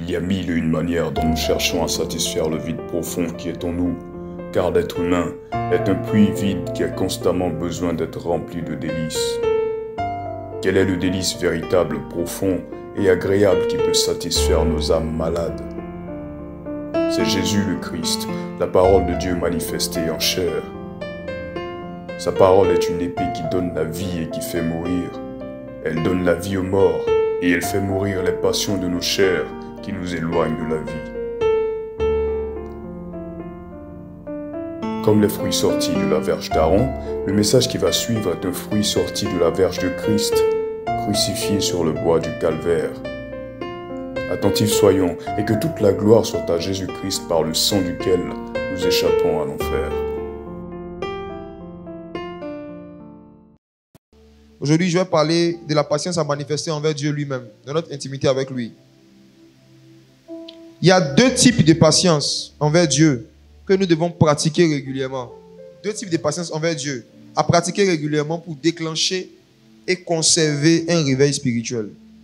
Il y a mille et une manières dont nous cherchons à satisfaire le vide profond qui est en nous, car l'être humain est un puits vide qui a constamment besoin d'être rempli de délices. Quel est le délice véritable, profond et agréable qui peut satisfaire nos âmes malades? C'est Jésus le Christ, la parole de Dieu manifestée en chair. Sa parole est une épée qui donne la vie et qui fait mourir. Elle donne la vie aux morts et elle fait mourir les passions de nos chairs qui nous éloignent de la vie. Comme les fruits sortis de la verge d'Aaron, le message qui va suivre est un fruit sorti de la verge de Christ, crucifié sur le bois du calvaire. Attentifs soyons, et que toute la gloire soit à Jésus-Christ par le sang duquel nous échappons à l'enfer. Aujourd'hui, je vais parler de la patience à manifester envers Dieu lui-même, de notre intimité avec lui. Il y a deux types de patience envers Dieu que nous devons pratiquer régulièrement. Deux types de patience envers Dieu à pratiquer régulièrement pour déclencher et conserver un réveil spirituel.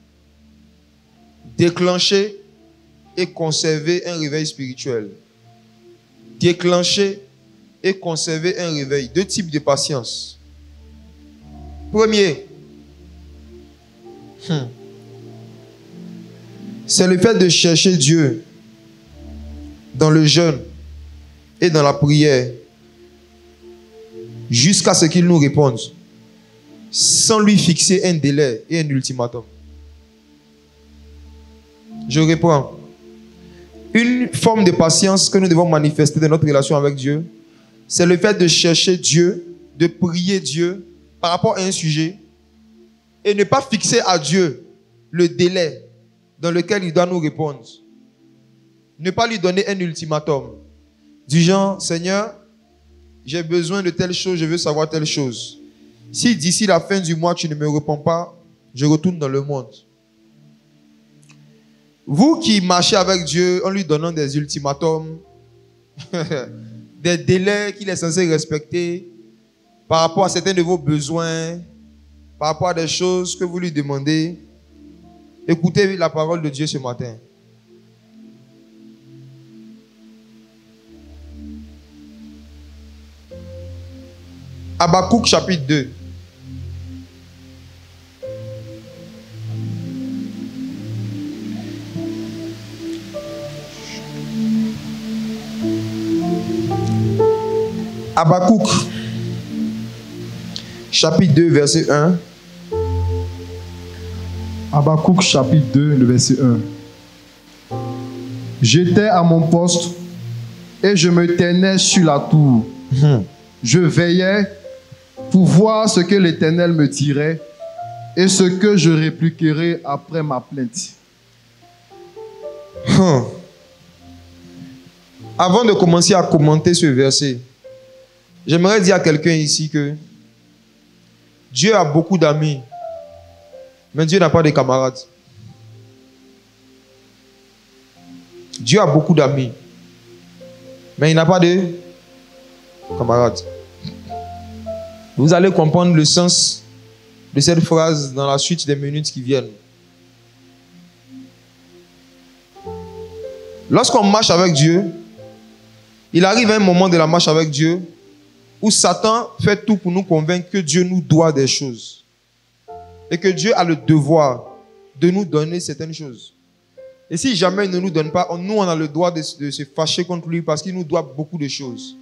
Déclencher et conserver un réveil spirituel. Déclencher et conserver un réveil. Deux types de patience. Premier, c'est le fait de chercher Dieu dans le jeûne et dans la prière jusqu'à ce qu'il nous réponde, sans lui fixer un délai et un ultimatum. Je reprends. Une forme de patience que nous devons manifester dans notre relation avec Dieu, c'est le fait de chercher Dieu, de prier Dieu par rapport à un sujet et ne pas fixer à Dieu le délai dans lequel il doit nous répondre. Ne pas lui donner un ultimatum. Du genre, Seigneur, j'ai besoin de telle chose, je veux savoir telle chose. Si d'ici la fin du mois, tu ne me réponds pas, je retourne dans le monde. Vous qui marchez avec Dieu en lui donnant des ultimatums, des délais qu'il est censé respecter par rapport à certains de vos besoins, par rapport à des choses que vous lui demandez, écoutez la parole de Dieu ce matin. Habakkuk chapitre 2. Habakkuk chapitre 2 verset 1. Habakkuk chapitre 2, le verset 1. J'étais à mon poste et je me tenais sur la tour. Je veillais pour voir ce que l'Éternel me dirait et ce que je répliquerai après ma plainte. Avant de commencer à commenter ce verset, j'aimerais dire à quelqu'un ici que Dieu a beaucoup d'amis, mais Dieu n'a pas de camarades. Dieu a beaucoup d'amis, mais il n'a pas de camarades. Vous allez comprendre le sens de cette phrase dans la suite des minutes qui viennent. Lorsqu'on marche avec Dieu, il arrive un moment de la marche avec Dieu où Satan fait tout pour nous convaincre que Dieu nous doit des choses et que Dieu a le devoir de nous donner certaines choses. Et si jamais il ne nous donne pas, nous on a le droit de se fâcher contre lui parce qu'il nous doit beaucoup de choses.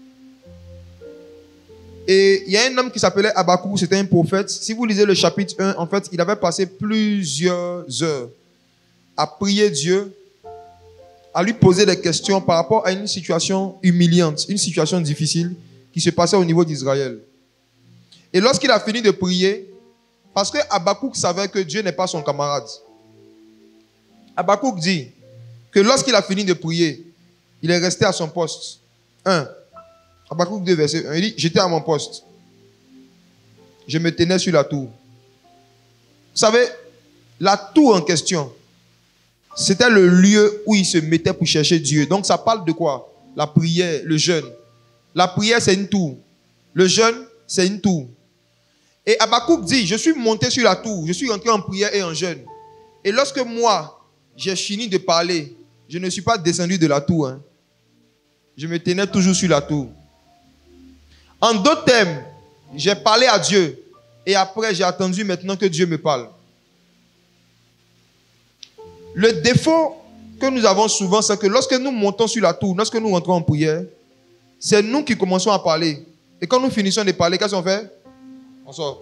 Et il y a un homme qui s'appelait Habakkuk, c'était un prophète. Si vous lisez le chapitre 1, en fait, il avait passé plusieurs heures à prier Dieu, à lui poser des questions par rapport à une situation humiliante, une situation difficile qui se passait au niveau d'Israël. Et lorsqu'il a fini de prier, parce que Habakkuk savait que Dieu n'est pas son camarade, Habakkuk dit que lorsqu'il a fini de prier, il est resté à son poste. 1. Habakkuk 2, verset 1. Il dit, j'étais à mon poste. Je me tenais sur la tour. Vous savez, la tour en question, c'était le lieu où il se mettait pour chercher Dieu. Donc ça parle de quoi? La prière, le jeûne. La prière, c'est une tour. Le jeûne, c'est une tour. Et Habakkuk dit, je suis monté sur la tour, je suis entré en prière et en jeûne. Et lorsque moi, j'ai fini de parler, je ne suis pas descendu de la tour. Hein. Je me tenais toujours sur la tour. En d'autres termes, j'ai parlé à Dieu. Et après, j'ai attendu maintenant que Dieu me parle. Le défaut que nous avons souvent, c'est que lorsque nous montons sur la tour, lorsque nous rentrons en prière, c'est nous qui commençons à parler. Et quand nous finissons de parler, qu'est-ce qu'on fait? On sort.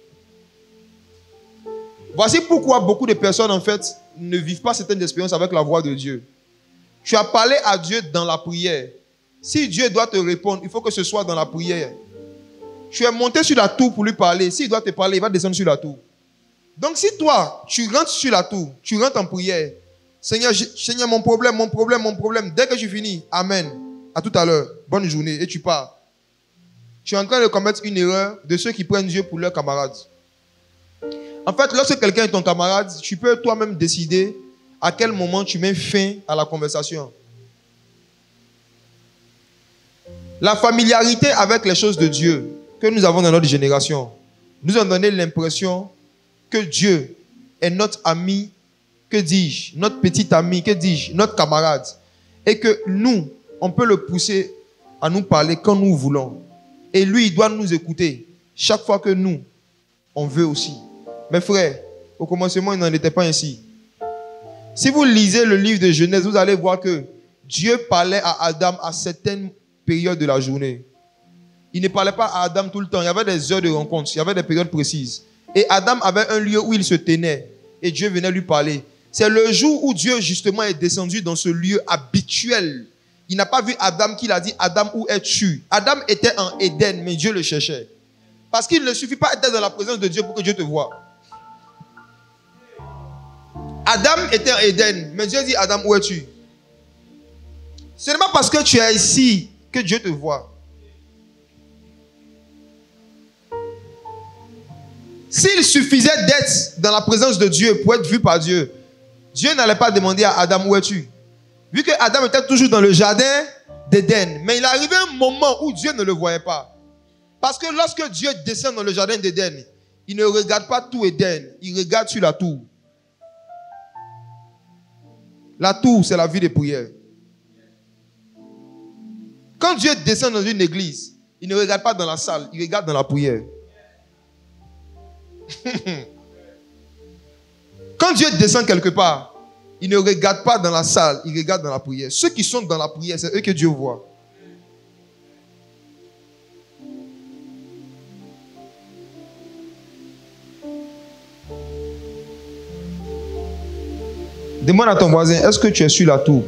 Voici pourquoi beaucoup de personnes, en fait, ne vivent pas certaines expériences avec la voix de Dieu. Tu as parlé à Dieu dans la prière. Si Dieu doit te répondre, il faut que ce soit dans la prière. Tu es monté sur la tour pour lui parler. S'il doit te parler, il va descendre sur la tour. Donc si toi, tu rentres sur la tour, tu rentres en prière, Seigneur, Seigneur, mon problème. Dès que tu finis, Amen. À tout à l'heure. Bonne journée. Et tu pars. Tu es en train de commettre une erreur de ceux qui prennent Dieu pour leurs camarades. En fait, lorsque quelqu'un est ton camarade, tu peux toi-même décider à quel moment tu mets fin à la conversation. La familiarité avec les choses de Dieu que nous avons dans notre génération nous a donné l'impression que Dieu est notre ami, que dis-je, notre petit ami, que dis-je, notre camarade. Et que nous, on peut le pousser à nous parler quand nous voulons. Et lui, il doit nous écouter chaque fois que nous, on veut aussi. Mes frères, au commencement, il n'en était pas ainsi. Si vous lisez le livre de Genèse, vous allez voir que Dieu parlait à Adam à certaines périodes de la journée. Il ne parlait pas à Adam tout le temps. Il y avait des heures de rencontre. Il y avait des périodes précises. Et Adam avait un lieu où il se tenait. Et Dieu venait lui parler. C'est le jour où Dieu justement est descendu dans ce lieu habituel. Il n'a pas vu Adam qu'il a dit, Adam, où es-tu? Adam était en Éden, mais Dieu le cherchait. Parce qu'il ne suffit pas d'être dans la présence de Dieu pour que Dieu te voie. Adam était en Éden, mais Dieu dit, Adam, où es-tu? Ce n'est pas parce que tu es ici que Dieu te voit. S'il suffisait d'être dans la présence de Dieu pour être vu par Dieu, Dieu n'allait pas demander à Adam, où es-tu? Vu que Adam était toujours dans le jardin d'Éden. Mais il arrivait un moment où Dieu ne le voyait pas. Parce que lorsque Dieu descend dans le jardin d'Éden, il ne regarde pas tout Éden. Il regarde sur la tour. La tour, c'est la vie de prière. Quand Dieu descend dans une église, il ne regarde pas dans la salle, il regarde dans la prière. Quand Dieu descend quelque part, il ne regarde pas dans la salle, il regarde dans la prière. Ceux qui sont dans la prière, c'est eux que Dieu voit. Demande à ton voisin, est-ce que tu es sur la tour?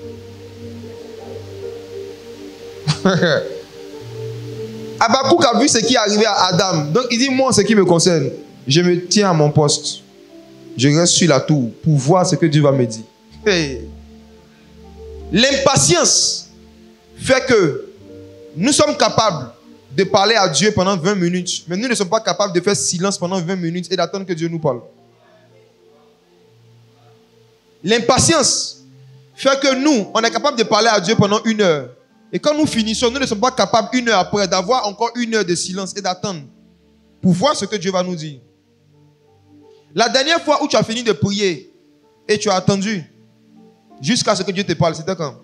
Habakkuk a vu ce qui est arrivé à Adam. Donc il dit, moi, en ce qui me concerne, je me tiens à mon poste. Je reste sur la tour pour voir ce que Dieu va me dire. Hey. L'impatience fait que nous sommes capables de parler à Dieu pendant 20 minutes, mais nous ne sommes pas capables de faire silence pendant 20 minutes et d'attendre que Dieu nous parle. L'impatience fait que nous, on est capable de parler à Dieu pendant 1 heure. Et quand nous finissons, nous ne sommes pas capables 1 heure après d'avoir encore 1 heure de silence et d'attendre pour voir ce que Dieu va nous dire. La dernière fois où tu as fini de prier et tu as attendu jusqu'à ce que Dieu te parle, c'était quand?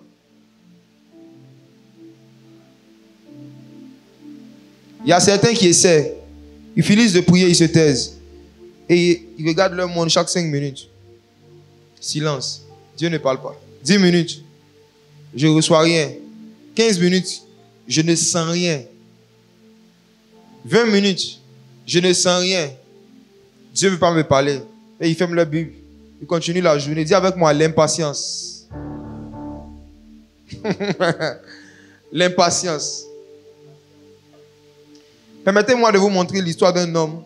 Il y a certains qui essaient. Ils finissent de prier, ils se taisent. Et ils regardent leur monde chaque 5 minutes. Silence. Dieu ne parle pas. 10 minutes. Je ne reçois rien. 15 minutes. Je ne sens rien. 20 minutes. Je ne sens rien. Dieu ne veut pas me parler. Et ils ferment leur Bible. Ils continuent la journée. Dis avec moi l'impatience. L'impatience. Permettez-moi de vous montrer l'histoire d'un homme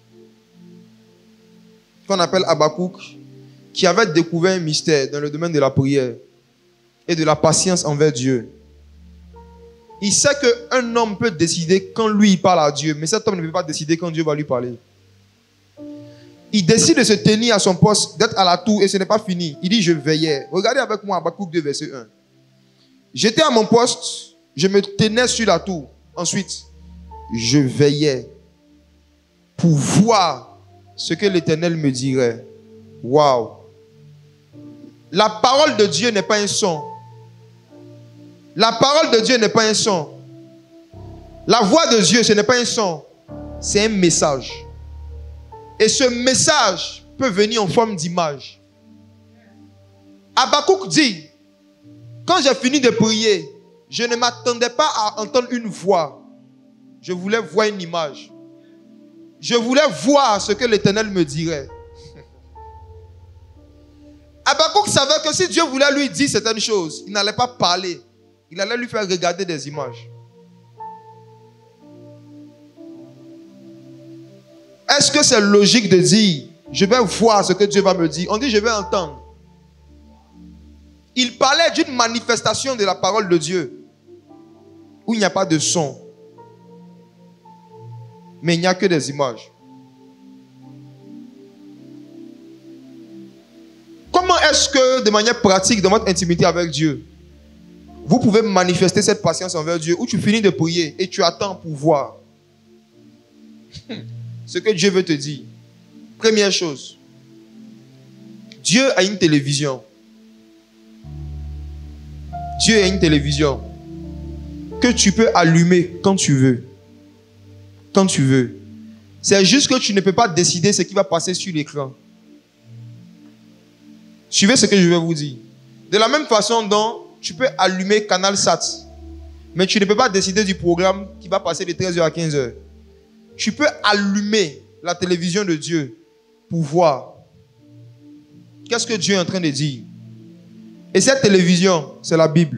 qu'on appelle Habakkuk, qui avait découvert un mystère dans le domaine de la prière et de la patience envers Dieu. Il sait qu'un homme peut décider quand lui il parle à Dieu, mais cet homme ne peut pas décider quand Dieu va lui parler. Il décide de se tenir à son poste, d'être à la tour, et ce n'est pas fini. Il dit, je veillais. Regardez avec moi Habakkuk 2, verset 1. J'étais à mon poste, je me tenais sur la tour. Ensuite, je veillais pour voir ce que l'Éternel me dirait. Waouh! La parole de Dieu n'est pas un son. La parole de Dieu n'est pas un son. La voix de Dieu, ce n'est pas un son. C'est un message. Et ce message peut venir en forme d'image. Habakkuk dit, quand j'ai fini de prier, je ne m'attendais pas à entendre une voix. Je voulais voir une image. Je voulais voir ce que l'Éternel me dirait. Habakkuk savait que si Dieu voulait lui dire certaines choses, il n'allait pas parler. Il allait lui faire regarder des images. Est-ce que c'est logique de dire, je vais voir ce que Dieu va me dire? On dit, je vais entendre. Il parlait d'une manifestation de la parole de Dieu, où il n'y a pas de son, mais il n'y a que des images. Comment est-ce que, de manière pratique, dans votre intimité avec Dieu, vous pouvez manifester cette patience envers Dieu, où tu finis de prier et tu attends pour voir ce que Dieu veut te dire? Première chose, Dieu a une télévision. Dieu a une télévision que tu peux allumer quand tu veux. Quand tu veux. C'est juste que tu ne peux pas décider ce qui va passer sur l'écran. Suivez ce que je vais vous dire. De la même façon dont tu peux allumer Canal Sat, mais tu ne peux pas décider du programme qui va passer de 13h à 15h. Tu peux allumer la télévision de Dieu pour voir qu'est-ce que Dieu est en train de dire. Et cette télévision, c'est la Bible.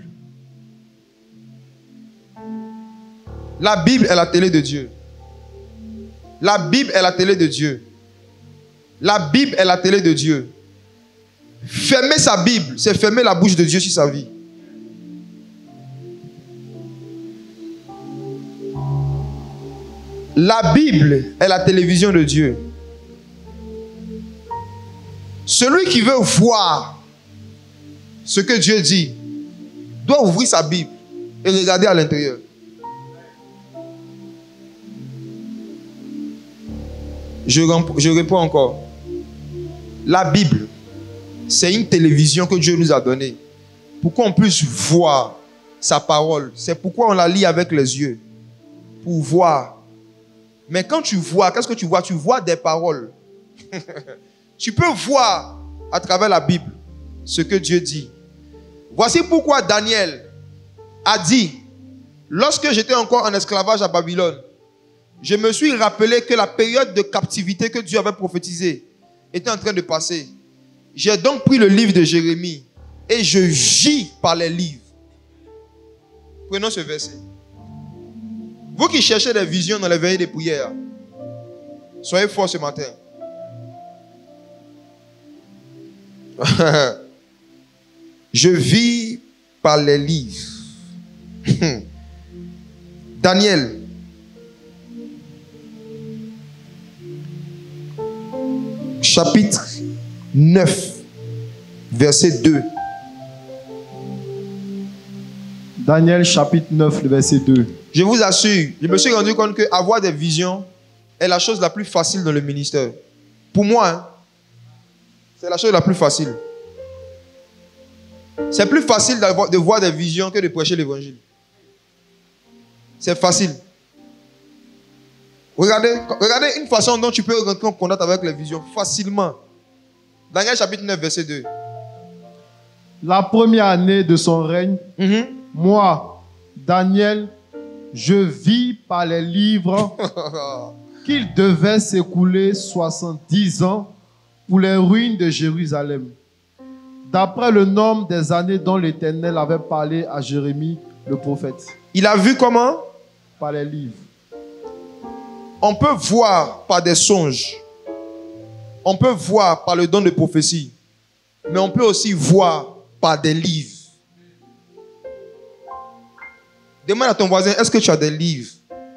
La Bible est la télé de Dieu. La Bible est la télé de Dieu. La Bible est la télé de Dieu. Fermer sa Bible, c'est fermer la bouche de Dieu sur sa vie. La Bible est la télévision de Dieu. Celui qui veut voir ce que Dieu dit doit ouvrir sa Bible et regarder à l'intérieur. Je réponds encore. La Bible, c'est une télévision que Dieu nous a donnée pour qu'on puisse voir sa parole. C'est pourquoi on la lit avec les yeux. Pour voir. Mais quand tu vois, qu'est-ce que tu vois? Tu vois des paroles. Tu peux voir à travers la Bible ce que Dieu dit. Voici pourquoi Daniel a dit, lorsque j'étais encore en esclavage à Babylone, je me suis rappelé que la période de captivité que Dieu avait prophétisée était en train de passer. J'ai donc pris le livre de Jérémie et je gis par les livres. Prenons ce verset. Vous qui cherchez des visions dans les veillées de prière, soyez forts ce matin. Je vis par les livres. Daniel. Chapitre 9, verset 2. Daniel chapitre 9, le verset 2. Je vous assure, je me suis rendu compte qu'avoir des visions est la chose la plus facile dans le ministère. Pour moi, hein, c'est la chose la plus facile. C'est plus facile de voir des visions que de prêcher l'évangile. C'est facile. Regardez une façon dont tu peux rentrer en contact avec les visions facilement. Daniel chapitre 9, verset 2. La première année de son règne, moi, Daniel, je vis par les livres qu'il devait s'écouler 70 ans pour les ruines de Jérusalem, d'après le nombre des années dont l'Éternel avait parlé à Jérémie, le prophète. Il a vu comment? Par les livres. On peut voir par des songes. On peut voir par le don de prophétie. Mais on peut aussi voir par des livres. Demande à ton voisin, est-ce que tu as des livres?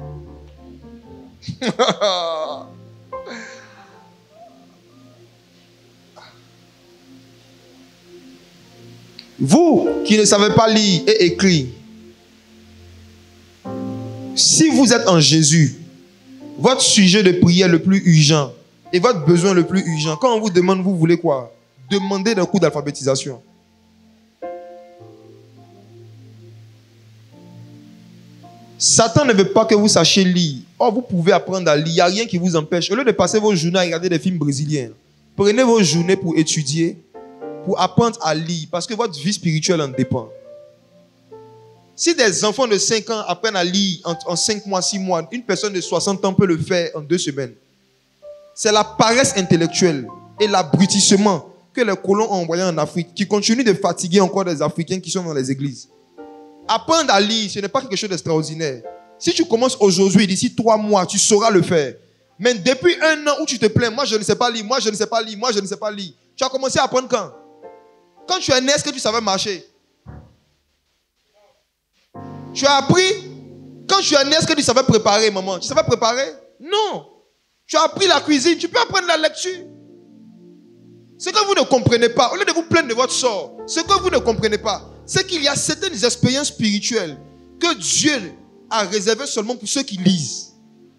Vous qui ne savez pas lire et écrire, si vous êtes en Jésus, votre sujet de prière le plus urgent et votre besoin le plus urgent, quand on vous demande, vous voulez quoi? Demandez d'un coup d'alphabétisation. Satan ne veut pas que vous sachiez lire. Or, vous pouvez apprendre à lire. Il n'y a rien qui vous empêche. Au lieu de passer vos journées à regarder des films brésiliens, prenez vos journées pour étudier, pour apprendre à lire, parce que votre vie spirituelle en dépend. Si des enfants de 5 ans apprennent à lire en 5 mois, 6 mois, une personne de 60 ans peut le faire en 2 semaines. C'est la paresse intellectuelle et l'abrutissement que les colons ont envoyé en Afrique, qui continuent de fatiguer encore des Africains qui sont dans les églises. Apprendre à lire, ce n'est pas quelque chose d'extraordinaire. Si tu commences aujourd'hui, d'ici 3 mois, tu sauras le faire. Mais depuis 1 an où tu te plains, moi je ne sais pas lire, moi je ne sais pas lire, moi je ne sais pas lire. Tu as commencé à apprendre quand? Quand tu es né, est-ce que tu savais marcher? Tu as appris? Quand tu es né, est-ce que tu savais préparer, maman? Tu savais préparer? Non. Tu as appris la cuisine, tu peux apprendre la lecture. Ce que vous ne comprenez pas, au lieu de vous plaindre de votre sort, ce que vous ne comprenez pas, c'est qu'il y a certaines expériences spirituelles que Dieu a réservées seulement pour ceux qui lisent.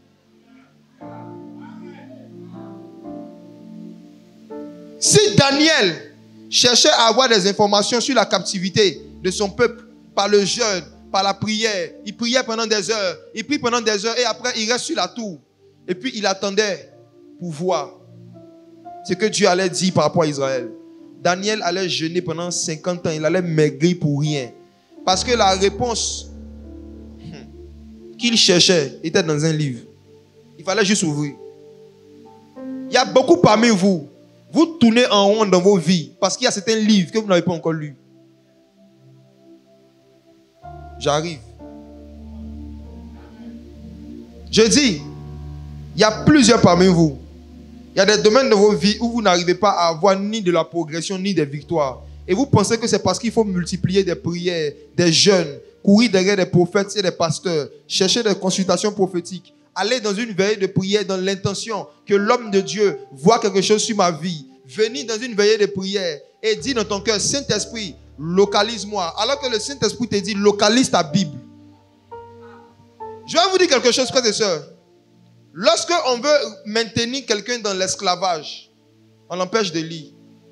Si Daniel cherchait à avoir des informations sur la captivité de son peuple par le jeûne, par la prière, il priait pendant des heures, il prie pendant des heures et après il reste sur la tour. Et puis il attendait pour voir ce que Dieu allait dire par rapport à Israël. Daniel allait jeûner pendant 50 ans. Il allait maigrir pour rien. Parce que la réponse qu'il cherchait était dans un livre. Il fallait juste ouvrir. Il y a beaucoup parmi vous. Vous tournez en rond dans vos vies parce qu'il y a certains livres que vous n'avez pas encore lus. J'arrive. Je dis, il y a plusieurs parmi vous. Il y a des domaines de vos vies où vous n'arrivez pas à avoir ni de la progression, ni des victoires. Et vous pensez que c'est parce qu'il faut multiplier des prières, des jeûnes, courir derrière des prophètes et des pasteurs, chercher des consultations prophétiques, aller dans une veillée de prière dans l'intention que l'homme de Dieu voit quelque chose sur ma vie, venir dans une veillée de prière et dire dans ton cœur, Saint-Esprit, localise-moi. Alors que le Saint-Esprit te dit, localise ta Bible. Je vais vous dire quelque chose, frères et sœurs. Lorsque on veut maintenir quelqu'un dans l'esclavage, on l'empêche de lire.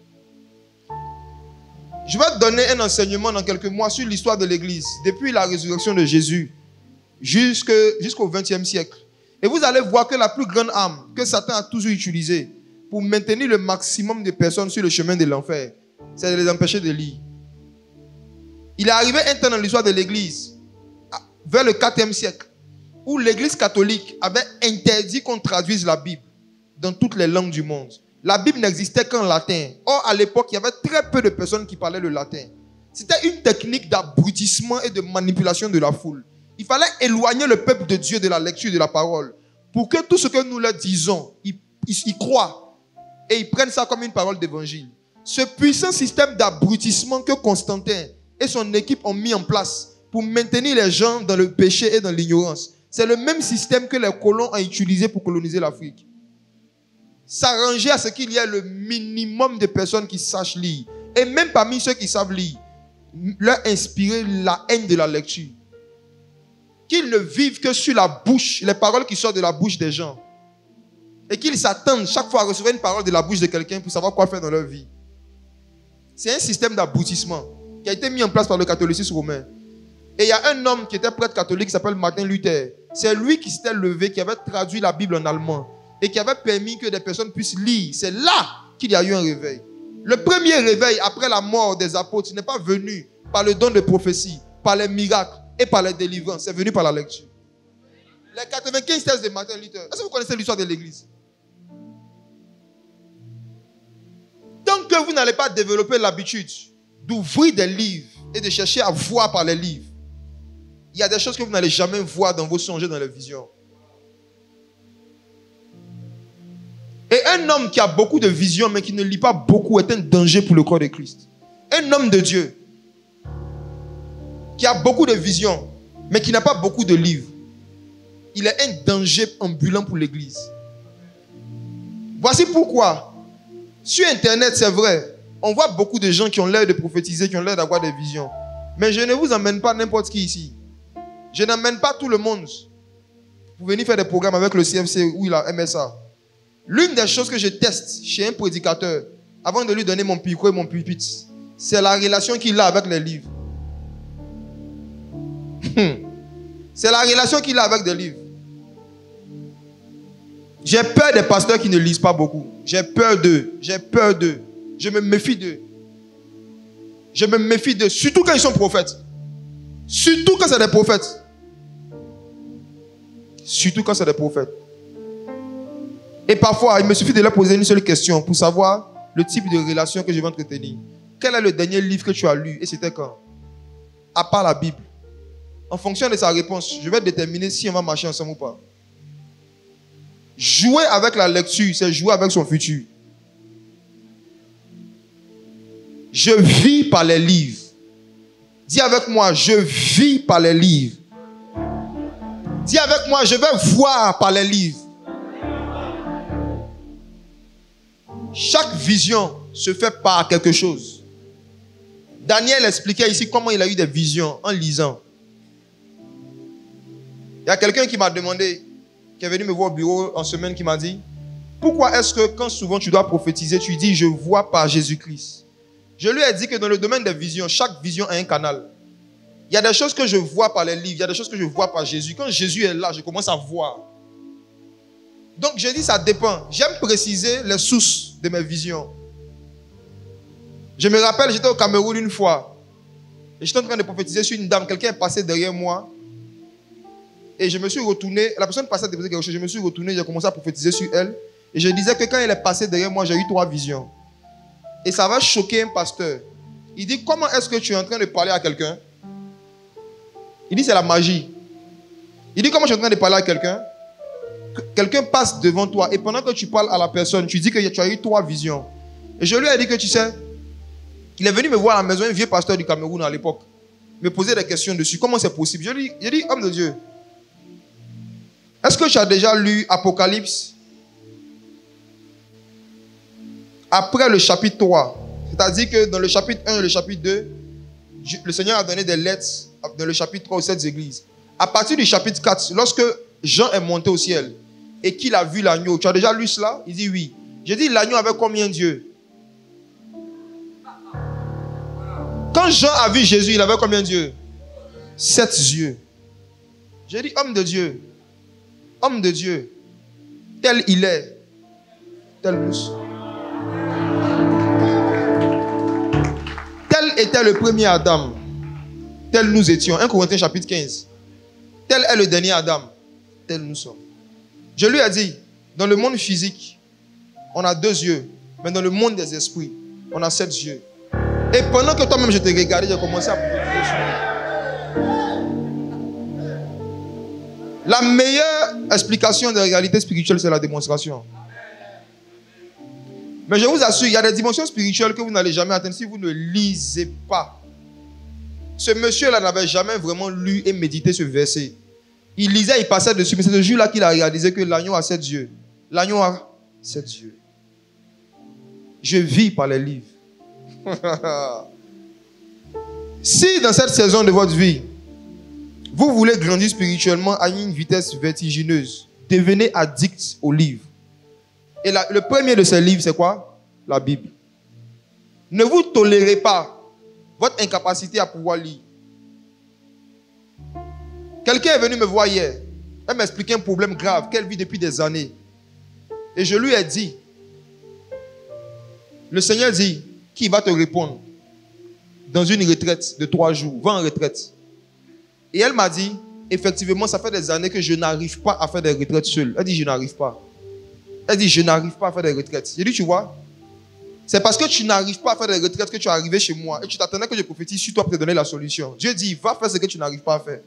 Je vais te donner un enseignement dans quelques mois sur l'histoire de l'Église, depuis la résurrection de Jésus jusqu'au XXe siècle. Et vous allez voir que la plus grande arme que Satan a toujours utilisée pour maintenir le maximum de personnes sur le chemin de l'enfer, c'est de les empêcher de lire. Il est arrivé un temps dans l'histoire de l'Église, vers le IVe siècle, où l'Église catholique avait interdit qu'on traduise la Bible dans toutes les langues du monde. La Bible n'existait qu'en latin. Or, à l'époque, il y avait très peu de personnes qui parlaient le latin. C'était une technique d'abrutissement et de manipulation de la foule. Il fallait éloigner le peuple de Dieu de la lecture de la parole pour que tout ce que nous leur disons, ils croient et ils prennent ça comme une parole d'évangile. Ce puissant système d'abrutissement que Constantin et son équipe ont mis en place pour maintenir les gens dans le péché et dans l'ignorance, c'est le même système que les colons ont utilisé pour coloniser l'Afrique. S'arranger à ce qu'il y ait le minimum de personnes qui sachent lire. Et même parmi ceux qui savent lire, leur inspirer la haine de la lecture. Qu'ils ne vivent que sur la bouche, les paroles qui sortent de la bouche des gens. Et qu'ils s'attendent chaque fois à recevoir une parole de la bouche de quelqu'un pour savoir quoi faire dans leur vie. C'est un système d'aboutissement qui a été mis en place par le catholicisme romain. Et il y a un homme qui était prêtre catholique qui s'appelle Martin Luther. C'est lui qui s'était levé, qui avait traduit la Bible en allemand et qui avait permis que des personnes puissent lire. C'est là qu'il y a eu un réveil. Le premier réveil après la mort des apôtres n'est pas venu par le don de prophétie, par les miracles et par les délivrances. C'est venu par la lecture. Les 95 thèses de Martin Luther. Est-ce que vous connaissez l'histoire de l'Église? Tant que vous n'allez pas développer l'habitude d'ouvrir des livres et de chercher à voir par les livres, il y a des choses que vous n'allez jamais voir dans vos songes et dans les visions. Et un homme qui a beaucoup de visions mais qui ne lit pas beaucoup est un danger pour le corps de Christ. Un homme de Dieu qui a beaucoup de visions mais qui n'a pas beaucoup de livres, il est un danger ambulant pour l'Église. Voici pourquoi. Sur Internet, c'est vrai, on voit beaucoup de gens qui ont l'air de prophétiser, qui ont l'air d'avoir des visions. Mais je ne vous emmène pas n'importe qui ici. Je n'emmène pas tout le monde pour venir faire des programmes avec le CFC ou la MSA. L'une des choses que je teste chez un prédicateur, avant de lui donner mon micro et mon pupitre, c'est la relation qu'il a avec les livres. C'est la relation qu'il a avec des livres. J'ai peur des pasteurs qui ne lisent pas beaucoup. J'ai peur d'eux. J'ai peur d'eux. Je me méfie d'eux. Je me méfie d'eux. Surtout quand ils sont prophètes. Surtout quand c'est des prophètes. Surtout quand c'est des prophètes. Et parfois, il me suffit de leur poser une seule question pour savoir le type de relation que je vais entretenir. Quel est le dernier livre que tu as lu? Et c'était quand? À part la Bible. En fonction de sa réponse, je vais déterminer si on va marcher ensemble ou pas. Jouer avec la lecture, c'est jouer avec son futur. Je vis par les livres. Dis avec moi, je vis par les livres. Dis avec moi, je vais voir par les livres. Chaque vision se fait par quelque chose. Daniel expliquait ici comment il a eu des visions en lisant. Il y a quelqu'un qui m'a demandé, qui est venu me voir au bureau en semaine, qui m'a dit, pourquoi est-ce que quand souvent tu dois prophétiser, tu dis je vois par Jésus-Christ? Je lui ai dit que dans le domaine des visions, chaque vision a un canal. Il y a des choses que je vois par les livres, il y a des choses que je vois par Jésus. Quand Jésus est là, je commence à voir. Donc je dis ça dépend. J'aime préciser les sources de mes visions. Je me rappelle, j'étais au Cameroun une fois. Et j'étais en train de prophétiser sur une dame. Quelqu'un est passé derrière moi. Et je me suis retourné. La personne passait à déposer quelque chose. Je me suis retourné, j'ai commencé à prophétiser sur elle. Et je disais que quand elle est passée derrière moi, j'ai eu 3 visions. Et ça va choquer un pasteur. Il dit, comment est-ce que tu es en train de parler à quelqu'un? Il dit, c'est la magie. Il dit, comment je suis en train de parler à quelqu'un? Quelqu'un passe devant toi. Et pendant que tu parles à la personne, tu dis que tu as eu 3 visions. Et je lui ai dit que tu sais, il est venu me voir à la maison, un vieux pasteur du Cameroun à l'époque. Me poser des questions dessus. Comment c'est possible? Je lui ai dit, homme de Dieu, est-ce que tu as déjà lu Apocalypse après le chapitre 3? C'est-à-dire que dans le chapitre 1 et le chapitre 2, le Seigneur a donné des lettres dans le chapitre 3 aux 7 églises. À partir du chapitre 4, lorsque Jean est monté au ciel et qu'il a vu l'agneau, tu as déjà lu cela? Il dit oui. J'ai dit, l'agneau avait combien d'yeux? Quand Jean a vu Jésus, il avait combien d'yeux? 7 yeux. J'ai dit, homme de Dieu, tel il est, tel nous sommes. Tel était le premier Adam, tel nous étions. 1 Corinthiens chapitre 15. Tel est le dernier Adam, tel nous sommes. Je lui ai dit, dans le monde physique, on a 2 yeux, mais dans le monde des esprits, on a 7 yeux. Et pendant que toi-même je te regardais, j'ai commencé à prophétiser sur lui. La meilleure explication de la réalité spirituelle, c'est la démonstration. Mais je vous assure, il y a des dimensions spirituelles que vous n'allez jamais atteindre si vous ne lisez pas. Ce monsieur-là n'avait jamais vraiment lu et médité ce verset. Il lisait, il passait dessus, mais c'est ce jour-là qu'il a réalisé que l'agneau a 7 yeux. L'agneau a 7 yeux. Je vis par les livres. Si dans cette saison de votre vie, vous voulez grandir spirituellement à une vitesse vertigineuse, devenez addict aux livres. Et le premier de ces livres, c'est quoi? La Bible. Ne vous tolérez pas votre incapacité à pouvoir lire. Quelqu'un est venu me voir hier. Elle m'expliquait un problème grave qu'elle vit depuis des années. Et je lui ai dit, le Seigneur dit, qui va te répondre dans une retraite de 3 jours? Va en retraite. Et elle m'a dit, effectivement, ça fait des années que je n'arrive pas à faire des retraites seule. Elle dit, je n'arrive pas. Elle dit, je n'arrive pas à faire des retraites. J'ai dit, tu vois, c'est parce que tu n'arrives pas à faire des retraites que tu es arrivé chez moi et tu t'attendais que je prophétise sur toi pour te donner la solution. Dieu dit, va faire ce que tu n'arrives pas à faire.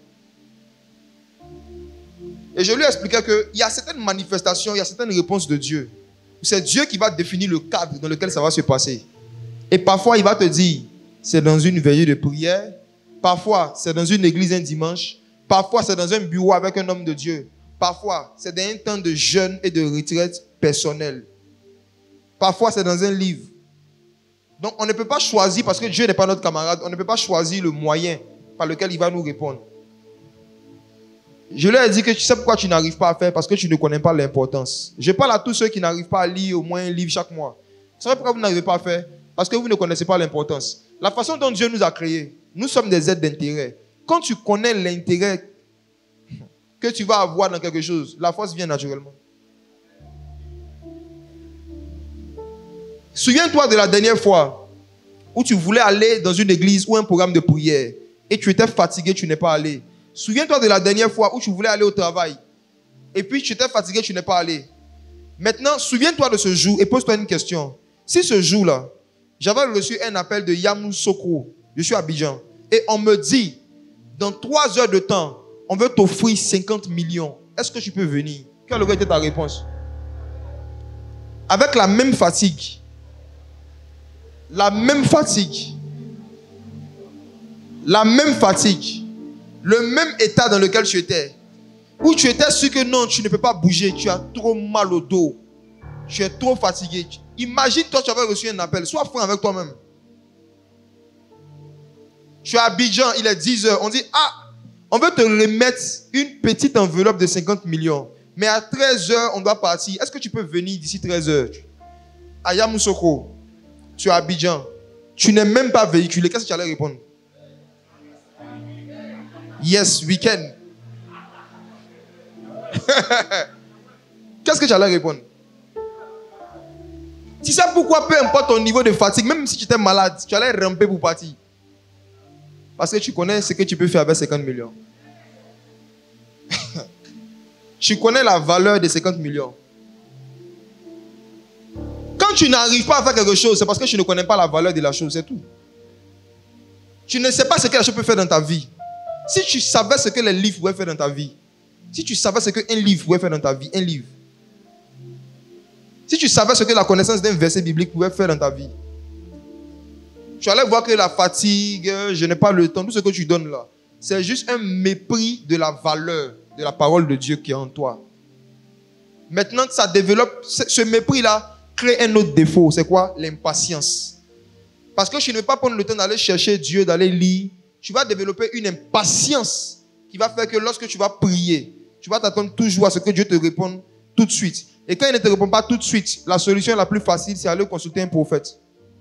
Et je lui ai expliqué qu'il y a certaines manifestations, il y a certaines réponses de Dieu. C'est Dieu qui va définir le cadre dans lequel ça va se passer. Et parfois, il va te dire, c'est dans une veillée de prière. Parfois, c'est dans une église un dimanche. Parfois, c'est dans un bureau avec un homme de Dieu. Parfois, c'est dans un temps de jeûne et de retraite personnelle. Parfois, c'est dans un livre. Donc, on ne peut pas choisir, parce que Dieu n'est pas notre camarade, on ne peut pas choisir le moyen par lequel il va nous répondre. Je lui ai dit que tu sais pourquoi tu n'arrives pas à faire, parce que tu ne connais pas l'importance. Je parle à tous ceux qui n'arrivent pas à lire au moins un livre chaque mois. Vous savez pourquoi vous n'arrivez pas à faire? Parce que vous ne connaissez pas l'importance. La façon dont Dieu nous a créés, nous sommes des êtres d'intérêt. Quand tu connais l'intérêt, que tu vas avoir dans quelque chose, la force vient naturellement. Souviens-toi de la dernière fois où tu voulais aller dans une église ou un programme de prière et tu étais fatigué, tu n'es pas allé. Souviens-toi de la dernière fois où tu voulais aller au travail et puis tu étais fatigué, tu n'es pas allé. Maintenant, souviens-toi de ce jour et pose-toi une question. Si ce jour-là, j'avais reçu un appel de Yamoussoukro, je suis à Abidjan, et on me dit, dans 3 heures de temps, on veut t'offrir 50 millions. Est-ce que tu peux venir? Quelle aurait été ta réponse? Avec la même fatigue, le même état dans lequel tu étais, où tu étais sûr que non, tu ne peux pas bouger, tu as trop mal au dos, tu es trop fatigué. Imagine toi, tu avais reçu un appel, sois franc avec toi-même. Tu es à Abidjan, il est 10 heures, on dit, on veut te remettre une petite enveloppe de 50 millions, mais à 13 heures, on doit partir. Est-ce que tu peux venir d'ici 13 heures? À Yamoussoukro, tu es à Abidjan, tu n'es même pas véhiculé, qu'est-ce que tu allais répondre? Yes, we can. Qu'est-ce que tu allais répondre? Tu sais pourquoi, peu importe ton niveau de fatigue, même si tu étais malade, tu allais ramper pour partir. Parce que tu connais ce que tu peux faire avec 50 millions. Tu connais la valeur de 50 millions. Quand tu n'arrives pas à faire quelque chose, c'est parce que tu ne connais pas la valeur de la chose, c'est tout. Tu ne sais pas ce que la chose peut faire dans ta vie. Si tu savais ce que les livres pouvaient faire dans ta vie, si tu savais ce qu'un livre pouvait faire dans ta vie, un livre. Si tu savais ce que la connaissance d'un verset biblique pouvait faire dans ta vie, tu allais voir que la fatigue, je n'ai pas le temps, tout ce que tu donnes là, c'est juste un mépris de la valeur de la parole de Dieu qui est en toi. Maintenant, ça développe, ce mépris-là crée un autre défaut. C'est quoi? L'impatience. Parce que tu ne veux pas prendre le temps d'aller chercher Dieu, d'aller lire. Tu vas développer une impatience qui va faire que lorsque tu vas prier, tu vas t'attendre toujours à ce que Dieu te réponde tout de suite. Et quand il ne te répond pas tout de suite, la solution la plus facile, c'est aller consulter un prophète.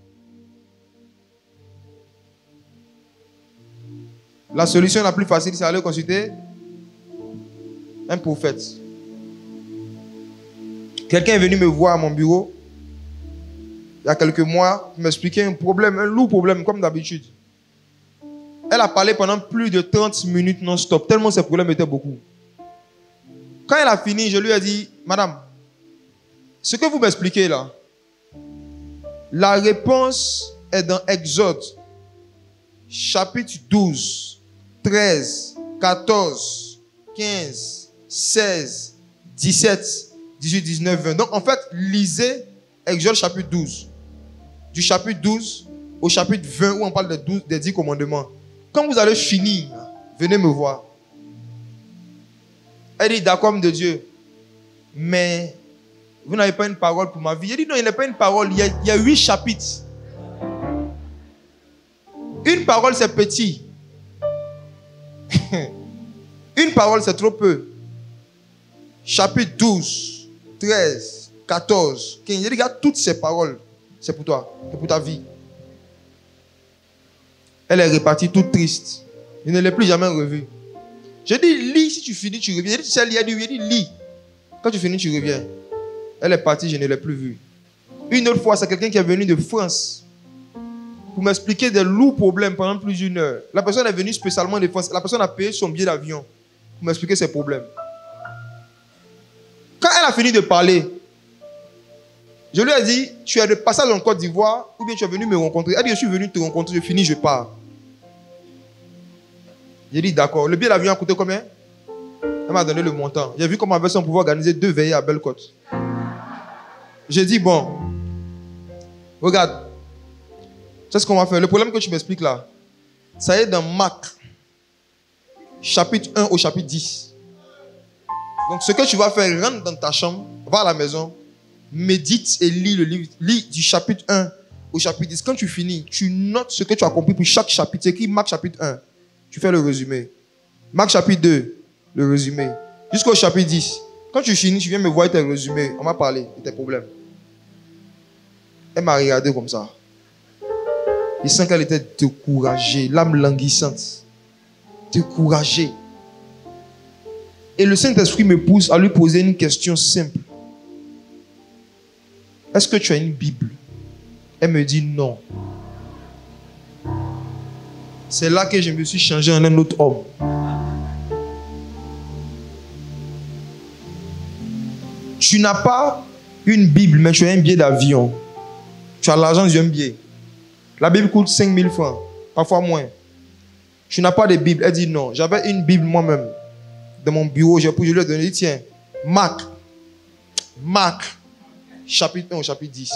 La solution la plus facile, c'est aller consulter un prophète. Quelqu'un est venu me voir à mon bureau il y a quelques mois, m'expliquer un problème, un lourd problème, comme d'habitude. Elle a parlé pendant plus de 30 minutes non-stop, tellement ses problèmes étaient beaucoup. Quand elle a fini, je lui ai dit, madame, ce que vous m'expliquez là, la réponse est dans Exode, chapitre 12, 13, 14, 15, 16, 17, 18, 19, 20. Donc en fait, lisez Exode chapitre 12. Du chapitre 12 au chapitre 20 où on parle des 10 commandements. Quand vous allez finir, venez me voir. Elle dit, d'accord, homme de Dieu, mais vous n'avez pas une parole pour ma vie. J'ai dit, non, il n'y a pas une parole, il y a 8 chapitres. Une parole, c'est petit. Une parole, c'est trop peu. Chapitre 12, 13, 14, 15. J'ai dit, regarde, toutes ces paroles, c'est pour toi, c'est pour ta vie. Elle est repartie toute triste. Je ne l'ai plus jamais revue. J'ai dit, lis, si tu finis, tu reviens. J'ai dit, tu sais lire, j'ai dit, lis. Quand tu finis, tu reviens. Elle est partie, je ne l'ai plus vue. Une autre fois, c'est quelqu'un qui est venu de France pour m'expliquer des lourds problèmes pendant plus d'une heure. La personne est venue spécialement de France. La personne a payé son billet d'avion pour m'expliquer ses problèmes. Quand elle a fini de parler, je lui ai dit, tu es de passage en Côte d'Ivoire ou bien tu es venu me rencontrer. Elle dit, je suis venu te rencontrer, je finis, je pars. J'ai dit, d'accord. Le billet d'avion a coûté combien? Elle m'a donné le montant. J'ai vu comment avec ça on pouvait organiser 2 veillées à Belle-Côte. J'ai dit, bon, regarde, c'est ce qu'on va faire. Le problème que tu m'expliques là, ça est dans Marc, chapitre 1 au chapitre 10. Donc ce que tu vas faire, rentre dans ta chambre, va à la maison, médite et lis le livre. Lis du chapitre 1 au chapitre 10. Quand tu finis, tu notes ce que tu as compris pour chaque chapitre. C'est écrit Marc chapitre 1. Tu fais le résumé. Marc chapitre 2, le résumé. Jusqu'au chapitre 10. Quand tu finis, tu viens me voir tes résumés. On m'a parlé de tes problèmes. Elle m'a regardé comme ça. Je sens qu'elle était découragée, l'âme languissante. Découragée. Et le Saint-Esprit me pousse à lui poser une question simple. Est-ce que tu as une Bible? Elle me dit non. C'est là que je me suis changé en un autre homme. Tu n'as pas une Bible, mais tu as un billet d'avion. Tu as l'argent d'un billet. La Bible coûte 5 000 francs, parfois moins. Tu n'as pas de Bible. Elle dit non. J'avais une Bible moi-même. Dans mon bureau, je lui ai donné. Tiens, Marc, chapitre 1 au chapitre 10.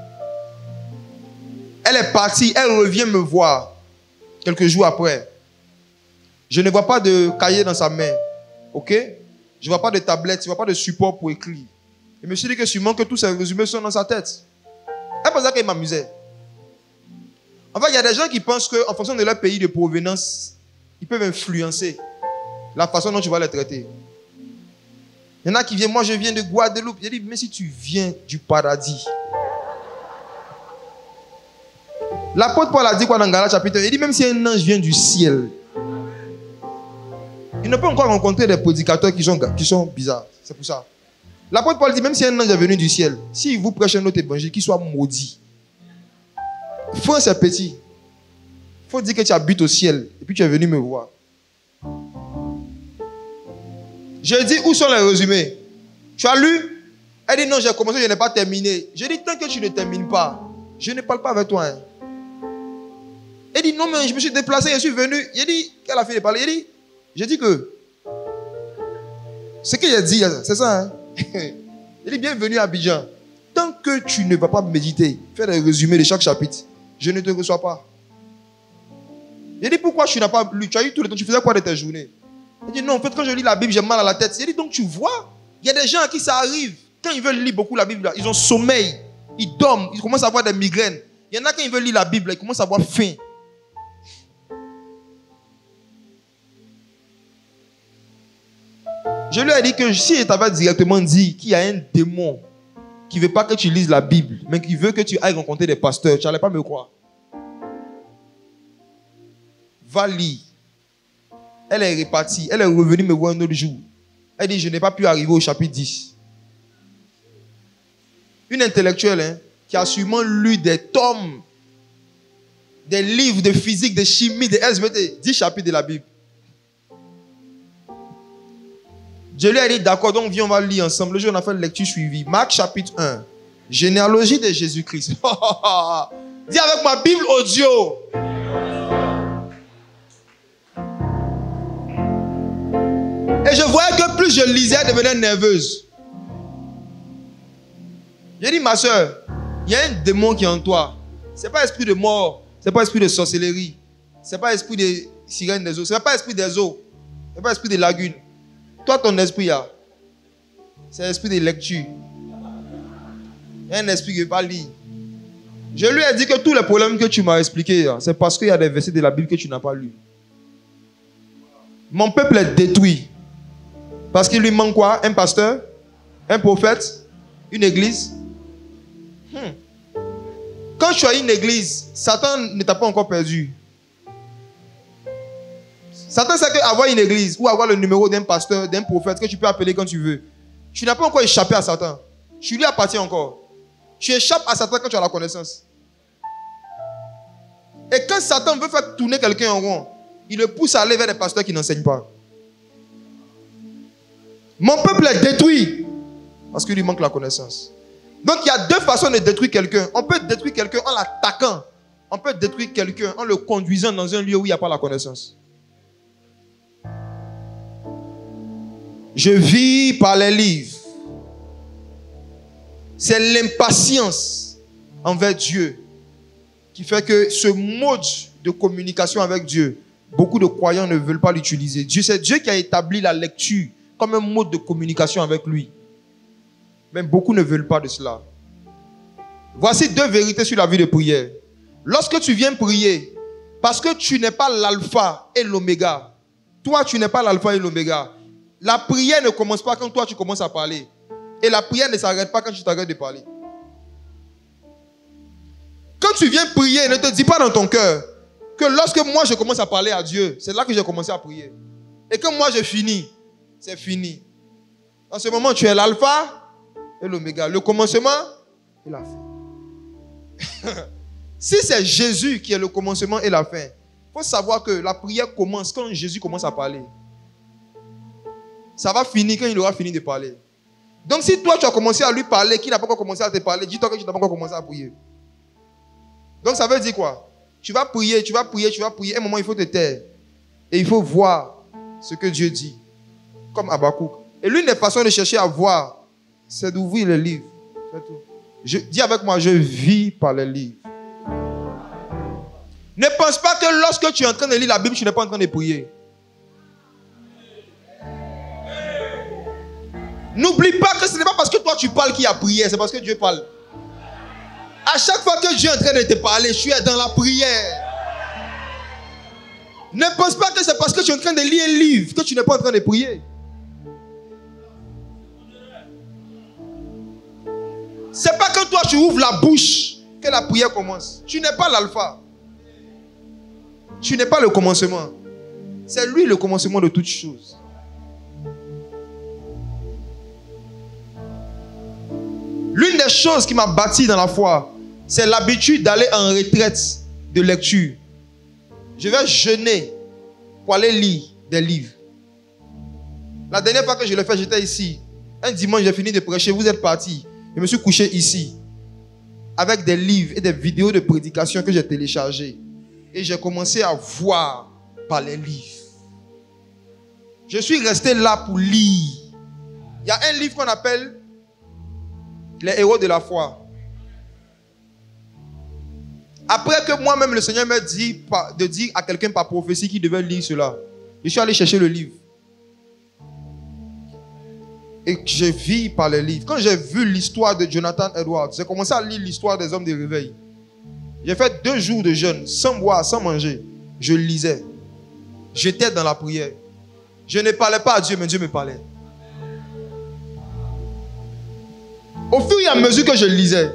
Elle est partie, elle revient me voir quelques jours après. Je ne vois pas de cahier dans sa main. Ok? Je ne vois pas de tablette, je ne vois pas de support pour écrire. Je me suis dit que sûrement que tous ces résumés sont dans sa tête. Elle pensait qu'elle m'amusait. En fait, il y a des gens qui pensent qu'en fonction de leur pays de provenance, ils peuvent influencer la façon dont tu vas les traiter. Il y en a qui viennent, moi je viens de Guadeloupe. Je dis, mais si tu viens du paradis. L'apôtre Paul a dit quoi dans Galates chapitre 1? Il dit, même si un ange vient du ciel, il ne peut encore rencontrer des prédicateurs qui sont bizarres. C'est pour ça. L'apôtre Paul dit, même si un ange est venu du ciel, s'il vous prêche un autre évangile, qu'il soit maudit. France est petit. Il faut dire que tu habites au ciel et puis tu es venu me voir. Je dis, où sont les résumés? Tu as lu? Elle dit, non, j'ai commencé, je n'ai pas terminé. Je dis, tant que tu ne termines pas, je ne parle pas avec toi. Hein. Elle dit, non, mais je me suis déplacé, je suis venu. Il dit, qu'elle a fait de parler? Il dit, j'ai dit que, ce que j'ai dit, c'est ça. Hein? Il dit, bienvenue à Abidjan. Tant que tu ne vas pas méditer, faire des résumés de chaque chapitre, je ne te reçois pas. Il dit, pourquoi tu n'as pas lu? Tu as eu tout le temps, tu faisais quoi de tes journées? Il dit, non, en fait, quand je lis la Bible, j'ai mal à la tête. Il dit, donc tu vois, il y a des gens à qui ça arrive. Quand ils veulent lire beaucoup la Bible, ils ont sommeil, ils dorment, ils commencent à avoir des migraines. Il y en a quand ils veulent lire la Bible, ils commencent à avoir faim. Je lui ai dit que si je t'avais directement dit qu'il y a un démon qui ne veut pas que tu lises la Bible, mais qui veut que tu ailles rencontrer des pasteurs, tu n'allais pas me croire. Va lire. Elle est repartie. Elle est revenue me voir un autre jour. Elle dit, je n'ai pas pu arriver au chapitre 10. Une intellectuelle hein, qui a sûrement lu des tomes, des livres de physique, de chimie, de SVT, 10 chapitres de la Bible. Je lui ai dit, d'accord, donc viens, on va lire ensemble. Le jour, on a fait une lecture suivie. Marc chapitre 1. Généalogie de Jésus-Christ. Dis avec ma Bible audio. Et je voyais que plus je lisais, elle devenait nerveuse. J'ai dit, ma soeur, il y a un démon qui est en toi. Ce n'est pas esprit de mort. Ce n'est pas esprit de sorcellerie. Ce n'est pas esprit de sirène des eaux. Ce n'est pas esprit des eaux. Ce n'est pas esprit des lagunes. Toi, ton esprit, c'est l'esprit de lecture. Il y a un esprit qui ne veut pas lire. Je lui ai dit que tous les problèmes que tu m'as expliqués, c'est parce qu'il y a des versets de la Bible que tu n'as pas lus. Mon peuple est détruit. Parce qu'il lui manque quoi? Un pasteur? Un prophète? Une église? Quand tu as une église, Satan ne t'a pas encore perdu. Satan sait qu'avoir une église ou avoir le numéro d'un pasteur, d'un prophète que tu peux appeler quand tu veux, tu n'as pas encore échappé à Satan. Tu lui appartiens encore. Tu échappes à Satan quand tu as la connaissance. Et quand Satan veut faire tourner quelqu'un en rond, il le pousse à aller vers des pasteurs qui n'enseignent pas. Mon peuple est détruit parce qu'il lui manque la connaissance. Donc il y a deux façons de détruire quelqu'un. On peut détruire quelqu'un en l'attaquant. On peut détruire quelqu'un en le conduisant dans un lieu où il n'y a pas la connaissance. Je vis par les livres. C'est l'impatience envers Dieu qui fait que ce mode de communication avec Dieu, beaucoup de croyants ne veulent pas l'utiliser. C'est Dieu qui a établi la lecture comme un mode de communication avec lui. Mais beaucoup ne veulent pas de cela. Voici deux vérités sur la vie de prière. Lorsque tu viens prier, parce que tu n'es pas l'alpha et l'oméga, toi tu n'es pas l'alpha et l'oméga, la prière ne commence pas quand toi tu commences à parler. Et la prière ne s'arrête pas quand tu t'arrêtes de parler. Quand tu viens prier, ne te dis pas dans ton cœur que lorsque moi je commence à parler à Dieu, c'est là que j'ai commencé à prier. Et quand moi je finis, c'est fini. En ce moment, tu es l'alpha et l'oméga. Le commencement et la fin. Si c'est Jésus qui est le commencement et la fin, il faut savoir que la prière commence quand Jésus commence à parler. Ça va finir quand il aura fini de parler. Donc si toi tu as commencé à lui parler, qu'il n'a pas encore commencé à te parler, dis-toi que tu n'as pas encore commencé à prier. Donc ça veut dire quoi? Tu vas prier, tu vas prier, tu vas prier. À un moment, il faut te taire. Et il faut voir ce que Dieu dit. Comme Habakkuk. Et l'une des façons de chercher à voir, c'est d'ouvrir le livre. C'est tout. Dis avec moi, je vis par les livres. Ne pense pas que lorsque tu es en train de lire la Bible, tu n'es pas en train de prier. N'oublie pas que ce n'est pas parce que toi tu parles qu'il y a prière, c'est parce que Dieu parle. À chaque fois que Dieu est en train de te parler, tu es dans la prière. Ne pense pas que c'est parce que tu es en train de lire un livre que tu n'es pas en train de prier. C'est pas quand toi tu ouvres la bouche que la prière commence. Tu n'es pas l'alpha. Tu n'es pas le commencement. C'est lui le commencement de toutes choses. L'une des choses qui m'a bâti dans la foi, c'est l'habitude d'aller en retraite de lecture. Je vais jeûner pour aller lire des livres. La dernière fois que je l'ai fait, j'étais ici. Un dimanche, j'ai fini de prêcher, vous êtes partis. Je me suis couché ici avec des livres et des vidéos de prédication que j'ai téléchargées. Et j'ai commencé à voir par les livres. Je suis resté là pour lire. Il y a un livre qu'on appelle Les héros de la foi. Après que moi-même le Seigneur m'a dit de dire à quelqu'un par prophétie qu'il devait lire cela, je suis allé chercher le livre. Et je vis par les livres. Quand j'ai vu l'histoire de Jonathan Edwards, j'ai commencé à lire l'histoire des hommes de réveil. J'ai fait 2 jours de jeûne, sans boire, sans manger. Je lisais. J'étais dans la prière. Je ne parlais pas à Dieu, mais Dieu me parlait. Au fur et à mesure que je lisais,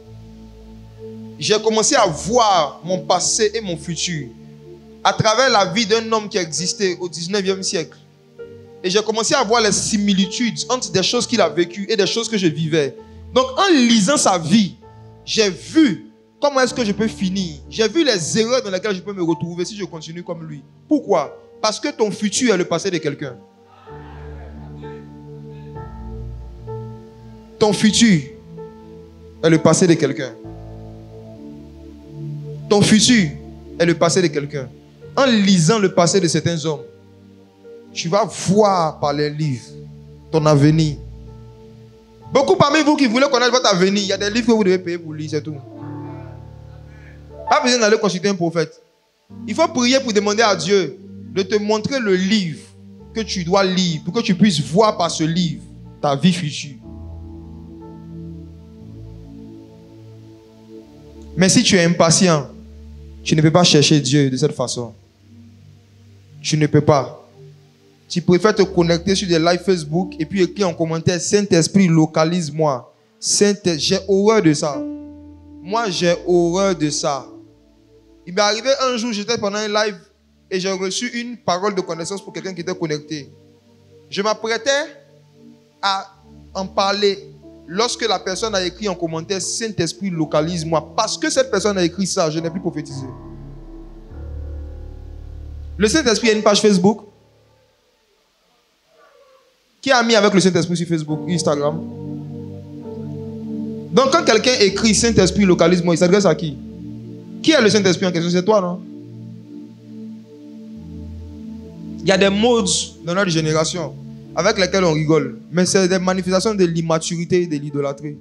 j'ai commencé à voir mon passé et mon futur à travers la vie d'un homme qui existait au 19e siècle. Et j'ai commencé à voir les similitudes entre des choses qu'il a vécues et des choses que je vivais. Donc en lisant sa vie, j'ai vu comment est-ce que je peux finir. J'ai vu les erreurs dans lesquelles je peux me retrouver si je continue comme lui. Pourquoi? Parce que ton futur est le passé de quelqu'un. Ton futur est le passé de quelqu'un. Ton futur est le passé de quelqu'un. En lisant le passé de certains hommes, tu vas voir par les livres ton avenir. Beaucoup parmi vous qui voulez connaître votre avenir, il y a des livres que vous devez payer pour lire, c'est tout. Pas besoin d'aller consulter un prophète. Il faut prier pour demander à Dieu de te montrer le livre que tu dois lire pour que tu puisses voir par ce livre ta vie future. Mais si tu es impatient, tu ne peux pas chercher Dieu de cette façon. Tu ne peux pas. Tu préfères te connecter sur des lives Facebook et puis écrire en commentaire: Saint-Esprit, localise-moi. J'ai horreur de ça. Moi, j'ai horreur de ça. Il m'est arrivé un jour, j'étais pendant un live et j'ai reçu une parole de connaissance pour quelqu'un qui était connecté. Je m'apprêtais à en parler lorsque la personne a écrit en commentaire: Saint-Esprit, localise-moi. Parce que cette personne a écrit ça, je n'ai plus prophétisé. Le Saint-Esprit a une page Facebook. Qui a mis avec le Saint-Esprit sur Facebook, Instagram? Donc quand quelqu'un écrit Saint-Esprit, localise-moi, il s'adresse à qui? Qui est le Saint-Esprit en question? C'est toi, non? Il y a des modes dans notre génération avec lesquels on rigole. Mais c'est des manifestations de l'immaturité et de l'idolâtrie.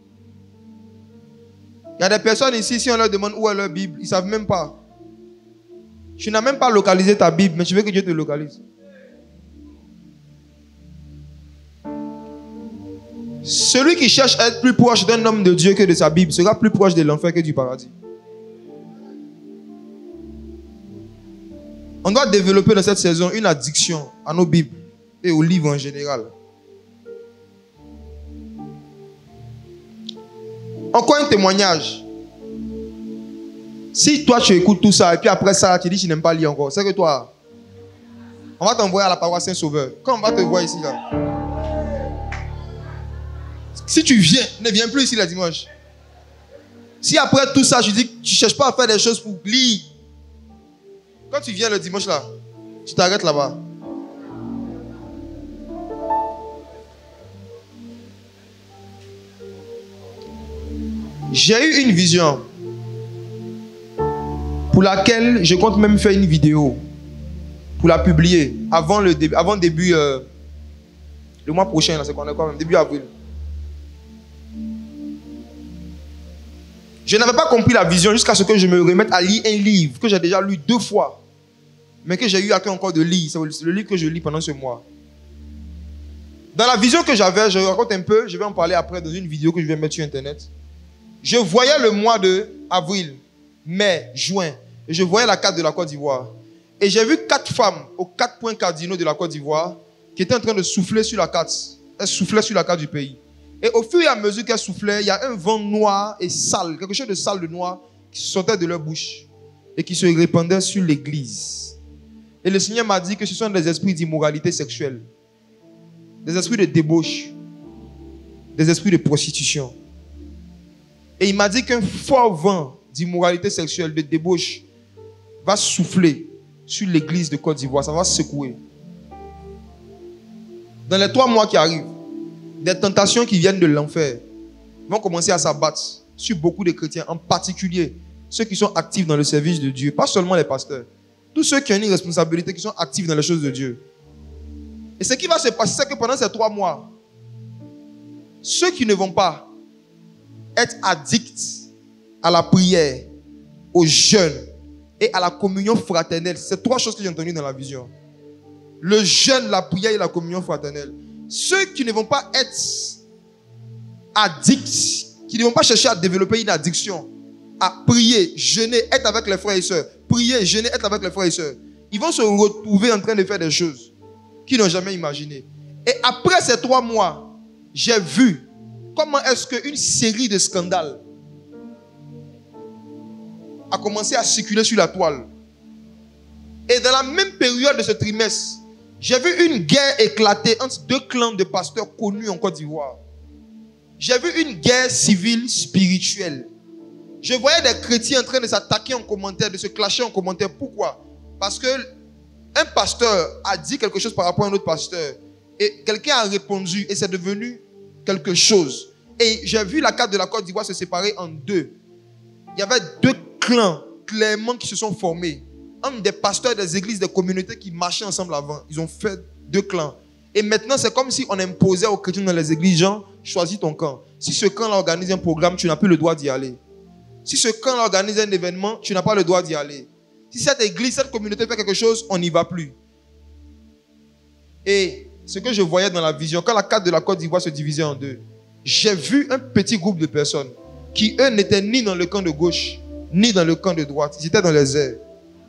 Il y a des personnes ici, si on leur demande où est leur Bible, ils ne savent même pas. Tu n'as même pas localisé ta Bible, mais tu veux que Dieu te localise. Celui qui cherche à être plus proche d'un homme de Dieu que de sa Bible sera plus proche de l'enfer que du paradis. On doit développer dans cette saison une addiction à nos Bibles et aux livres en général. Encore un témoignage. Si toi tu écoutes tout ça et puis après ça tu dis que tu n'aimes pas lire encore, c'est que toi, On va t'envoyer à la paroisse Saint-Sauveur. Quand on va te voir ici, là. Si tu viens, ne viens plus ici le dimanche. Si après tout ça, je dis que tu ne cherches pas à faire des choses pour lire. Quand tu viens le dimanche là, tu t'arrêtes là-bas. J'ai eu une vision pour laquelle je compte même faire une vidéo pour la publier avant début le mois prochain, c'est qu'on est quand même début avril. Je n'avais pas compris la vision jusqu'à ce que je me remette à lire un livre que j'ai déjà lu 2 fois, mais que j'ai eu à cœur encore de lire. C'est le livre que je lis pendant ce mois. Dans la vision que j'avais, je raconte un peu, je vais en parler après dans une vidéo que je vais mettre sur Internet. Je voyais le mois de avril, mai, juin, et je voyais la carte de la Côte d'Ivoire. Et j'ai vu 4 femmes aux 4 points cardinaux de la Côte d'Ivoire qui étaient en train de souffler sur la carte. Elles soufflaient sur la carte du pays. Et au fur et à mesure qu'elles soufflaient, il y a un vent noir et sale, quelque chose de sale, de noir, qui sortait de leur bouche et qui se répandait sur l'église. Et le Seigneur m'a dit que ce sont des esprits d'immoralité sexuelle, des esprits de débauche, des esprits de prostitution. Et il m'a dit qu'un fort vent d'immoralité sexuelle, de débauche, va souffler sur l'église de Côte d'Ivoire. Ça va secouer. Dans les 3 mois qui arrivent, des tentations qui viennent de l'enfer vont commencer à s'abattre sur beaucoup de chrétiens, en particulier ceux qui sont actifs dans le service de Dieu, pas seulement les pasteurs, tous ceux qui ont une responsabilité, qui sont actifs dans les choses de Dieu. Et ce qui va se passer, c'est que pendant ces 3 mois, ceux qui ne vont pas être addicts à la prière, au jeûne et à la communion fraternelle, c'est 3 choses que j'ai entendues dans la vision. Le jeûne, la prière et la communion fraternelle. Ceux qui ne vont pas être addicts, qui ne vont pas chercher à développer une addiction, à prier, jeûner, être avec les frères et sœurs, prier, jeûner, être avec les frères et sœurs, ils vont se retrouver en train de faire des choses qu'ils n'ont jamais imaginées. Et après ces 3 mois, j'ai vu comment est-ce qu'une série de scandales a commencé à circuler sur la toile. Et dans la même période de ce trimestre, j'ai vu une guerre éclater entre 2 clans de pasteurs connus en Côte d'Ivoire. J'ai vu une guerre civile spirituelle. Je voyais des chrétiens en train de s'attaquer en commentaire, de se clasher en commentaire. Pourquoi? Parce que un pasteur a dit quelque chose par rapport à un autre pasteur. Et quelqu'un a répondu et c'est devenu quelque chose. Et j'ai vu la carte de la Côte d'Ivoire se séparer en 2. Il y avait 2 clans clairement qui se sont formés. Un des pasteurs des églises, des communautés qui marchaient ensemble avant. Ils ont fait 2 clans. Et maintenant, c'est comme si on imposait aux chrétiens dans les églises, genre, choisis ton camp. Si ce camp-là organise un programme, tu n'as plus le droit d'y aller. Si ce camp-là organise un événement, tu n'as pas le droit d'y aller. Si cette église, cette communauté fait quelque chose, on n'y va plus. Et ce que je voyais dans la vision, quand la carte de la Côte d'Ivoire se divisait en 2, j'ai vu un petit groupe de personnes qui, eux, n'étaient ni dans le camp de gauche, ni dans le camp de droite. Ils étaient dans les airs.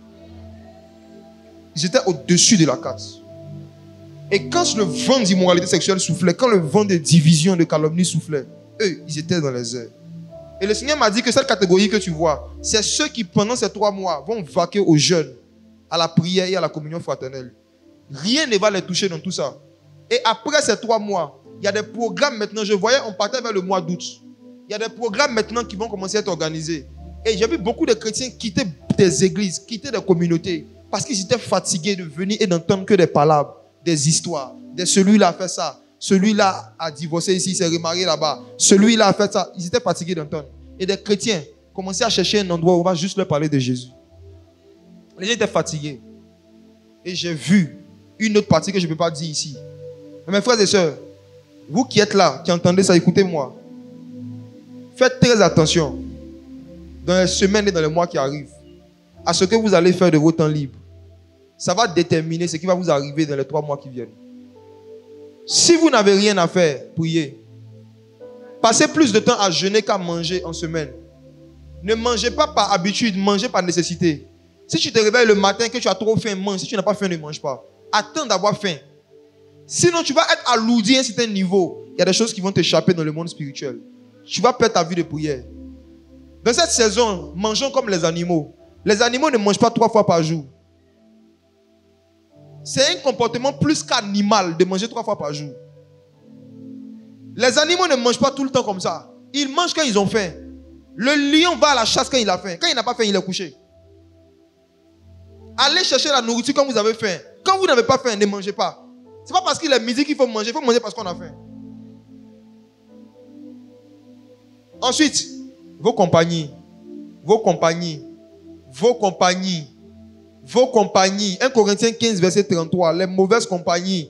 Ils étaient au-dessus de la carte. Et quand le vent d'immoralité sexuelle soufflait, quand le vent de division, de calomnie soufflait, eux, ils étaient dans les airs. Et le Seigneur m'a dit que cette catégorie que tu vois, c'est ceux qui, pendant ces 3 mois, vont vaquer au jeûne, à la prière et à la communion fraternelle. Rien ne va les toucher dans tout ça. Et après ces 3 mois, il y a des programmes maintenant. Je voyais, on partait vers le mois d'août. Il y a des programmes maintenant qui vont commencer à être organisés. Et j'ai vu beaucoup de chrétiens quitter des églises, quitter des communautés, parce qu'ils étaient fatigués de venir et d'entendre que des palabres, des histoires. Celui-là a fait ça. Celui-là a divorcé ici, il s'est remarié là-bas. Celui-là a fait ça. Ils étaient fatigués d'entendre. Et des chrétiens commençaient à chercher un endroit où on va juste leur parler de Jésus. Les gens étaient fatigués. Et j'ai vu une autre partie que je ne peux pas dire ici. Mais mes frères et sœurs, vous qui êtes là, qui entendez ça, écoutez-moi. Faites très attention dans les semaines et dans les mois qui arrivent à ce que vous allez faire de vos temps libres. Ça va déterminer ce qui va vous arriver dans les 3 mois qui viennent. Si vous n'avez rien à faire, priez. Passez plus de temps à jeûner qu'à manger en semaine. Ne mangez pas par habitude, mangez par nécessité. Si tu te réveilles le matin que tu as trop faim, mange. Si tu n'as pas faim, ne mange pas. Attends d'avoir faim. Sinon, tu vas être alourdi à un certain niveau. Il y a des choses qui vont t'échapper dans le monde spirituel. Tu vas perdre ta vie de prière. Dans cette saison, mangeons comme les animaux. Les animaux ne mangent pas 3 fois par jour. C'est un comportement plus qu'animal de manger 3 fois par jour. Les animaux ne mangent pas tout le temps comme ça. Ils mangent quand ils ont faim. Le lion va à la chasse quand il a faim. Quand il n'a pas faim, il est couché. Allez chercher la nourriture quand vous avez faim. Quand vous n'avez pas faim, ne mangez pas. Ce n'est pas parce qu'il est midi qu'il faut manger. Il faut manger parce qu'on a faim. Ensuite, vos compagnies. Vos compagnies. Vos compagnies. Vos compagnies. 1 Corinthiens 15, verset 33. Les mauvaises compagnies.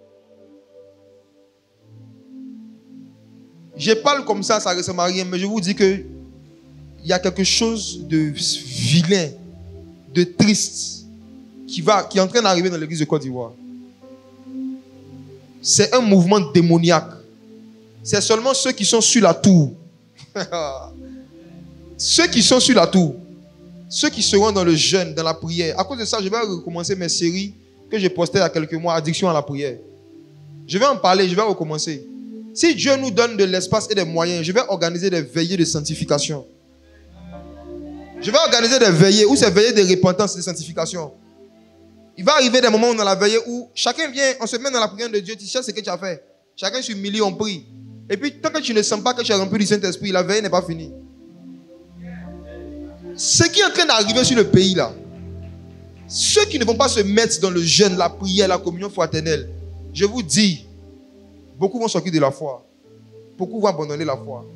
Je parle comme ça ne ressemble à rien, mais je vous dis que il y a quelque chose de vilain, de triste, qui est en train d'arriver dans l'église de Côte d'Ivoire. C'est un mouvement démoniaque. C'est seulement ceux qui sont sur la tour. Ceux qui sont sur la tour. Ceux qui seront dans le jeûne, dans la prière. À cause de ça, je vais recommencer mes séries que j'ai postées il y a quelques mois, Addiction à la prière. Je vais en parler, je vais recommencer. Si Dieu nous donne de l'espace et des moyens, je vais organiser des veillées de sanctification. Je vais organiser des veillées où c'est veillées de repentance et de sanctification. Il va arriver des moments dans la veillée où chacun vient, on se met dans la prière de Dieu, tu sais ce que tu as fait. Chacun s'humilie, on prie. Et puis, tant que tu ne sens pas que tu es rempli du Saint-Esprit, la veille n'est pas finie. Ce qui est en train d'arriver sur le pays là, ceux qui ne vont pas se mettre dans le jeûne, la prière, la communion fraternelle, je vous dis, beaucoup vont sortir de la foi. Beaucoup vont abandonner la foi.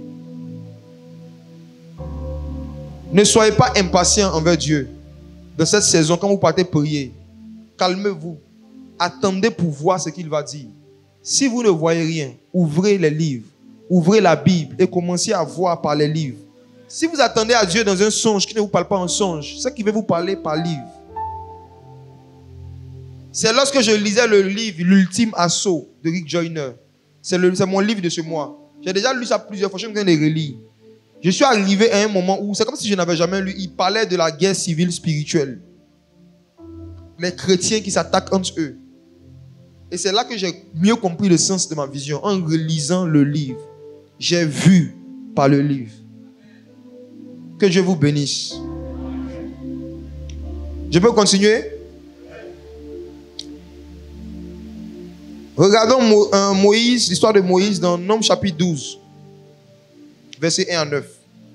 Ne soyez pas impatients envers Dieu. Dans cette saison, quand vous partez prier, calmez-vous. Attendez pour voir ce qu'il va dire. Si vous ne voyez rien, ouvrez les livres, ouvrez la Bible et commencez à voir par les livres. Si vous attendez à Dieu dans un songe qui ne vous parle pas en songe, c'est qu'il veut vous parler par livre. C'est lorsque je lisais le livre L'Ultime Assaut de Rick Joyner. C'est mon livre de ce mois. J'ai déjà lu ça plusieurs fois, je suis en train de relire. Je suis arrivé à un moment où c'est comme si je n'avais jamais lu. Il parlait de la guerre civile spirituelle. Les chrétiens qui s'attaquent entre eux. Et c'est là que j'ai mieux compris le sens de ma vision. En relisant le livre. J'ai vu par le livre. Que Dieu vous bénisse. Je peux continuer? Regardons Moïse, l'histoire de Moïse dans Nombres chapitre 12. Verset 1 à 9.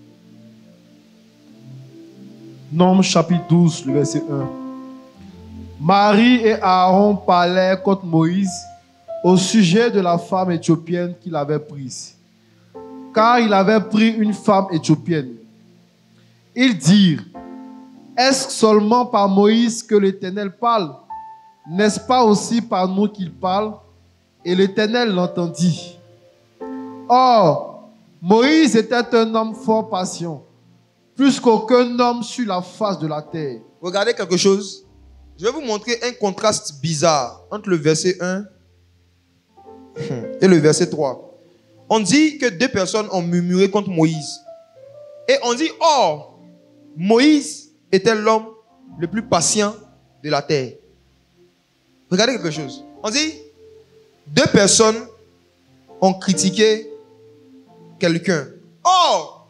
Nombres chapitre 12, le verset 1. Marie et Aaron parlaient contre Moïse au sujet de la femme éthiopienne qu'il avait prise. Car il avait pris une femme éthiopienne. Ils dirent, est-ce seulement par Moïse que l'Éternel parle? N'est-ce pas aussi par nous qu'il parle? Et l'Éternel l'entendit. Or, Moïse était un homme fort patient, plus qu'aucun homme sur la face de la terre. Regardez quelque chose. Je vais vous montrer un contraste bizarre entre le verset 1 et le verset 3. On dit que 2 personnes ont murmuré contre Moïse. Et on dit, or, Moïse était l'homme le plus patient de la terre. Regardez quelque chose. On dit, 2 personnes ont critiqué quelqu'un. Or,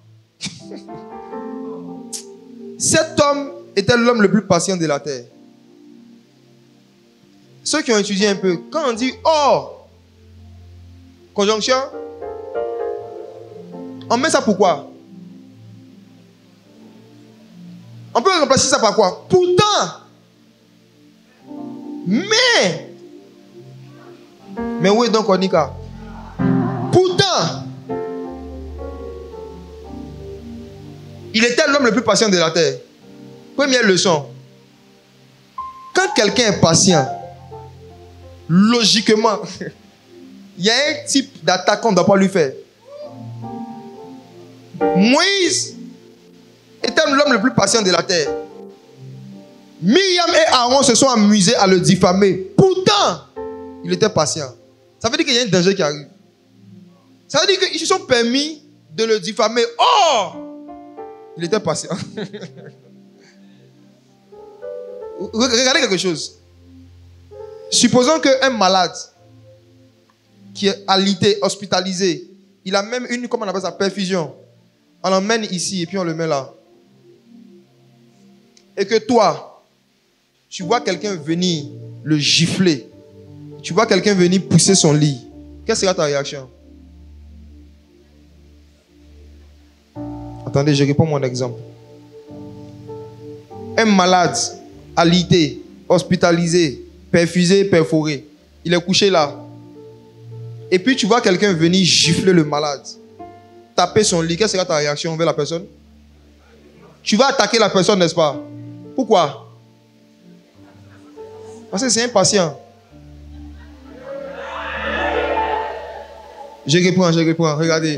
cet homme était l'homme le plus patient de la terre. Ceux qui ont étudié un peu, quand on dit or, conjonction, on met ça pourquoi? On peut remplacer ça par quoi? Pourtant. Mais où est donc Onika? Pourtant, il était l'homme le plus patient de la terre. Première leçon. Quand quelqu'un est patient, logiquement, il y a un type d'attaque qu'on ne doit pas lui faire. Moïse était l'homme le plus patient de la terre. Myriam et Aaron se sont amusés à le diffamer. Pourtant, il était patient. Ça veut dire qu'il y a un danger qui arrive. Ça veut dire qu'ils se sont permis de le diffamer. Or, il était patient. Regardez quelque chose. Supposons qu'un malade qui est alité, hospitalisé, il a même une, comment on appelle ça, perfusion. On l'emmène ici et puis on le met là. Et que toi, tu vois quelqu'un venir le gifler, tu vois quelqu'un venir pousser son lit, quelle sera ta réaction? Attendez, je réponds mon exemple. Un malade, alité, hospitalisé, perfusé, perforé, il est couché là. Et puis tu vois quelqu'un venir gifler le malade, taper son lit, quelle sera ta réaction envers la personne? Tu vas attaquer la personne, n'est-ce pas? Pourquoi? Parce que c'est impatient. Je reprends, regardez.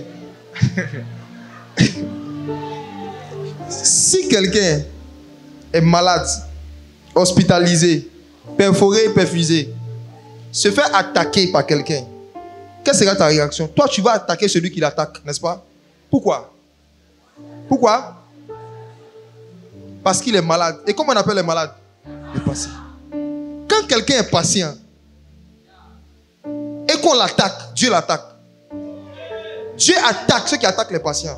Si quelqu'un est malade, hospitalisé, perforé, perfusé, se fait attaquer par quelqu'un, quelle sera ta réaction? Toi, tu vas attaquer celui qui l'attaque, n'est-ce pas? Pourquoi? Pourquoi? Parce qu'il est malade. Et comment on appelle les malades? Les patients. Quand quelqu'un est patient et qu'on l'attaque, Dieu l'attaque. Dieu attaque ceux qui attaquent les patients.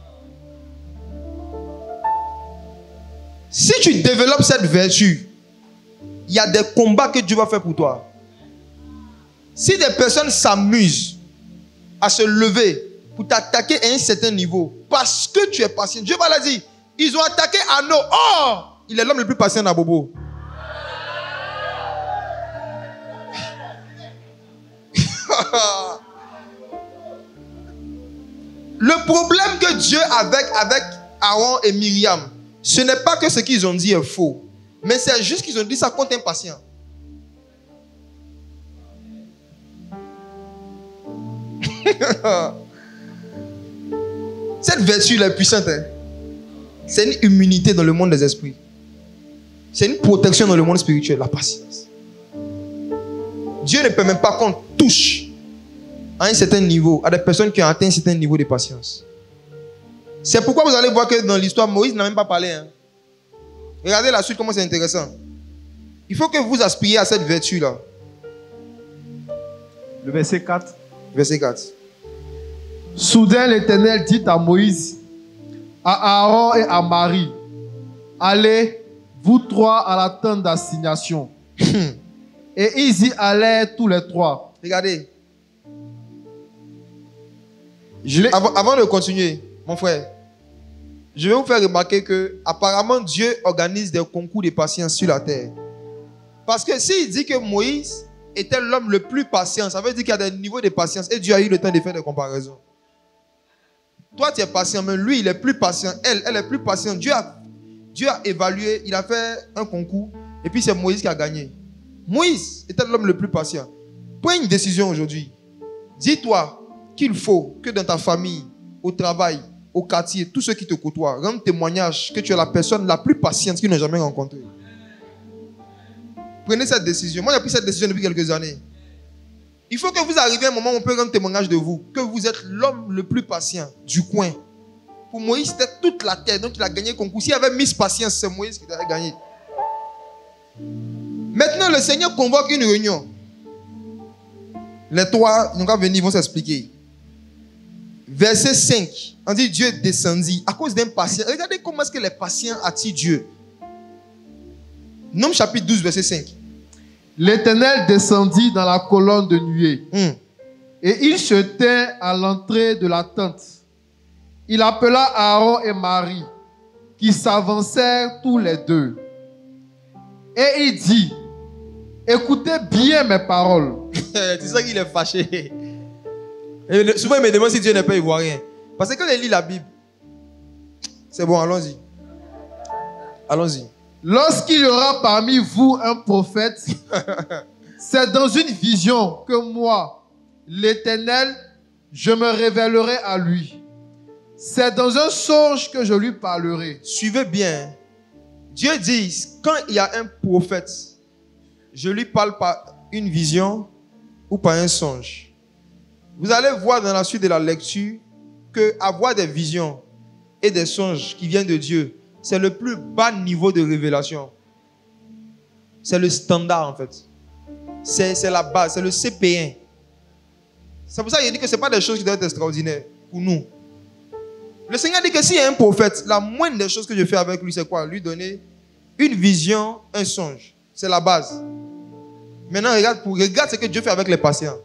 Si tu développes cette vertu, il y a des combats que Dieu va faire pour toi. Si des personnes s'amusent à se lever pour t'attaquer à un certain niveau, parce que tu es patient, Dieu va leur dire, ils ont attaqué Ano. Oh, il est l'homme le plus patient d'Abobo. Le problème que Dieu a avec Aaron et Myriam, ce n'est pas que ce qu'ils ont dit est faux, mais c'est juste qu'ils ont dit ça contre un patient. Cette vertu est puissante. Hein? C'est une immunité dans le monde des esprits. C'est une protection dans le monde spirituel, la patience. Dieu ne permet pas qu'on touche à un certain niveau, à des personnes qui ont atteint un certain niveau de patience. C'est pourquoi vous allez voir que dans l'histoire, Moïse n'a même pas parlé. Hein. Regardez la suite, comment c'est intéressant. Il faut que vous aspiriez à cette vertu-là. Le verset 4. Verset 4. Soudain, l'Éternel dit à Moïse, à Aaron et à Marie, allez, vous trois, à la tente d'assignation. Et ils y allaient tous les trois. Regardez. Avant de continuer, mon frère, je vais vous faire remarquer que apparemment Dieu organise des concours de patience sur la terre. Parce que s'il dit que Moïse était l'homme le plus patient, ça veut dire qu'il y a des niveaux de patience et Dieu a eu le temps de faire des comparaisons. Toi, tu es patient, mais lui, il est plus patient. Elle est plus patiente. Dieu a évalué, il a fait un concours et puis c'est Moïse qui a gagné. Moïse était l'homme le plus patient. Prends une décision aujourd'hui. Dis-toi qu'il faut que dans ta famille, au travail, au quartier, tous ceux qui te côtoient, rendent témoignage que tu es la personne la plus patiente qu'ils n'ont jamais rencontrée. Prenez cette décision. Moi, j'ai pris cette décision depuis quelques années. Il faut que vous arriviez à un moment où on peut rendre témoignage de vous, que vous êtes l'homme le plus patient du coin. Pour Moïse, c'était toute la terre, donc il a gagné le concours. S'il y avait Miss Patience, c'est Moïse qui avait gagné. Maintenant, le Seigneur convoque une réunion. Les trois, ils vont venir, ils vont s'expliquer. Verset 5, on dit Dieu descendit à cause d'un patient. Regardez comment est-ce que les patients attirent Dieu. Nom chapitre 12, verset 5. L'Éternel descendit dans la colonne de nuée. Et il se tint à l'entrée de la tente. Il appela Aaron et Marie, qui s'avancèrent tous les deux. Et il dit, écoutez bien mes paroles. C'est ça qu'il est fâché. Et souvent, il me demande si Dieu n'est pas ivoirien. Parce que quand il lit la Bible, c'est bon, allons-y. Allons-y. Lorsqu'il y aura parmi vous un prophète, c'est dans une vision que moi, l'Éternel, je me révélerai à lui. C'est dans un songe que je lui parlerai. Suivez bien. Dieu dit, quand il y a un prophète, je lui parle par une vision ou par un songe. Vous allez voir dans la suite de la lecture que avoir des visions et des songes qui viennent de Dieu, c'est le plus bas niveau de révélation. C'est le standard en fait. C'est la base, c'est le CP1. C'est pour ça qu'il dit que ce n'est pas des choses qui doivent être extraordinaires pour nous. Le Seigneur dit que s'il y a un prophète, la moindre des choses que je fais avec lui, c'est quoi? Lui donner une vision, un songe. C'est la base. Maintenant, regarde ce que Dieu fait avec les patients.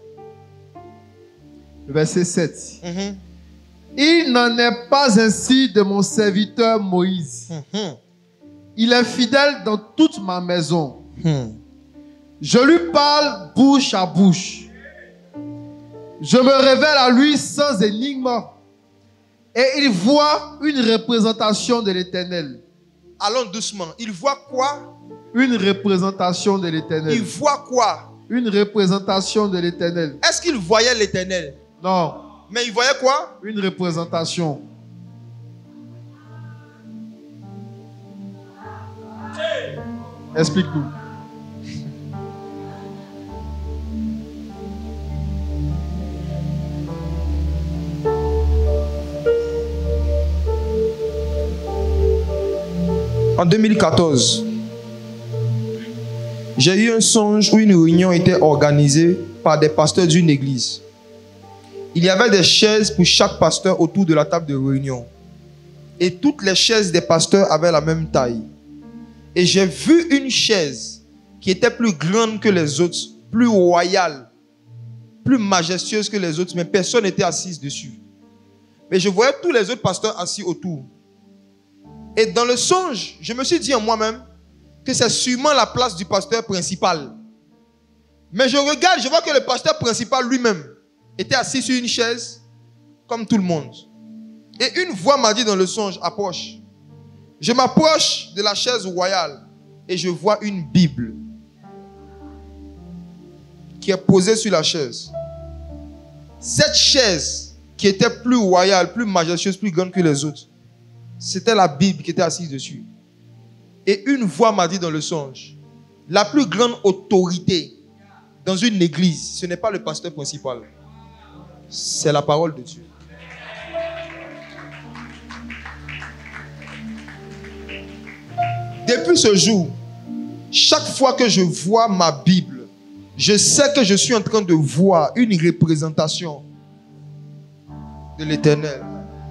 Le verset 7. Il n'en est pas ainsi de mon serviteur Moïse. Il est fidèle dans toute ma maison. Je lui parle bouche à bouche. Je me révèle à lui sans énigme. Et il voit une représentation de l'Éternel. Allons doucement. Il voit quoi? Une représentation de l'Éternel. Il voit quoi? Une représentation de l'Éternel. Est-ce qu'il voyait l'Éternel? Non. Mais il voyait quoi? Une représentation. Explique-nous. En 2014, j'ai eu un songe où une réunion était organisée par des pasteurs d'une église. Il y avait des chaises pour chaque pasteur autour de la table de réunion. Et toutes les chaises des pasteurs avaient la même taille. Et j'ai vu une chaise qui était plus grande que les autres, plus royale, plus majestueuse que les autres, mais personne n'était assis dessus. Mais je voyais tous les autres pasteurs assis autour. Et dans le songe, je me suis dit en moi-même que c'est sûrement la place du pasteur principal. Mais je regarde, je vois que le pasteur principal lui-même était assis sur une chaise comme tout le monde. Et une voix m'a dit dans le songe, approche. Je m'approche de la chaise royale et je vois une Bible qui est posée sur la chaise. Cette chaise qui était plus royale, plus majestueuse, plus grande que les autres, c'était la Bible qui était assise dessus. Et une voix m'a dit dans le songe, la plus grande autorité dans une église, ce n'est pas le pasteur principal. C'est la parole de Dieu. Depuis ce jour, chaque fois que je vois ma Bible, je sais que je suis en train de voir une représentation de l'Éternel.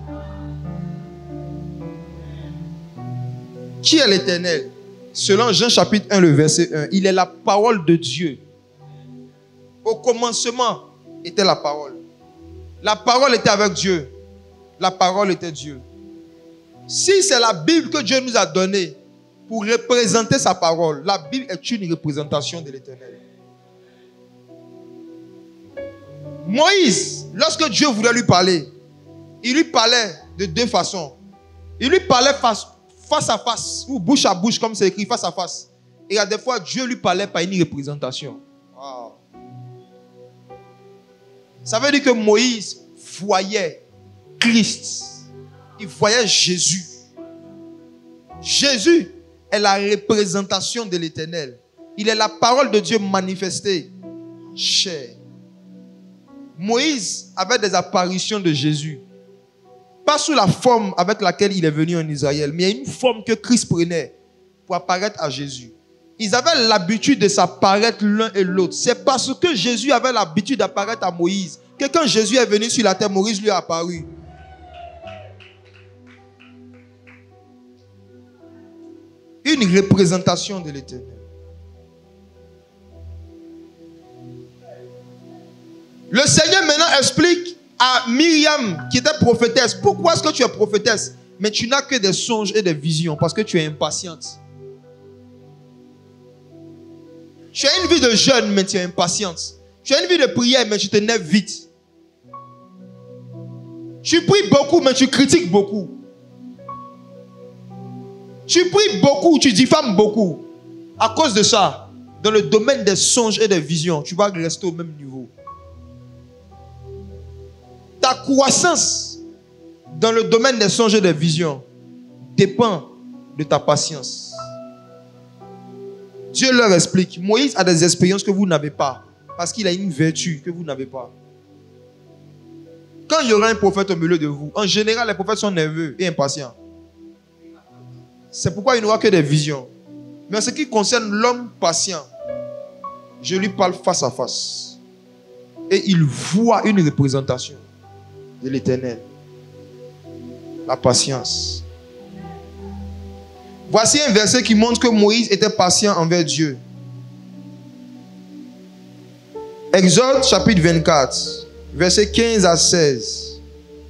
Qui est l'Éternel? Selon Jean chapitre 1, le verset 1, il est la parole de Dieu. Au commencement était la parole. La parole était avec Dieu. La parole était Dieu. Si c'est la Bible que Dieu nous a donnée pour représenter sa parole, la Bible est une représentation de l'Éternel. Moïse, lorsque Dieu voulait lui parler, il lui parlait de deux façons. Il lui parlait face à face, ou bouche à bouche, comme c'est écrit, face à face. Et à des fois, Dieu lui parlait par une représentation. Wow. Ça veut dire que Moïse voyait Christ. Il voyait Jésus. Jésus est la représentation de l'Éternel. Il est la parole de Dieu manifestée. Chair. Moïse avait des apparitions de Jésus. Pas sous la forme avec laquelle il est venu en Israël, mais il y a une forme que Christ prenait pour apparaître à Jésus. Ils avaient l'habitude de s'apparaître l'un et l'autre. C'est parce que Jésus avait l'habitude d'apparaître à Moïse que quand Jésus est venu sur la terre, Moïse lui a apparu. Une représentation de l'Éternel. Le Seigneur maintenant explique à Myriam, qui était prophétesse, pourquoi est-ce que tu es prophétesse? Mais tu n'as que des songes et des visions, parce que tu es impatiente. Tu as une vie de jeûne, mais tu es impatiente. Tu as une vie de prière, mais tu t'énerves vite. Tu pries beaucoup, mais tu critiques beaucoup. Tu pries beaucoup, tu diffames beaucoup. À cause de ça, dans le domaine des songes et des visions, tu vas rester au même niveau. Ta croissance dans le domaine des songes et des visions dépend de ta patience. Dieu leur explique. Moïse a des expériences que vous n'avez pas. Parce qu'il a une vertu que vous n'avez pas. Quand il y aura un prophète au milieu de vous, en général, les prophètes sont nerveux et impatients. C'est pourquoi il n'aura que des visions. Mais en ce qui concerne l'homme patient, je lui parle face à face. Et il voit une représentation de l'Éternel. La patience. Voici un verset qui montre que Moïse était patient envers Dieu. Exode chapitre 24, versets 15 à 16.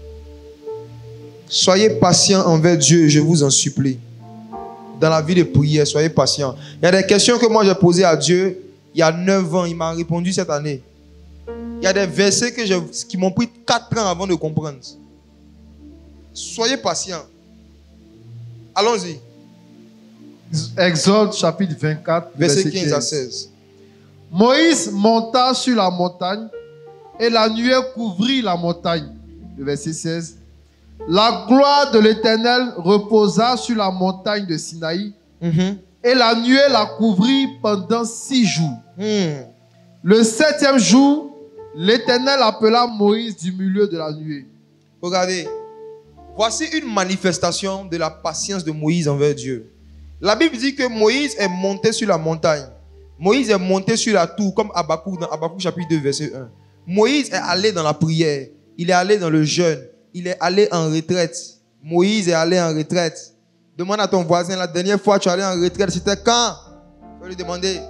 Soyez patients envers Dieu, je vous en supplie. Dans la vie de prière, soyez patients. Il y a des questions que moi j'ai posées à Dieu il y a 9 ans. Il m'a répondu cette année. Il y a des versets qui m'ont pris 4 ans avant de comprendre. Soyez patients. Allons-y. Exode chapitre 24, Verset 15 à 16. Moïse monta sur la montagne et la nuée couvrit la montagne. Le verset 16. La gloire de l'Éternel reposa sur la montagne de Sinaï et la nuée la couvrit pendant 6 jours. Le 7e jour, l'Éternel appela Moïse du milieu de la nuée. Regardez, voici une manifestation de la patience de Moïse envers Dieu. La Bible dit que Moïse est monté sur la montagne. Moïse est monté sur la tour, comme Habakkuk dans Habakkuk chapitre 2, verset 1. Moïse est allé dans la prière. Il est allé dans le jeûne. Il est allé en retraite. Moïse est allé en retraite. Demande à ton voisin, la dernière fois que tu es allé en retraite, c'était quand? Il faut lui demander.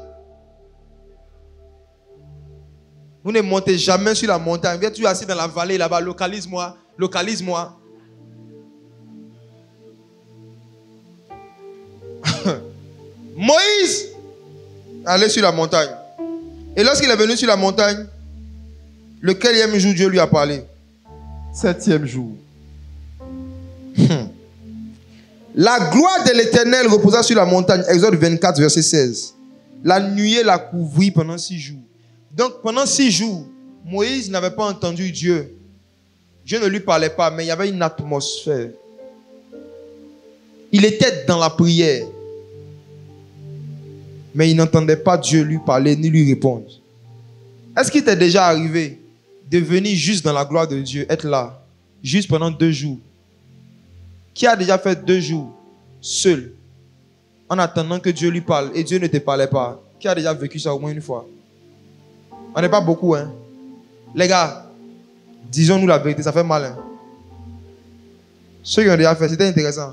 Vous ne montez jamais sur la montagne. Viens tu assis dans la vallée là-bas, localise-moi. Localise-moi. Moïse allait sur la montagne. Et lorsqu'il est venu sur la montagne, le quatrième jour, Dieu lui a parlé. 7e jour. La gloire de l'Éternel reposa sur la montagne. Exode 24, verset 16. La nuée la couvrit pendant 6 jours. Donc pendant 6 jours, Moïse n'avait pas entendu Dieu. Dieu ne lui parlait pas, mais il y avait une atmosphère. Il était dans la prière. Mais il n'entendait pas Dieu lui parler ni lui répondre. Est-ce qu'il t'est déjà arrivé de venir juste dans la gloire de Dieu, être là, juste pendant 2 jours? Qui a déjà fait 2 jours seul, en attendant que Dieu lui parle et Dieu ne te parlait pas? Qui a déjà vécu ça au moins une fois? On n'est pas beaucoup, hein? Les gars, disons-nous la vérité, ça fait mal, hein? Ceux qui ont déjà fait, c'était intéressant.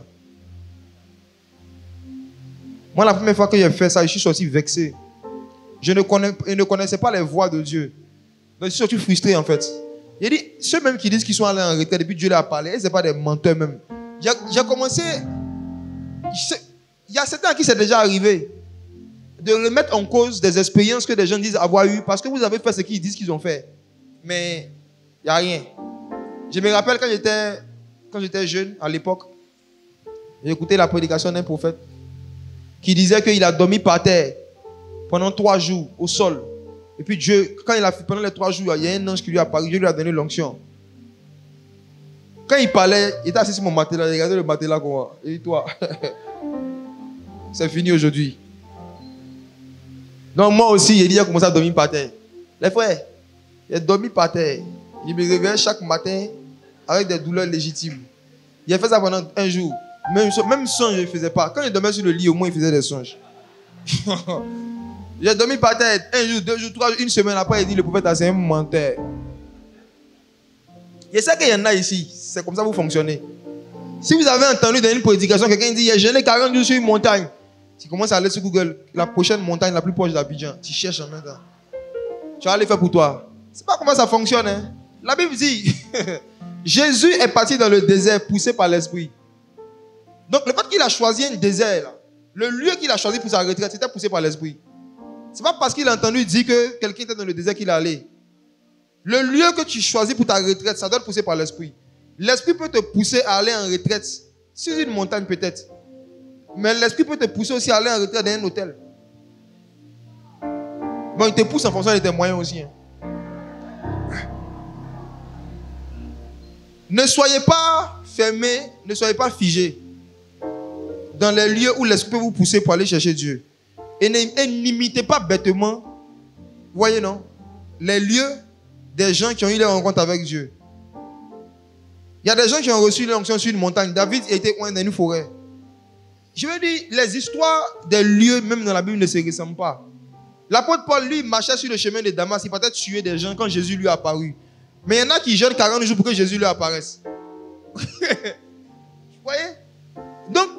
Moi, la première fois que j'ai fait ça, je suis sorti vexé. Je ne connaissais pas les voies de Dieu. Donc, je suis sorti frustré, en fait. J'ai dit, ceux même qui disent qu'ils sont allés en retraite depuis Dieu leur a parlé, ce n'est pas des menteurs même. J'ai commencé... Il y a certains à qui c'est déjà arrivé de remettre en cause des expériences que des gens disent avoir eues parce que vous avez fait ce qu'ils disent qu'ils ont fait. Mais il n'y a rien. Je me rappelle quand j'étais jeune, à l'époque, j'écoutais la prédication d'un prophète qui disait qu'il a dormi par terre pendant 3 jours au sol. Et puis Dieu, pendant les 3 jours, il y a un ange qui lui a apparu, Dieu lui a donné l'onction. Quand il parlait, il était assis sur mon matelas, il regardait le matelas comme moi. Et toi, c'est fini aujourd'hui. Donc moi aussi, il a commencé à dormir par terre. Les frères, il a dormi par terre. Il me réveillait chaque matin avec des douleurs légitimes. Il a fait ça pendant 1 jour. Même songe, je ne faisais pas. Quand il dormait sur le lit, au moins, il faisait des songes. J'ai dormi par terre 1 jour, 2 jours, 3 jours, 1 semaine après, il dit le prophète c'est un menteur. Je sais qu'il y en a ici, c'est comme ça que vous fonctionnez. Si vous avez entendu dans une prédication, quelqu'un dit, il a jeûné 40 jours sur une montagne. Tu commences à aller sur Google, la prochaine montagne la plus proche d'Abidjan. Tu cherches en même temps. Tu vas aller faire pour toi. C'est pas comment ça fonctionne. Hein? La Bible dit, Jésus est parti dans le désert poussé par l'Esprit. Donc le fait qu'il a choisi un désert, là, le lieu qu'il a choisi pour sa retraite, c'était poussé par l'Esprit. Ce n'est pas parce qu'il a entendu dire que quelqu'un était dans le désert qu'il est allé. Le lieu que tu choisis pour ta retraite, ça doit être poussé par l'Esprit. L'Esprit peut te pousser à aller en retraite sur une montagne peut-être. Mais l'Esprit peut te pousser aussi à aller en retraite dans un hôtel. Bon, il te pousse en fonction de tes moyens aussi. Hein. Ne soyez pas fermés, ne soyez pas figés dans les lieux où l'Esprit peut vous pousser pour aller chercher Dieu. Et n'imitez pas bêtement, voyez non, les lieux des gens qui ont eu des rencontres avec Dieu. Il y a des gens qui ont reçu l'onction sur une montagne. David était dans une forêt. Je veux dire, les histoires des lieux, même dans la Bible, ne se ressemblent pas. L'apôtre Paul, lui, marchait sur le chemin de Damas. Il partait tuer des gens quand Jésus lui est apparu. Mais il y en a qui jeûnent 40 jours pour que Jésus lui apparaisse. Vous voyez? Donc,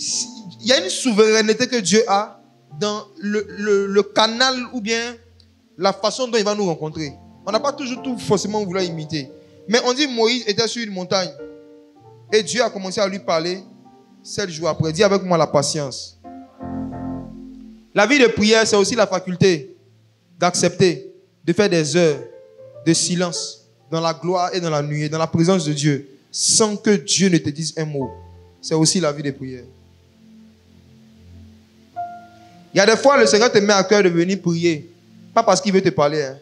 il y a une souveraineté que Dieu a dans le canal ou bien la façon dont il va nous rencontrer. On n'a pas toujours tout forcément voulu imiter. Mais on dit Moïse était sur une montagne. Et Dieu a commencé à lui parler 7 jours après. Dis avec moi la patience. La vie de prière, c'est aussi la faculté d'accepter, de faire des heures de silence dans la gloire et dans la nuée, dans la présence de Dieu, sans que Dieu ne te dise un mot. C'est aussi la vie de prière. Il y a des fois, le Seigneur te met à cœur de venir prier. Pas parce qu'il veut te parler. Hein.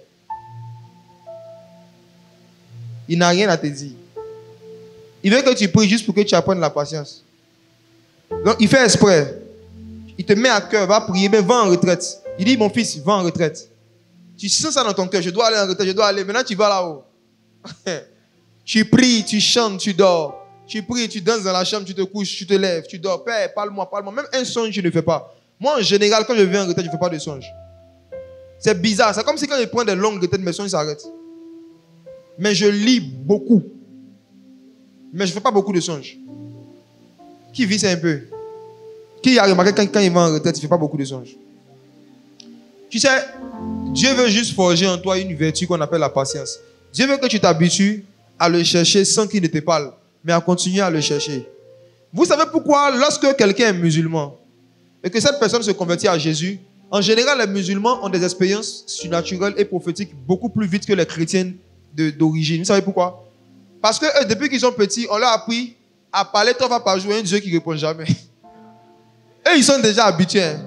Il n'a rien à te dire. Il veut que tu pries juste pour que tu apprennes la patience. Donc, il fait exprès. Il te met à cœur, va prier, mais va en retraite. Il dit, mon fils, va en retraite. Tu sens ça dans ton cœur, je dois aller en retraite, je dois aller. Maintenant, tu vas là-haut. Tu pries, tu chantes, tu dors. Tu pries, tu danses dans la chambre, tu te couches, tu te lèves, tu dors. Père, parle-moi, parle-moi. Même un songe, je ne fais pas. Moi, en général, quand je viens en retraite, je ne fais pas de songe. C'est bizarre. C'est comme si quand je prends des longues retraites, mes songes s'arrêtent. Mais je lis beaucoup. Mais je ne fais pas beaucoup de songes. Qui vit ça un peu? Qui a remarqué quand il va en retraite, il ne fait pas beaucoup de songes? Tu sais, Dieu veut juste forger en toi une vertu qu'on appelle la patience. Dieu veut que tu t'habitues à le chercher sans qu'il ne te parle, mais à continuer à le chercher. Vous savez pourquoi, lorsque quelqu'un est musulman et que cette personne se convertit à Jésus, en général, les musulmans ont des expériences surnaturelles et prophétiques beaucoup plus vite que les chrétiens d'origine. Vous savez pourquoi? Parce que eux, depuis qu'ils sont petits, on leur a appris à parler 3 fois par jour à un Dieu qui ne répond jamais. Eux, ils sont déjà habitués. Hein.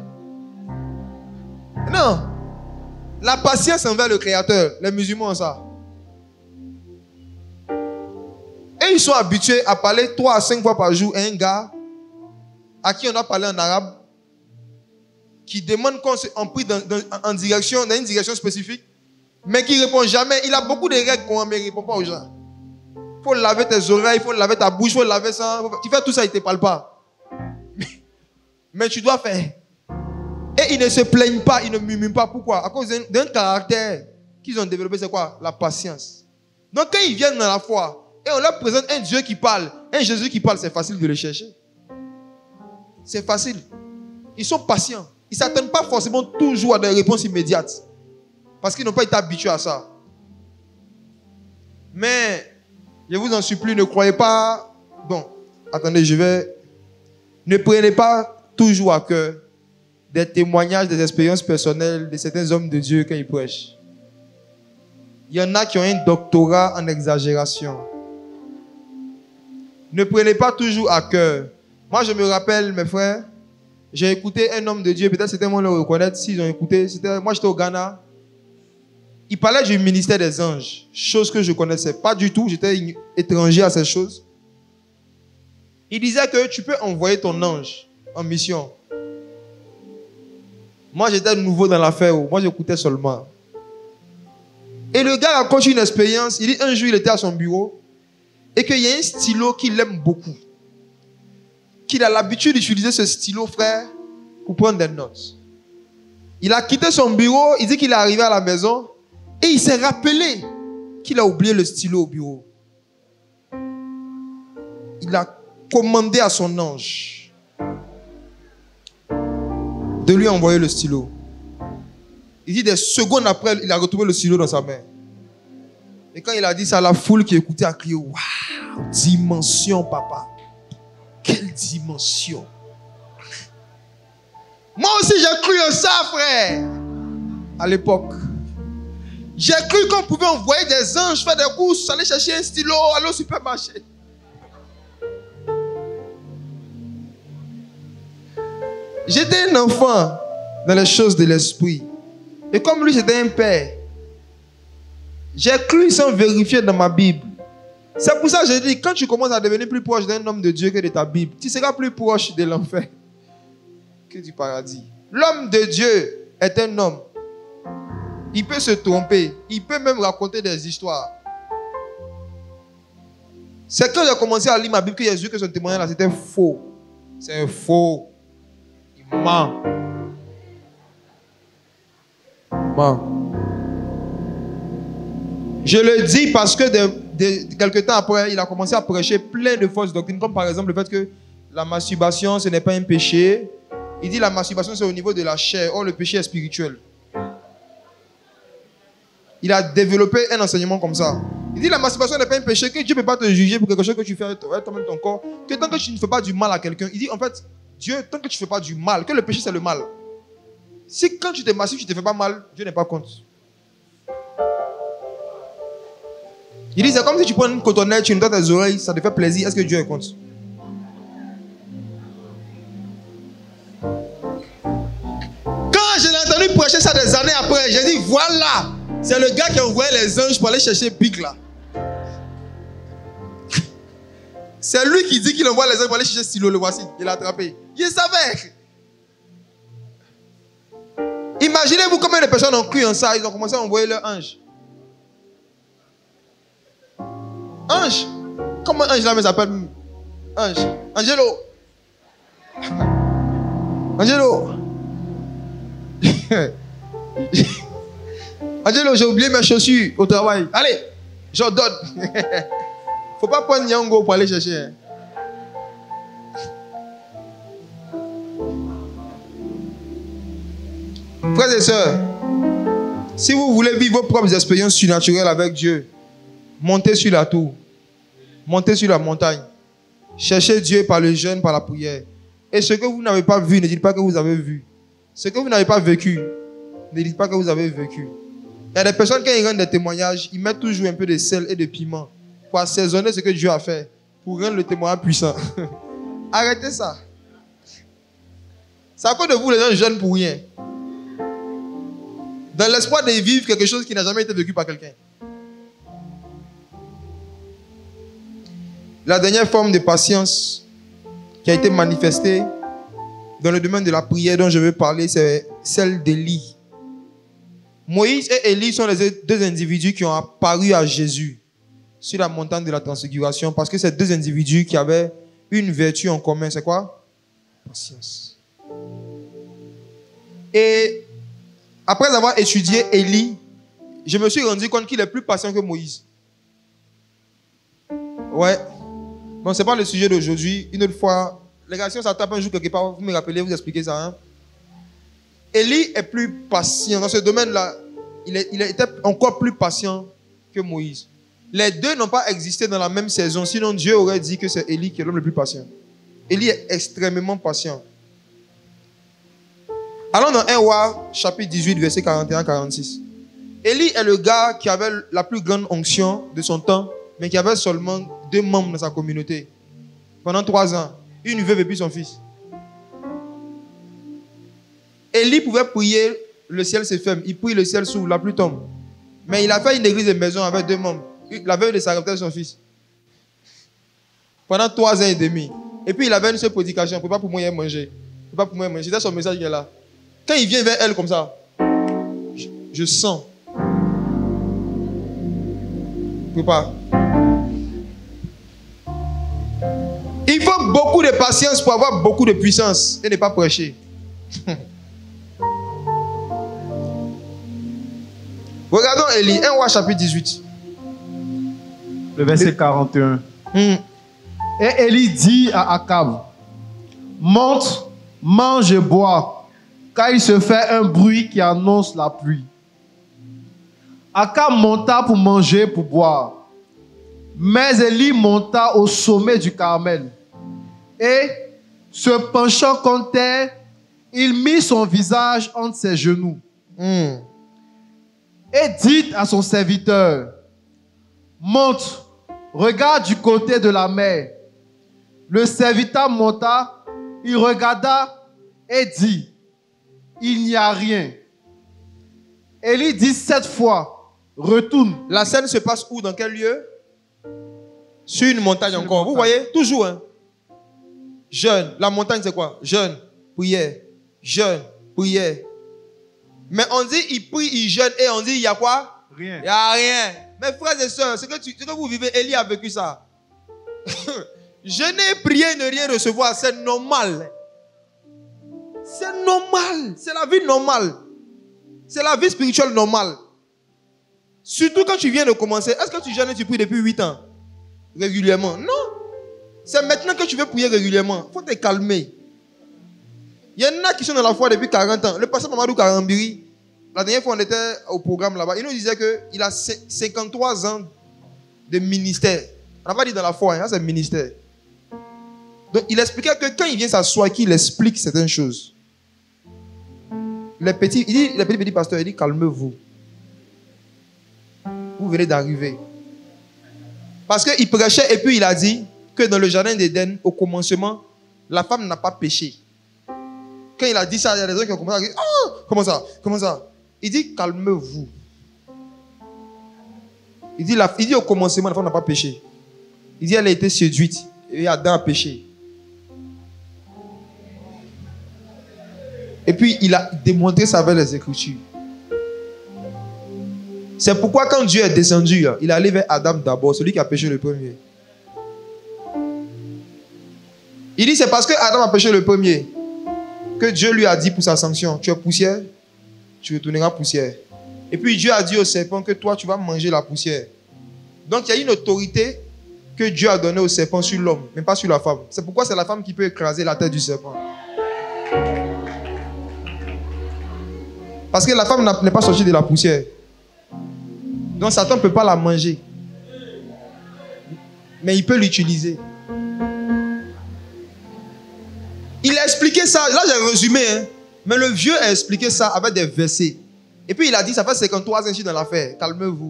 Non. La patience envers le Créateur, les musulmans ont ça. Et ils sont habitués à parler 3 à 5 fois par jour à un gars à qui on a parlé en arabe, qui demande qu'on prie dans une direction spécifique, mais qui ne répond jamais. Il a beaucoup de règles qu'on ne répond pas aux gens. Il faut laver tes oreilles, il faut laver ta bouche, il faut laver ça. Tu fais tout ça, il ne te parle pas. Mais tu dois faire. Et ils ne se plaignent pas, ils ne murmurent pas. Pourquoi? À cause d'un caractère qu'ils ont développé, c'est quoi? La patience. Donc quand ils viennent dans la foi, et on leur présente un Dieu qui parle, un Jésus qui parle, c'est facile de le chercher. C'est facile. Ils sont patients. Ils ne s'attendent pas forcément toujours à des réponses immédiates. Parce qu'ils n'ont pas été habitués à ça. Mais, je vous en supplie, ne croyez pas... Bon, attendez, ne prenez pas toujours à cœur des témoignages, des expériences personnelles de certains hommes de Dieu quand ils prêchent. Il y en a qui ont un doctorat en exagération. Ne prenez pas toujours à cœur. Moi, je me rappelle, mes frères, j'ai écouté un homme de Dieu, peut-être certains vont le reconnaître s'ils ont écouté. Moi, j'étais au Ghana. Il parlait du ministère des anges, chose que je ne connaissais pas du tout. J'étais étranger à ces choses. Il disait que tu peux envoyer ton ange en mission. Moi, j'étais nouveau dans l'affaire. Moi, j'écoutais seulement. Et le gars raconte une expérience. Il dit un jour, il était à son bureau et qu'il y a un stylo qu'il aime beaucoup. Qu'il a l'habitude d'utiliser ce stylo, frère, pour prendre des notes. Il a quitté son bureau. Il dit qu'il est arrivé à la maison et il s'est rappelé qu'il a oublié le stylo au bureau. Il a commandé à son ange de lui envoyer le stylo. Il dit des secondes après, il a retrouvé le stylo dans sa main. Et quand il a dit ça, la foule qui écoutait a crié, waouh, dimension, papa. Quelle dimension. Moi aussi, j'ai cru en ça, frère. À l'époque. J'ai cru qu'on pouvait envoyer des anges faire des courses, aller chercher un stylo, aller au supermarché. J'étais un enfant dans les choses de l'esprit. Et comme lui, j'étais un père, j'ai cru sans vérifier dans ma Bible. C'est pour ça que je dis, quand tu commences à devenir plus proche d'un homme de Dieu que de ta Bible, tu seras plus proche de l'enfer que du paradis. L'homme de Dieu est un homme. Il peut se tromper. Il peut même raconter des histoires. C'est quand j'ai commencé à lire ma Bible que j'ai vu que son témoignage là, c'était faux. C'est faux. Il ment. Je le dis parce que quelques temps après, il a commencé à prêcher plein de fausses doctrines, comme par exemple le fait que la masturbation, ce n'est pas un péché. Il dit la masturbation, c'est au niveau de la chair. Or, le péché est spirituel. il a développé un enseignement comme ça. Il dit la masturbation n'est pas un péché, que Dieu ne peut pas te juger pour quelque chose que tu fais avec toi-même ton corps, que tant que tu ne fais pas du mal à quelqu'un, il dit en fait, Dieu, tant que tu ne fais pas du mal, que le péché c'est le mal. Si quand tu te masturbes, tu ne te fais pas mal, Dieu n'est pas contre. Il dit c'est comme si tu prends une cotonnette, tu nettoies tes oreilles, ça te fait plaisir, est-ce que Dieu est contre? Quand je l'ai entendu prêcher ça des années après, j'ai dit voilà, c'est le gars qui a envoyé les anges pour aller chercher Big là. C'est lui qui dit qu'il envoie les anges pour aller chercher Stylo, le voici, il l'a attrapé. Il savait. Imaginez-vous combien de personnes ont cru en ça, ils ont commencé à envoyer leurs anges. Ange. Comment Ange là me s'appelle? Ange. Angelo. Angelo. Angelo, j'ai oublié mes chaussures au travail. Allez, j'en donne. Faut pas prendre Nyango pour aller chercher. Frères et sœurs, si vous voulez vivre vos propres expériences surnaturelles avec Dieu, montez sur la tour, montez sur la montagne, cherchez Dieu par le jeûne, par la prière. Et ce que vous n'avez pas vu, ne dites pas que vous avez vu. Ce que vous n'avez pas vécu, ne dites pas que vous avez vécu. Il y a des personnes qui rendent des témoignages, ils mettent toujours un peu de sel et de piment pour assaisonner ce que Dieu a fait, pour rendre le témoignage puissant. Arrêtez ça. C'est à cause de vous, les gens jeûnent pour rien. Dans l'espoir de vivre quelque chose qui n'a jamais été vécu par quelqu'un. La dernière forme de patience qui a été manifestée dans le domaine de la prière dont je veux parler, c'est celle d'Élie. Moïse et Élie sont les deux individus qui ont apparu à Jésus sur la montagne de la transfiguration parce que ces deux individus qui avaient une vertu en commun, c'est quoi? Patience. Et après avoir étudié Élie, je me suis rendu compte qu'il est plus patient que Moïse. Ouais. Bon, ce n'est pas le sujet d'aujourd'hui. Une autre fois, les gars, si on s'attrape un jour quelque part, vous me rappelez, vous expliquez ça. Hein? Élie est plus patient. Dans ce domaine-là, il était encore plus patient que Moïse. Les deux n'ont pas existé dans la même saison. Sinon, Dieu aurait dit que c'est Élie qui est l'homme le plus patient. Élie est extrêmement patient. Allons dans 1 Roi, chapitre 18, verset 41-46. Élie est le gars qui avait la plus grande onction de son temps, mais qui avait seulement 2 membres dans sa communauté. Pendant 3 ans, une veuve et puis son fils. Élie pouvait prier, le ciel se ferme. Il prie, le ciel s'ouvre, la pluie tombe. Mais il a fait une église de maison avec 2 membres. La veuve de Sarepta et son fils. Pendant 3 ans et demi. Et puis il avait une seule prédication. Pas pour moi y manger. Pas pour moi y manger. C'était son message qui est là. Quand il vient vers elle comme ça, je sens. Pas. Il faut beaucoup de patience pour avoir beaucoup de puissance et ne pas prêcher. Regardons Élie, 1 Roi chapitre 18. Le verset 41. Et Élie dit à Akab, monte, mange et bois, car il se fait un bruit qui annonce la pluie. Akab monta pour manger, pour boire. Mais Élie monta au sommet du Carmel. Et, se penchant contre terre, il mit son visage entre ses genoux. Et dit à son serviteur, monte, regarde du côté de la mer. Le serviteur monta, il regarda et dit, il n'y a rien. Élie dit 7 fois, retourne. La scène se passe où? Dans quel lieu? Sur une montagne encore. Vous voyez? Toujours. Hein? Jeûne. La montagne, c'est quoi? Jeûne, prière. Jeûne, prière. Mais on dit, il prie, il jeûne, et on dit, il y a quoi? Rien. Il n'y a rien. Mes frères et sœurs, ce que vous vivez, Élie a vécu ça. Jeûner, prier, ne rien recevoir, c'est normal. C'est normal. C'est la vie normale. C'est la vie spirituelle normale. Surtout quand tu viens de commencer. Est-ce que tu jeûnes et tu pries depuis 8 ans? Régulièrement? Non. C'est maintenant que tu veux prier régulièrement. Il faut te calmer. Il y en a qui sont dans la foi depuis 40 ans. Le pasteur Mamadou Karambiri, La dernière fois, on était au programme là-bas. Il nous disait qu'il a 53 ans de ministère. On n'a pas dit dans la foi, hein, c'est le ministère. Donc, il expliquait que quand il vient s'asseoir, qu'il explique certaines choses. Les petits pasteurs, il dit, calmez-vous. Vous venez d'arriver. Parce qu'il prêchait et puis il a dit que dans le jardin d'Éden, au commencement, la femme n'a pas péché. Quand il a dit ça, il y a des gens qui ont commencé à dire, oh, comment ça? Comment ça? Il dit, calmez-vous. Il dit au commencement, la femme n'a pas péché. Il dit, elle a été séduite. Et Adam a péché. Et puis, il a démontré ça avec les Écritures. C'est pourquoi quand Dieu est descendu, il est allé vers Adam d'abord, celui qui a péché le premier. Il dit, c'est parce que Adam a péché le premier que Dieu lui a dit pour sa sanction, tu es poussière, tu retourneras poussière. Et puis Dieu a dit au serpent que toi, tu vas manger la poussière. Donc, il y a une autorité que Dieu a donnée au serpent sur l'homme, mais pas sur la femme. C'est pourquoi c'est la femme qui peut écraser la tête du serpent. Parce que la femme n'est pas sortie de la poussière. Donc Satan ne peut pas la manger. Mais il peut l'utiliser. Il a expliqué ça. Là, j'ai résumé. Hein. Mais le vieux a expliqué ça avec des versets. Et puis il a dit, ça fait 53 ans que je suis dans l'affaire. Calmez-vous.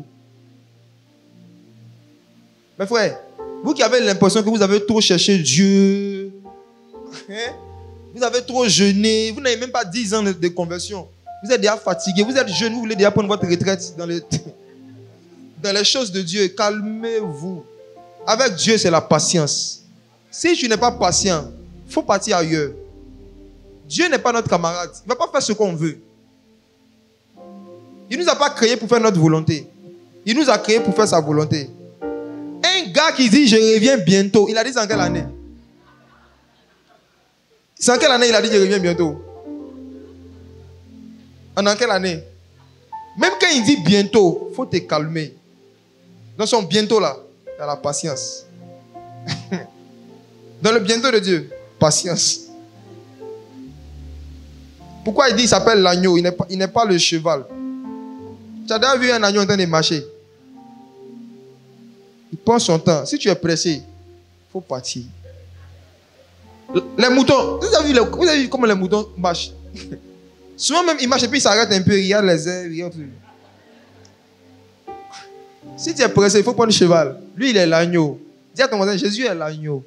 Mes frères, vous qui avez l'impression que vous avez trop cherché Dieu, hein? Vous avez trop jeûné, vous n'avez même pas 10 ans de conversion. Vous êtes déjà fatigué, vous êtes jeune, vous voulez déjà prendre votre retraite dans les choses de Dieu. Calmez-vous. Avec Dieu, c'est la patience. Si tu n'es pas patient, il faut partir ailleurs. Dieu n'est pas notre camarade. Il ne va pas faire ce qu'on veut. Il ne nous a pas créés pour faire notre volonté. Il nous a créés pour faire sa volonté. Un gars qui dit je reviens bientôt, il a dit c'est en quelle année? C'est en quelle année il a dit je reviens bientôt? En quelle année? Même quand il dit bientôt, il faut te calmer. Dans son bientôt là, il y a la patience. Dans le bientôt de Dieu, patience. Pourquoi il dit il s'appelle l'agneau? Il n'est pas le cheval. Tu as déjà vu un agneau en train de marcher? Il prend son temps. Si tu es pressé, il faut partir. Les moutons, vous avez vu comment les moutons marchent? Souvent même, ils marchent et puis ils s'arrêtent un peu, ils regardent les airs, ils regardent tout. Si tu es pressé, il faut prendre le cheval. Lui, il est l'agneau. Dis à ton voisin, Jésus est l'agneau.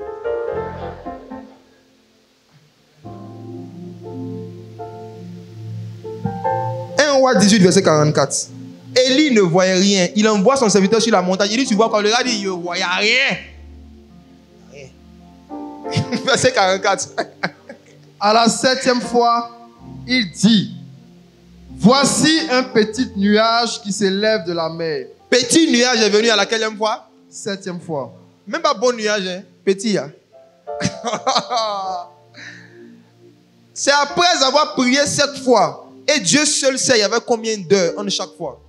Roi 18, verset 44. Élie ne voyait rien. Il envoie son serviteur sur la montagne. Il dit, tu vois quoi? Le gars dit, il ne voyait rien. Verset 44. À la 7e fois, il dit, voici un petit nuage qui s'élève de la mer. Petit nuage est venu à la quelle fois? 7e fois. Même pas bon nuage, hein? Petit. Hein? C'est après avoir prié 7 fois. Et Dieu seul sait, il y avait combien d'heures en chaque fois.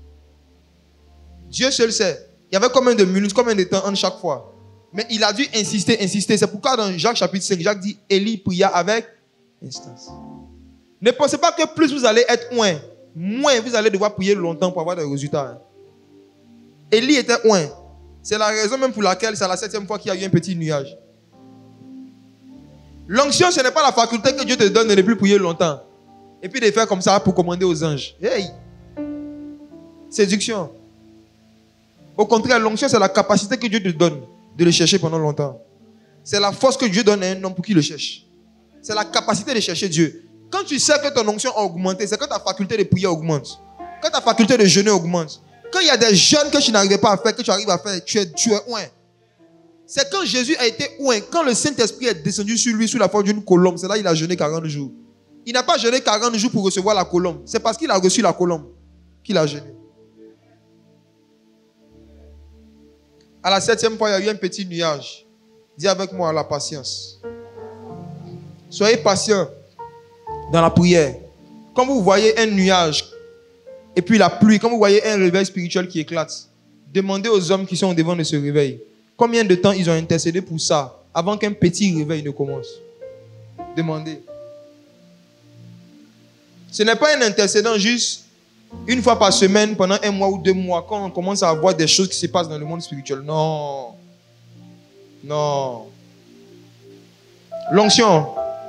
Dieu seul sait. Il y avait combien de minutes, combien de temps en chaque fois. Mais il a dû insister. C'est pourquoi dans Jacques chapitre 5, Jacques dit, Élie pria avec instance. Ne pensez pas que plus vous allez être moins vous allez devoir prier longtemps pour avoir des résultats. Hein. Élie était loin. C'est la raison même pour laquelle c'est à la 7e fois qu'il y a eu un petit nuage. L'onction, ce n'est pas la faculté que Dieu te donne de ne plus prier longtemps. Et puis de faire comme ça pour commander aux anges. Hey! Séduction. Au contraire, l'onction, c'est la capacité que Dieu te donne de le chercher pendant longtemps. C'est la force que Dieu donne à un homme pour qu'il le cherche. C'est la capacité de chercher Dieu. Quand tu sais que ton onction a augmenté, c'est quand ta faculté de prier augmente. Quand ta faculté de jeûner augmente. Quand il y a des jeûnes que tu n'arrivais pas à faire, que tu arrives à faire, tu es loin. C'est quand Jésus a été loin, quand le Saint-Esprit est descendu sur lui sous la forme d'une colombe, c'est là qu'il a jeûné 40 jours. Il n'a pas jeûné 40 jours pour recevoir la colombe. C'est parce qu'il a reçu la colombe qu'il a jeûné. À la 7e fois, il y a eu un petit nuage. Dis avec moi la patience. Soyez patient dans la prière. Quand vous voyez un nuage et puis la pluie, quand vous voyez un réveil spirituel qui éclate, demandez aux hommes qui sont devant de ce réveil combien de temps ils ont intercédé pour ça avant qu'un petit réveil ne commence. Demandez. Ce n'est pas un intercédant juste Une fois par semaine, pendant 1 mois ou 2 mois, quand on commence à voir des choses qui se passent dans le monde spirituel. Non. Non. L'onction,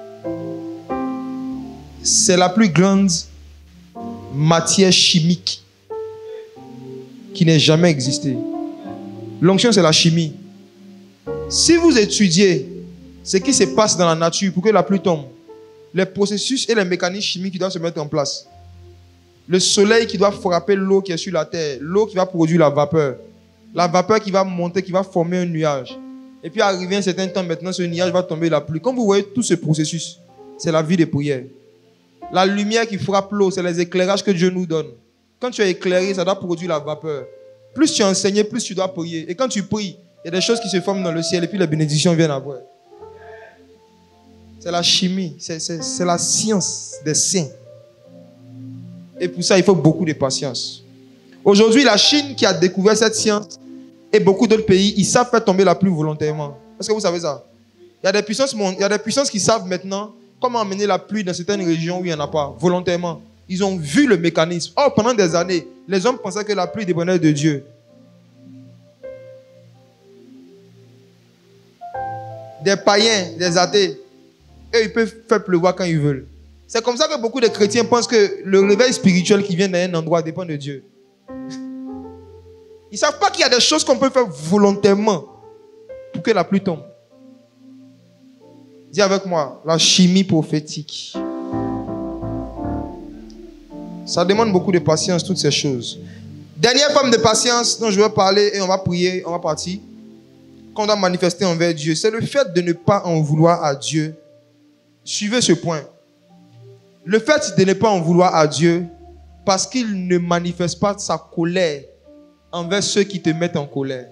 c'est la plus grande matière chimique qui n'ait jamais existé. L'onction, c'est la chimie. Si vous étudiez ce qui se passe dans la nature pour que la pluie tombe, les processus et les mécanismes chimiques qui doivent se mettre en place, le soleil qui doit frapper l'eau qui est sur la terre, l'eau qui va produire la vapeur qui va monter, qui va former un nuage. Et puis arrivé un certain temps, maintenant ce nuage va tomber la pluie. Comme vous voyez tout ce processus, c'est la vie de prière. La lumière qui frappe l'eau, c'est les éclairages que Dieu nous donne. Quand tu es éclairé, ça doit produire la vapeur. Plus tu es enseigné, plus tu dois prier. Et quand tu pries, il y a des choses qui se forment dans le ciel et puis les bénédictions viennent à voir. C'est la chimie, c'est la science des saints. Et pour ça, il faut beaucoup de patience. Aujourd'hui, la Chine qui a découvert cette science et beaucoup d'autres pays, ils savent faire tomber la pluie volontairement. Est-ce que vous savez ça? Il y a des puissances qui savent maintenant comment amener la pluie dans certaines régions où il n'y en a pas, volontairement. Ils ont vu le mécanisme. Or, pendant des années, les hommes pensaient que la pluie dépendait de Dieu. Des païens, des athées, eux, ils peuvent faire pleuvoir quand ils veulent. C'est comme ça que beaucoup de chrétiens pensent que le réveil spirituel qui vient d'un endroit dépend de Dieu. Ils ne savent pas qu'il y a des choses qu'on peut faire volontairement pour que la pluie tombe. Dis avec moi, la chimie prophétique. Ça demande beaucoup de patience, toutes ces choses. Dernière forme de patience dont je vais parler et on va prier, on va partir. Qu'on doit manifester envers Dieu, c'est le fait de ne pas en vouloir à Dieu. Suivez ce point. Le fait de ne pas en vouloir à Dieu parce qu'il ne manifeste pas sa colère envers ceux qui te mettent en colère.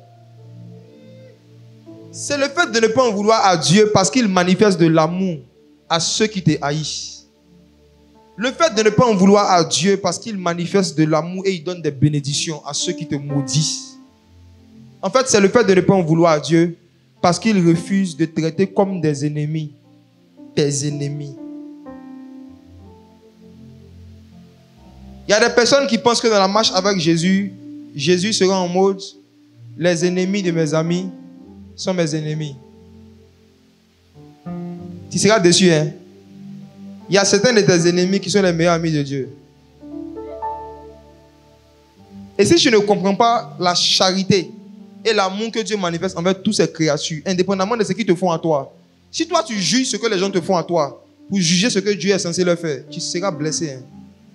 C'est le fait de ne pas en vouloir à Dieu parce qu'il manifeste de l'amour à ceux qui te haïssent. Le fait de ne pas en vouloir à Dieu parce qu'il manifeste de l'amour et il donne des bénédictions à ceux qui te maudissent. En fait, c'est le fait de ne pas en vouloir à Dieu parce qu'il refuse de traiter comme des ennemis tes ennemis. Il y a des personnes qui pensent que dans la marche avec Jésus, Jésus sera en mode « Les ennemis de mes amis sont mes ennemis ». Tu seras déçu, hein? Il y a certains de tes ennemis qui sont les meilleurs amis de Dieu. Et si tu ne comprends pas la charité et l'amour que Dieu manifeste envers toutes ses créatures, indépendamment de ce qu'ils te font à toi, si toi tu juges ce que les gens te font à toi, pour juger ce que Dieu est censé leur faire, tu seras blessé. Hein?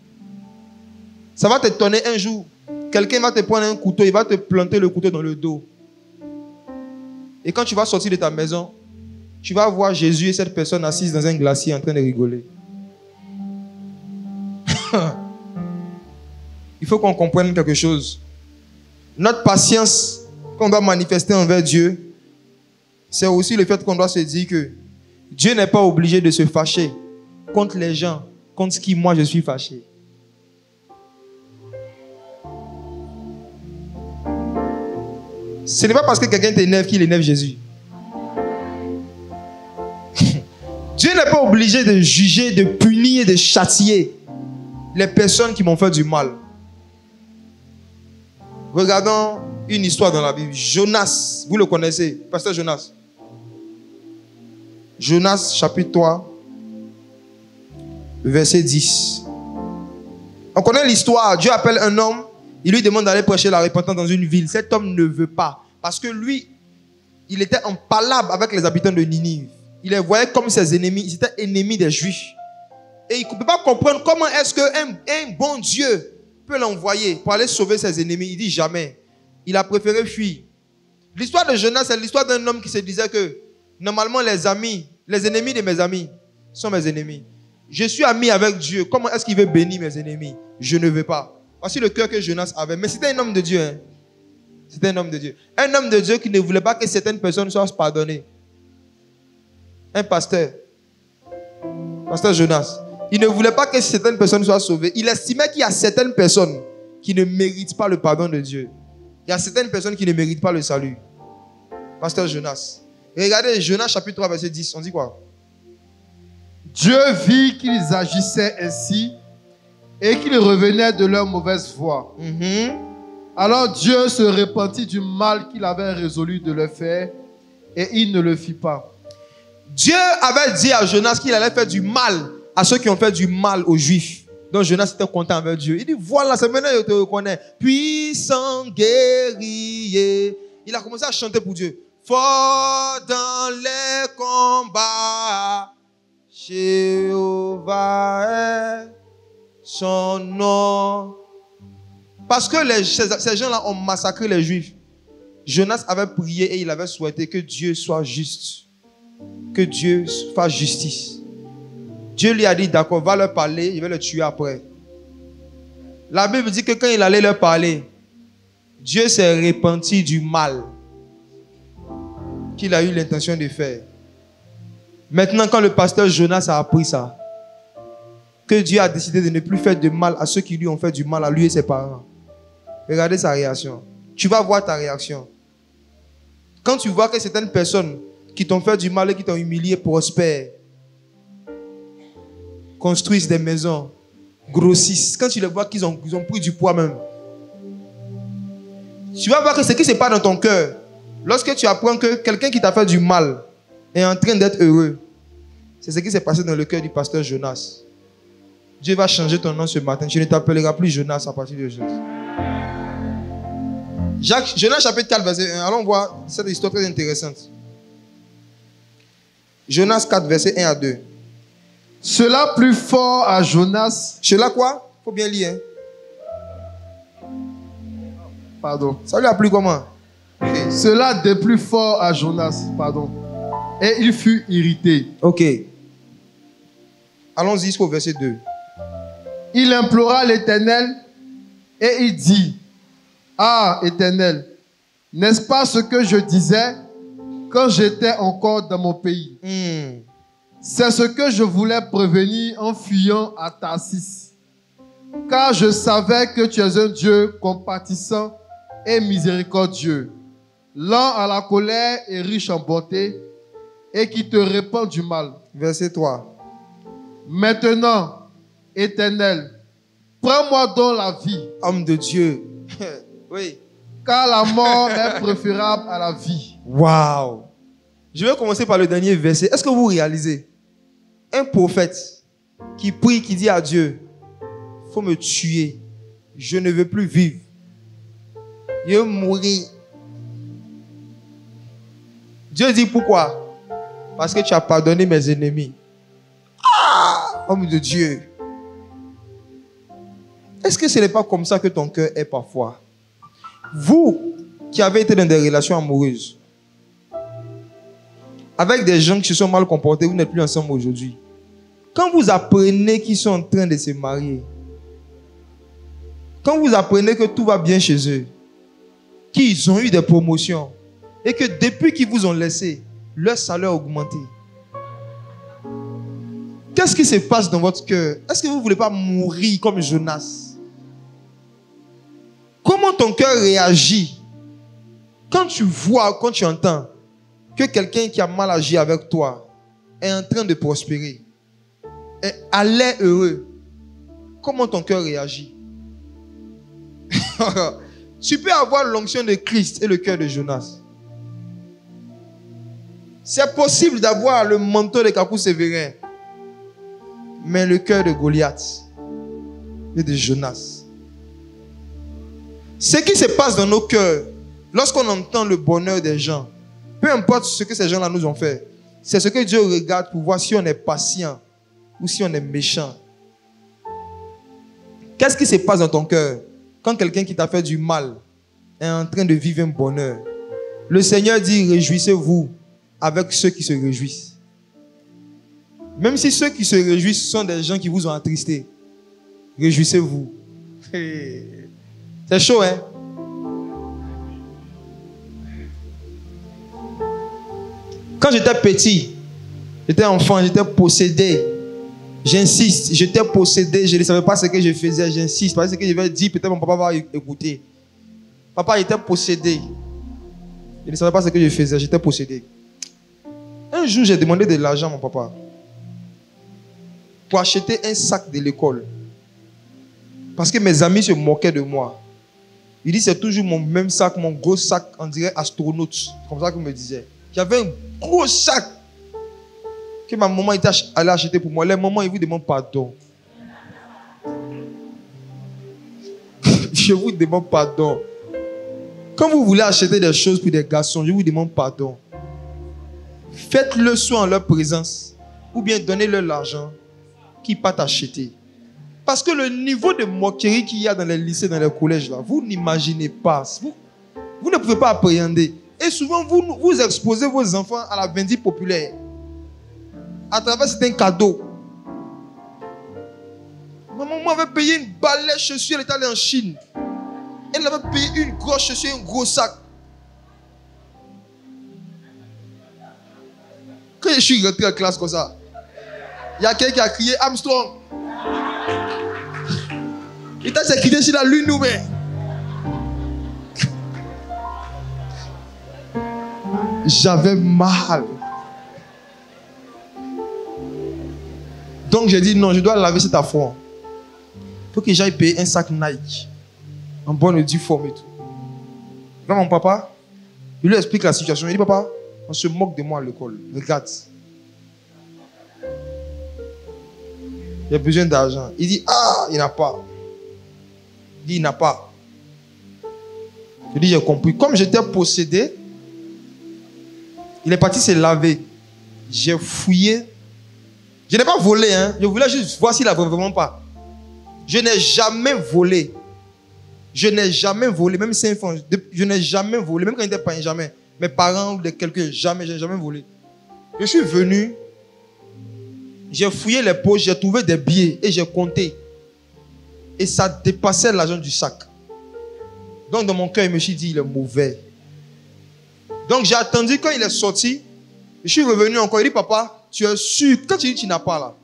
Ça va t'étonner un jour. Quelqu'un va te prendre un couteau, il va te planter le couteau dans le dos. Et quand tu vas sortir de ta maison, tu vas voir Jésus et cette personne assise dans un glacier en train de rigoler. Il faut qu'on comprenne quelque chose. Notre patience qu'on doit manifester envers Dieu, c'est aussi le fait qu'on doit se dire que Dieu n'est pas obligé de se fâcher contre les gens, contre qui moi je suis fâché. Ce n'est pas parce que quelqu'un t'énerve qu'il énerve Jésus. Dieu n'est pas obligé de juger, de punir, de châtier les personnes qui m'ont fait du mal. Regardons une histoire dans la Bible. Jonas, vous le connaissez, pasteur Jonas. Jonas, chapitre 3, verset 10. On connaît l'histoire. Dieu appelle un homme. Il lui demande d'aller prêcher la repentance dans une ville. Cet homme ne veut pas. Parce que lui, il était en palabre avec les habitants de Ninive. Il les voyait comme ses ennemis. Ils étaient ennemis des Juifs. Et il ne peut pas comprendre comment est-ce qu'un bon Dieu peut l'envoyer pour aller sauver ses ennemis. Il dit jamais. Il a préféré fuir. L'histoire de Jonas, c'est l'histoire d'un homme qui se disait que normalement les ennemis de mes amis sont mes ennemis. Je suis ami avec Dieu. Comment est-ce qu'il veut bénir mes ennemis? Je ne veux pas. Voici le cœur que Jonas avait. Mais c'était un homme de Dieu. Hein? C'était un homme de Dieu. Un homme de Dieu qui ne voulait pas que certaines personnes soient pardonnées. Un pasteur. Pasteur Jonas. Il ne voulait pas que certaines personnes soient sauvées. Il estimait qu'il y a certaines personnes qui ne méritent pas le pardon de Dieu. Il y a certaines personnes qui ne méritent pas le salut. Pasteur Jonas. Et regardez Jonas chapitre 3 verset 10. On dit quoi? Dieu vit qu'ils agissaient ainsi et qu'ils revenaient de leur mauvaise voie. Alors Dieu se repentit du mal qu'il avait résolu de leur faire et il ne le fit pas. Dieu avait dit à Jonas qu'il allait faire du mal à ceux qui ont fait du mal aux Juifs. Donc Jonas était content avec Dieu. Il dit, voilà, c'est maintenant que je te reconnais. Puissant guerrier. Il a commencé à chanter pour Dieu. Fort dans les combats, Jéhovah est son nom. Parce que ces gens-là ont massacré les Juifs. Jonas avait prié et il avait souhaité que Dieu soit juste. Que Dieu fasse justice. Dieu lui a dit, d'accord, va leur parler, il va les tuer après. La Bible dit que quand il allait leur parler, Dieu s'est repenti du mal qu'il a eu l'intention de faire. Maintenant, quand le pasteur Jonas a appris ça, que Dieu a décidé de ne plus faire de mal à ceux qui lui ont fait du mal, à lui et ses parents. Regardez sa réaction. Tu vas voir ta réaction. Quand tu vois que certaines personnes qui t'ont fait du mal et qui t'ont humilié prospèrent, construisent des maisons, grossissent, quand tu les vois qu'ils ont pris du poids même, tu vas voir que ce qui se passe dans ton cœur, lorsque tu apprends que quelqu'un qui t'a fait du mal est en train d'être heureux, c'est ce qui s'est passé dans le cœur du pasteur Jonas. Dieu va changer ton nom ce matin. Tu ne t'appelleras plus Jonas à partir d'aujourd'hui. Jonas chapitre 4 verset 1. Allons voir cette histoire très intéressante. Jonas 4 verset 1 à 2. Cela plus fort à Jonas. Cela quoi? Il faut bien lire. Pardon. Ça lui a plu comment? Cela de plus fort à Jonas. Pardon. Et il fut irrité. Ok. Allons-y jusqu'au verset 2. Il implora l'Éternel et il dit, ah, Éternel, n'est-ce pas ce que je disais quand j'étais encore dans mon pays? C'est ce que je voulais prévenir en fuyant à Tarsis. Car je savais que tu es un Dieu compatissant et miséricordieux, lent à la colère et riche en bonté, et qui te répand du mal. Verset 3. Maintenant, Éternel, prends-moi donc la vie. Homme de Dieu. Oui. Car la mort est préférable à la vie. Waouh. Je vais commencer par le dernier verset. Est-ce que vous réalisez? Un prophète qui prie, qui dit à Dieu, il faut me tuer. Je ne veux plus vivre. Je veux mourir. Dieu dit pourquoi? Parce que tu as pardonné mes ennemis. Ah, homme de Dieu. Est-ce que ce n'est pas comme ça que ton cœur est parfois? Vous qui avez été dans des relations amoureuses, avec des gens qui se sont mal comportés, vous n'êtes plus ensemble aujourd'hui. Quand vous apprenez qu'ils sont en train de se marier, quand vous apprenez que tout va bien chez eux, qu'ils ont eu des promotions, et que depuis qu'ils vous ont laissé, leur salaire a augmenté, qu'est-ce qui se passe dans votre cœur? Est-ce que vous ne voulez pas mourir comme Jonas? Comment ton cœur réagit quand tu vois, quand tu entends que quelqu'un qui a mal agi avec toi est en train de prospérer, est allé heureux? Comment ton cœur réagit? Tu peux avoir l'onction de Christ et le cœur de Jonas. C'est possible d'avoir le manteau de Capou Sévérin, mais le cœur de Goliath et de Jonas. Ce qui se passe dans nos cœurs, lorsqu'on entend le bonheur des gens, peu importe ce que ces gens-là nous ont fait, c'est ce que Dieu regarde pour voir si on est patient ou si on est méchant. Qu'est-ce qui se passe dans ton cœur quand quelqu'un qui t'a fait du mal est en train de vivre un bonheur? Le Seigneur dit, réjouissez-vous avec ceux qui se réjouissent. Même si ceux qui se réjouissent sont des gens qui vous ont attristé, réjouissez-vous. C'est chaud, hein? Quand j'étais petit, j'étais enfant, j'étais possédé. J'insiste, j'étais possédé, je ne savais pas ce que je faisais, j'insiste. Parce que je vais dire, peut-être mon papa va écouter. Papa était possédé. Je ne savais pas ce que je faisais, j'étais possédé. Un jour, j'ai demandé de l'argent à mon papa pour acheter un sac de l'école. Parce que mes amis se moquaient de moi. Il dit, c'est toujours mon même sac, mon gros sac, on dirait astronaute. Comme ça qu'on me disait. J'avais un gros sac que ma maman était allée acheter pour moi. Les mamans, ils vous demandent pardon. Je vous demande pardon. Quand vous voulez acheter des choses pour des garçons, je vous demande pardon. Faites-le soit en leur présence, ou bien donnez-leur l'argent qu'ils partent acheter. Parce que le niveau de moquerie qu'il y a dans les lycées, dans les collèges, là, vous n'imaginez pas. Vous ne pouvez pas appréhender. Et souvent, vous exposez vos enfants à la vindicte populaire. À travers certains cadeaux. Ma maman avait payé une balai chaussure, elle est allée en Chine. Elle avait payé une grosse chaussure, un gros sac. Quand je suis rentré en classe comme ça, il y a quelqu'un qui a crié Armstrong. Il t'a crié sur la lune, nous, mais. J'avais mal. Donc j'ai dit non, je dois laver cet affront. Il faut que j'aille payer un sac Nike. En bonne et due forme et tout. Là, mon papa, il lui explique la situation. Il dit, papa, on se moque de moi à l'école. Regarde. Il a besoin d'argent. Il dit, ah, il n'a pas. Il dit, il n'a pas. Je dis, j'ai compris. Comme j'étais possédé, il est parti se laver. J'ai fouillé. Je n'ai pas volé, hein. Je voulais juste voir s'il n'avait vraiment pas. Je n'ai jamais volé. Je n'ai jamais volé, même 5 francs. Je n'ai jamais volé, même quand j'étais pas jamais. Mes parents ou quelqu'un, jamais, je n'ai jamais volé. Je suis venu, j'ai fouillé les poches, j'ai trouvé des billets et j'ai compté. Et ça dépassait l'argent du sac. Donc dans mon cœur, je me suis dit, il est mauvais. Donc j'ai attendu quand il est sorti. Je suis revenu encore. Il dit, papa, tu es sûr, quand tu dis que tu n'as pas là,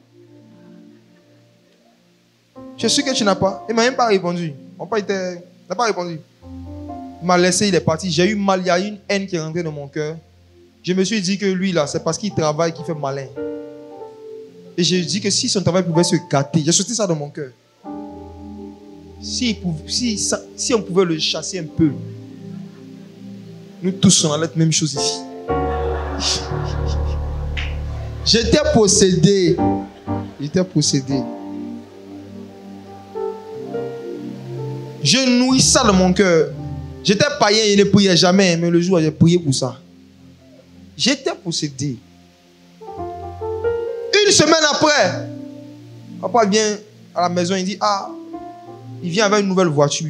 tu es sûr que tu n'as pas? Il ne m'a même pas répondu. Mon père n'a pas répondu. Il m'a laissé, il est parti. J'ai eu mal, il y a une haine qui est rentrée dans mon cœur. Je me suis dit que lui là, c'est parce qu'il travaille qu'il fait malin. Et j'ai dit que si son travail pouvait se gâter, j'ai sorti ça dans mon cœur. Si on pouvait le chasser un peu, nous tous on allait être la même chose ici. J'étais possédé. Je nourris ça dans mon cœur. J'étais païen, je ne priais jamais, mais le jour où j'ai prié pour ça. J'étais possédé. Une semaine après, papa vient à la maison, il dit, ah, il vient avec une nouvelle voiture.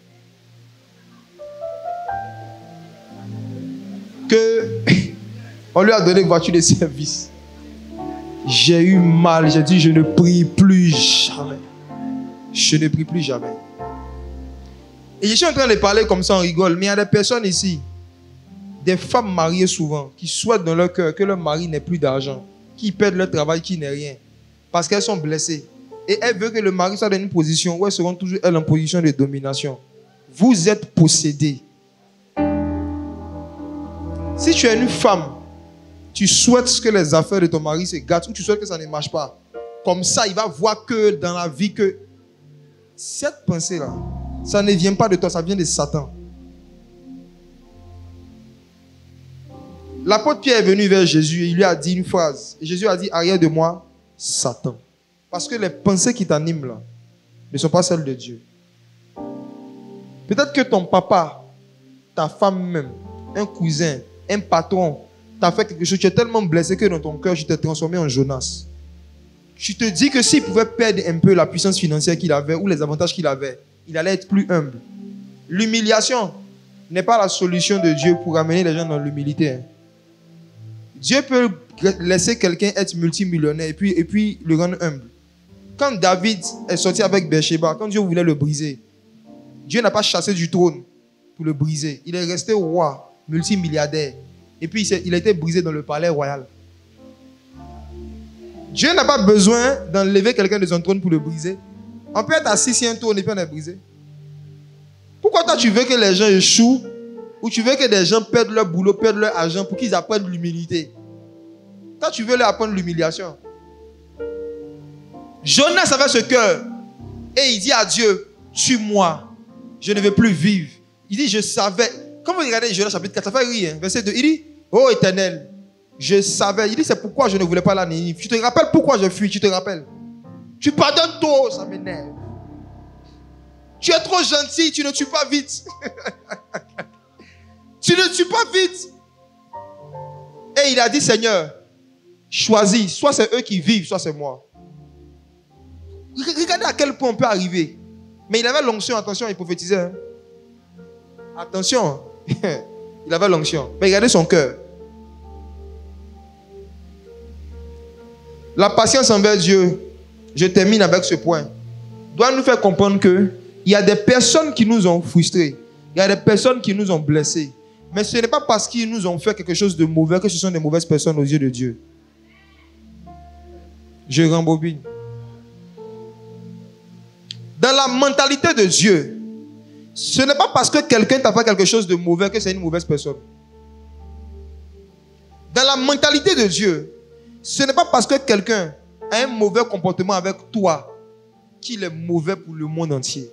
On lui a donné une voiture de service. J'ai eu mal, j'ai dit, je ne prie plus jamais. Je ne prie plus jamais. Et je suis en train de parler comme ça, on rigole. Mais il y a des personnes ici, des femmes mariées souvent, qui souhaitent dans leur cœur que leur mari n'ait plus d'argent, qui perdent leur travail, qui n'ait rien. Parce qu'elles sont blessées. Et elles veulent que le mari soit dans une position où elles seront toujours elles en position de domination. Vous êtes possédés. Si tu es une femme, tu souhaites que les affaires de ton mari se gâtent ou tu souhaites que ça ne marche pas. Comme ça, il va voir que dans la vie que cette pensée-là, ça ne vient pas de toi, ça vient de Satan. L'apôtre Pierre est venu vers Jésus et il lui a dit une phrase. Et Jésus a dit, arrière de moi, Satan. Parce que les pensées qui t'animent là ne sont pas celles de Dieu. Peut-être que ton papa, ta femme même, un cousin, un patron, t'a fait quelque chose, tu es tellement blessé que dans ton cœur, tu t'es transformé en Jonas. Tu te dis que s'il pouvait perdre un peu la puissance financière qu'il avait ou les avantages qu'il avait, il allait être plus humble. L'humiliation n'est pas la solution de Dieu pour amener les gens dans l'humilité. Dieu peut laisser quelqu'un être multimillionnaire et puis le rendre humble. Quand David est sorti avec Bathsheba, quand Dieu voulait le briser, Dieu n'a pas chassé du trône pour le briser. Il est resté roi, multimilliardaire. Et puis il a été brisé dans le palais royal. Dieu n'a pas besoin d'enlever quelqu'un de son trône pour le briser. On peut être assis sur un trône et puis on est brisé. Pourquoi toi tu veux que les gens échouent ou tu veux que des gens perdent leur boulot, perdent leur argent pour qu'ils apprennent l'humilité? Toi tu veux leur apprendre l'humiliation. Jonas avait ce cœur et il dit à Dieu, tue-moi, je ne veux plus vivre. Il dit, je savais. Quand vous regardez Jonas chapitre 4, ça fait rire. Verset 2, il dit, oh Éternel, je savais. Il dit, c'est pourquoi je ne voulais pas la Ninive. Tu te rappelles pourquoi je fuis, tu te rappelles. Tu pardonnes trop, ça m'énerve. Tu es trop gentil, tu ne tues pas vite. Tu ne tues pas vite. Et il a dit, Seigneur, choisis, soit c'est eux qui vivent, soit c'est moi. Regardez à quel point on peut arriver. Mais il avait l'onction, attention, il prophétisait. Hein. Attention, il avait l'onction. Mais regardez son cœur. La patience envers Dieu, je termine avec ce point, doit nous faire comprendre que il y a des personnes qui nous ont frustrés. Il y a des personnes qui nous ont blessés. Mais ce n'est pas parce qu'ils nous ont fait quelque chose de mauvais que ce sont des mauvaises personnes aux yeux de Dieu. Je rembobine. Dans la mentalité de Dieu, ce n'est pas parce que quelqu'un t'a fait quelque chose de mauvais que c'est une mauvaise personne. Dans la mentalité de Dieu, ce n'est pas parce que quelqu'un a un mauvais comportement avec toi qu'il est mauvais pour le monde entier.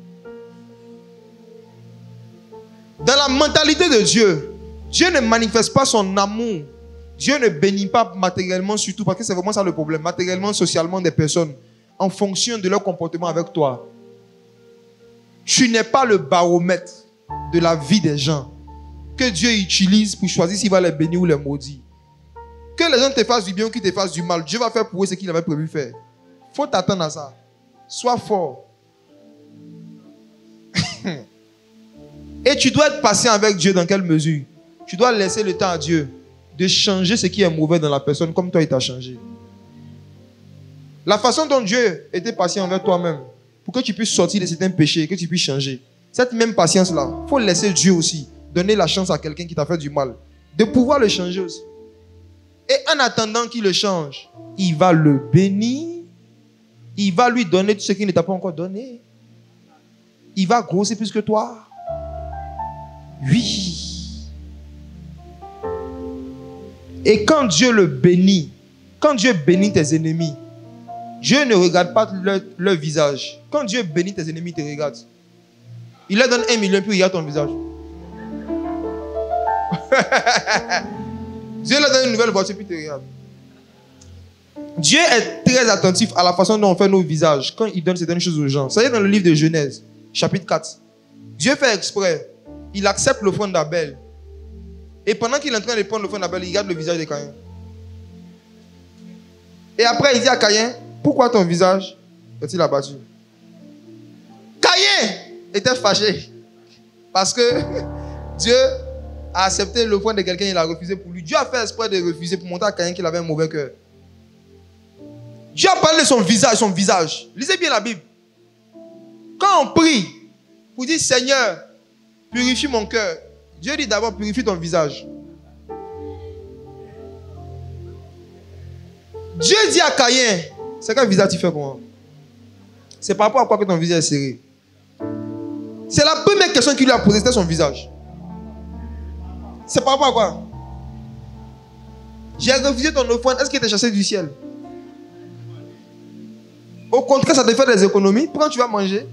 Dans la mentalité de Dieu, Dieu ne manifeste pas son amour. Dieu ne bénit pas matériellement surtout, parce que c'est vraiment ça le problème. Matériellement, socialement, des personnes, en fonction de leur comportement avec toi. Tu n'es pas le baromètre de la vie des gens que Dieu utilise pour choisir s'il va les bénir ou les maudire. Que les gens te fassent du bien ou qu'ils te fassent du mal, Dieu va faire pour eux ce qu'il avait prévu faire. Il faut t'attendre à ça. Sois fort. Et tu dois être patient avec Dieu dans quelle mesure? Tu dois laisser le temps à Dieu de changer ce qui est mauvais dans la personne comme toi il t'a changé. La façon dont Dieu était patient envers toi-même pour que tu puisses sortir de certains péchés et que tu puisses changer. Cette même patience-là, il faut laisser Dieu aussi donner la chance à quelqu'un qui t'a fait du mal de pouvoir le changer aussi. Et en attendant qu'il le change, il va le bénir. Il va lui donner tout ce qu'il ne t'a pas encore donné. Il va grossir plus que toi. Oui. Et quand Dieu le bénit, quand Dieu bénit tes ennemis, Dieu ne regarde pas leur visage. Quand Dieu bénit tes ennemis, il te regarde. Il leur donne 1 million puis il regarde ton visage. Dieu leur donne une nouvelle voiture puis il te regarde. Dieu est très attentif à la façon dont on fait nos visages quand il donne certaines choses aux gens. Ça y est dans le livre de Genèse, chapitre 4. Dieu fait exprès. Il accepte l'offrande d'Abel. Et pendant qu'il est en train de prendre l'offrande d'Abel, il regarde le visage de Caïn. Et après, il dit à Caïn, pourquoi ton visage est-il abattu? Caïn était fâché. Parce que Dieu a accepté l'offrande de quelqu'un, il a refusé pour lui. Dieu a fait exprès de refuser pour montrer à Caïn qu'il avait un mauvais cœur. Dieu a parlé de son visage. Lisez bien la Bible. Quand on prie pour dire Seigneur, purifie mon cœur, Dieu dit d'abord purifie ton visage. Dieu dit à Caïn, c'est quel visage tu fais comment? C'est par rapport à quoi que ton visage est serré. C'est la première question qu'il lui a posée, c'était son visage. C'est par rapport à quoi? J'ai refusé ton offrande, est-ce qu'il t'a chassé du ciel? Au contraire, ça te fait des économies. Prends, tu vas manger.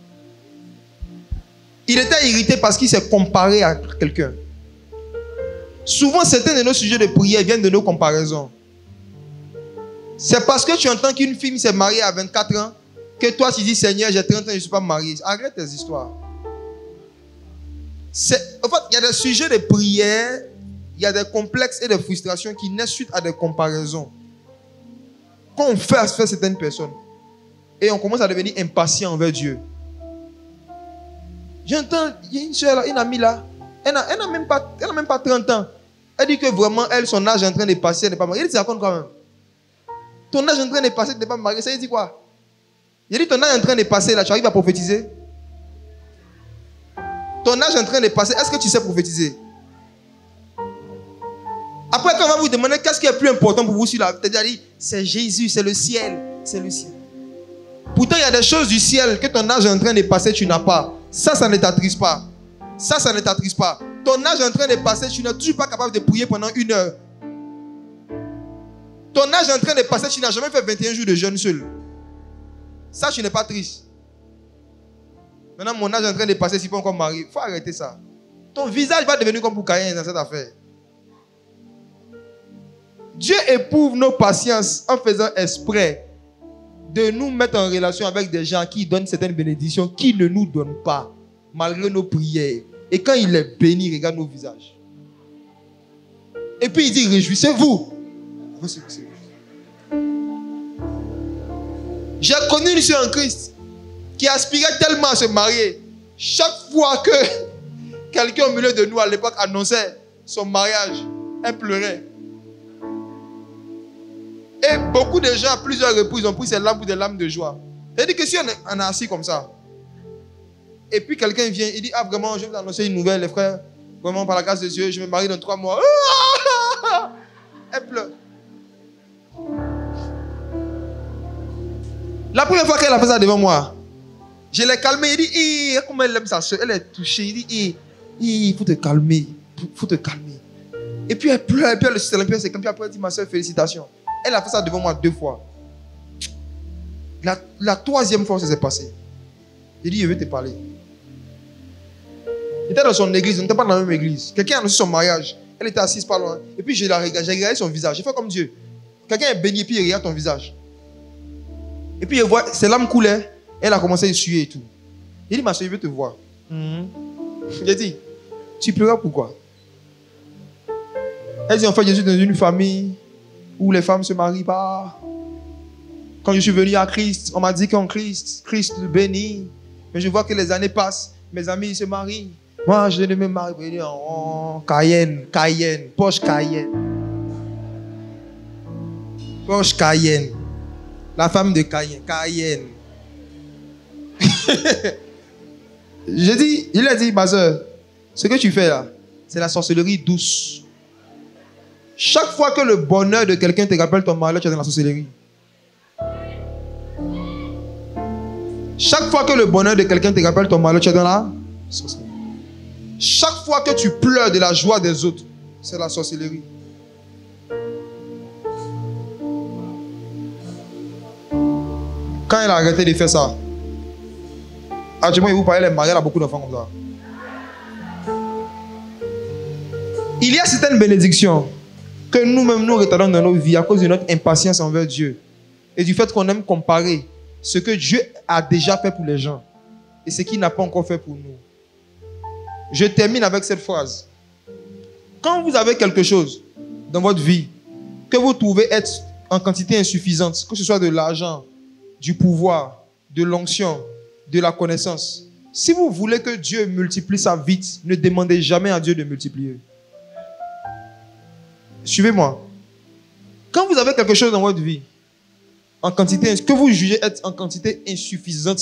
Il était irrité parce qu'il s'est comparé à quelqu'un. Souvent, certains de nos sujets de prière viennent de nos comparaisons. C'est parce que tu entends qu'une fille s'est mariée à 24 ans que toi, tu dis, Seigneur, j'ai 30 ans, je ne suis pas marié. Arrête tes histoires. En fait, il y a des sujets de prière, il y a des complexes et des frustrations qui naissent suite à des comparaisons. Quand on fait certaines personnes, et on commence à devenir impatient envers Dieu. J'entends, il y a une soeur, une amie là, elle n'a même pas 30 ans. Elle dit que vraiment, son âge est en train de passer, elle n'est pas mariée. Elle dit, ça compte quand même. Ton âge est en train de passer, tu n'es pas marié. Ça veut dire quoi? Il dit, ton âge est en train de passer, là, tu arrives à prophétiser? Ton âge est en train de passer, est-ce que tu sais prophétiser? Après, quand on va vous demander qu'est-ce qui est plus important pour vous sur la terre, dit, c'est Jésus, c'est le ciel. C'est le ciel. Pourtant, il y a des choses du ciel que ton âge est en train de passer, tu n'as pas. Ça ne t'attriste pas. Ça ne t'attriste pas. Ton âge est en train de passer, tu n'es toujours pas capable de prier pendant 1 heure. Ton âge est en train de passer, tu n'as jamais fait 21 jours de jeûne seul. Ça, tu n'es pas triste. Maintenant, mon âge est en train de passer, si pas encore marié. Il faut arrêter ça. Ton visage va devenir comme pour Caïn dans cette affaire. Dieu éprouve nos patiences en faisant exprès de nous mettre en relation avec des gens qui donnent certaines bénédictions qui ne nous donnent pas, malgré nos prières. Et quand il est béni, regarde nos visages. Et puis il dit, réjouissez-vous. J'ai connu une soeur en Christ qui aspirait tellement à se marier. Chaque fois que quelqu'un au milieu de nous à l'époque annonçait son mariage, elle pleurait. Et beaucoup de gens à plusieurs reprises ont pris ces larmes pour des larmes de joie. C'est-à-dire que si on est assis comme ça, et puis quelqu'un vient, il dit, ah vraiment, je vais vous annoncer une nouvelle, les frères, vraiment par la grâce de Dieu, je me marie dans 3 mois. Elle pleure. La première fois qu'elle a fait ça devant moi, je l'ai calmée. Il dit, comment elle aime sa soeur. Elle est touchée. Il dit, il faut te calmer. Il faut te calmer. Et puis elle pleure. Et puis elle se puis après elle dit, ma soeur, félicitations. Elle a fait ça devant moi 2 fois. La 3e fois, ça s'est passé. Il dit, je vais te parler. Il était dans son église. On n'était pas dans la même église. Quelqu'un a annoncé son mariage. Elle était assise pas loin. Et puis je la regarde. J'ai regardé son visage. J'ai fait comme Dieu. Quelqu'un est béni et puis il regarde ton visage. Et puis, je vois, ses larmes coulaient. Elle a commencé à essuyer et tout. Il dit, ma soeur, je veux te voir. J'ai dit, tu pleuras pourquoi? Elle dit, en fait, je suis dans une famille où les femmes ne se marient pas. Quand je suis venu à Christ, on m'a dit qu'en Christ le bénit. Mais je vois que les années passent. Mes amis se marient. Moi, je ne me marie pas. Oh, Cayenne, Porsche Cayenne. Porsche Cayenne. La femme de Cayenne. Il a dit, ma soeur, ce que tu fais là, c'est la sorcellerie douce. Chaque fois que le bonheur de quelqu'un te rappelle ton malheur, tu es dans la sorcellerie. Chaque fois que le bonheur de quelqu'un te rappelle ton malheur, tu es dans la sorcellerie. Chaque fois que tu pleures de la joie des autres, c'est la sorcellerie. Quand elle a arrêté de faire ça, actuellement, il vous parle, elle est mariée, elle a beaucoup d'enfants comme ça. Il y a certaines bénédictions que nous-mêmes nous retardons dans nos vies à cause de notre impatience envers Dieu et du fait qu'on aime comparer ce que Dieu a déjà fait pour les gens et ce qu'il n'a pas encore fait pour nous. Je termine avec cette phrase. Quand vous avez quelque chose dans votre vie que vous trouvez être en quantité insuffisante, que ce soit de l'argent, du pouvoir, de l'onction, de la connaissance, si vous voulez que Dieu multiplie ça vite, ne demandez jamais à Dieu de multiplier. Suivez-moi. Quand vous avez quelque chose dans votre vie, en quantité, que vous jugez être en quantité insuffisante,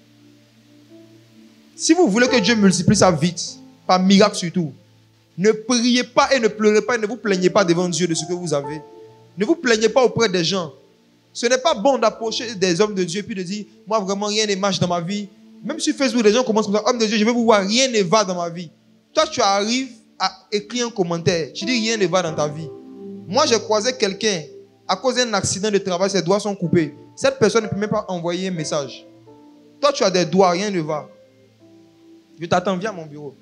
si vous voulez que Dieu multiplie ça vite, par miracle surtout, ne priez pas et ne pleurez pas et ne vous plaignez pas devant Dieu de ce que vous avez. Ne vous plaignez pas auprès des gens. Ce n'est pas bon d'approcher des hommes de Dieu puis de dire, moi vraiment rien ne marche dans ma vie. Même sur Facebook, les gens commencent comme ça, homme de Dieu, je vais vous voir, rien ne va dans ma vie. Toi, tu arrives à écrire un commentaire, tu dis rien ne va dans ta vie. Moi, j'ai croisé quelqu'un, à cause d'un accident de travail, ses doigts sont coupés. Cette personne ne peut même pas envoyer un message. Toi, tu as des doigts, rien ne va. Je t'attends, viens à mon bureau.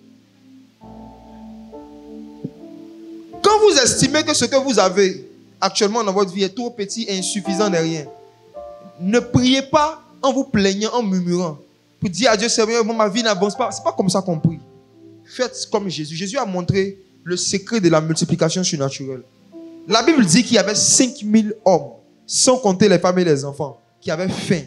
Quand vous estimez que ce que vous avez actuellement dans votre vie est trop petit et insuffisant de rien, ne priez pas en vous plaignant, en murmurant, pour dire à Dieu, Seigneur, ma vie n'avance pas. Ce n'est pas comme ça qu'on prie. Faites comme Jésus. Jésus a montré le secret de la multiplication surnaturelle. La Bible dit qu'il y avait 5000 hommes, sans compter les femmes et les enfants, qui avaient faim.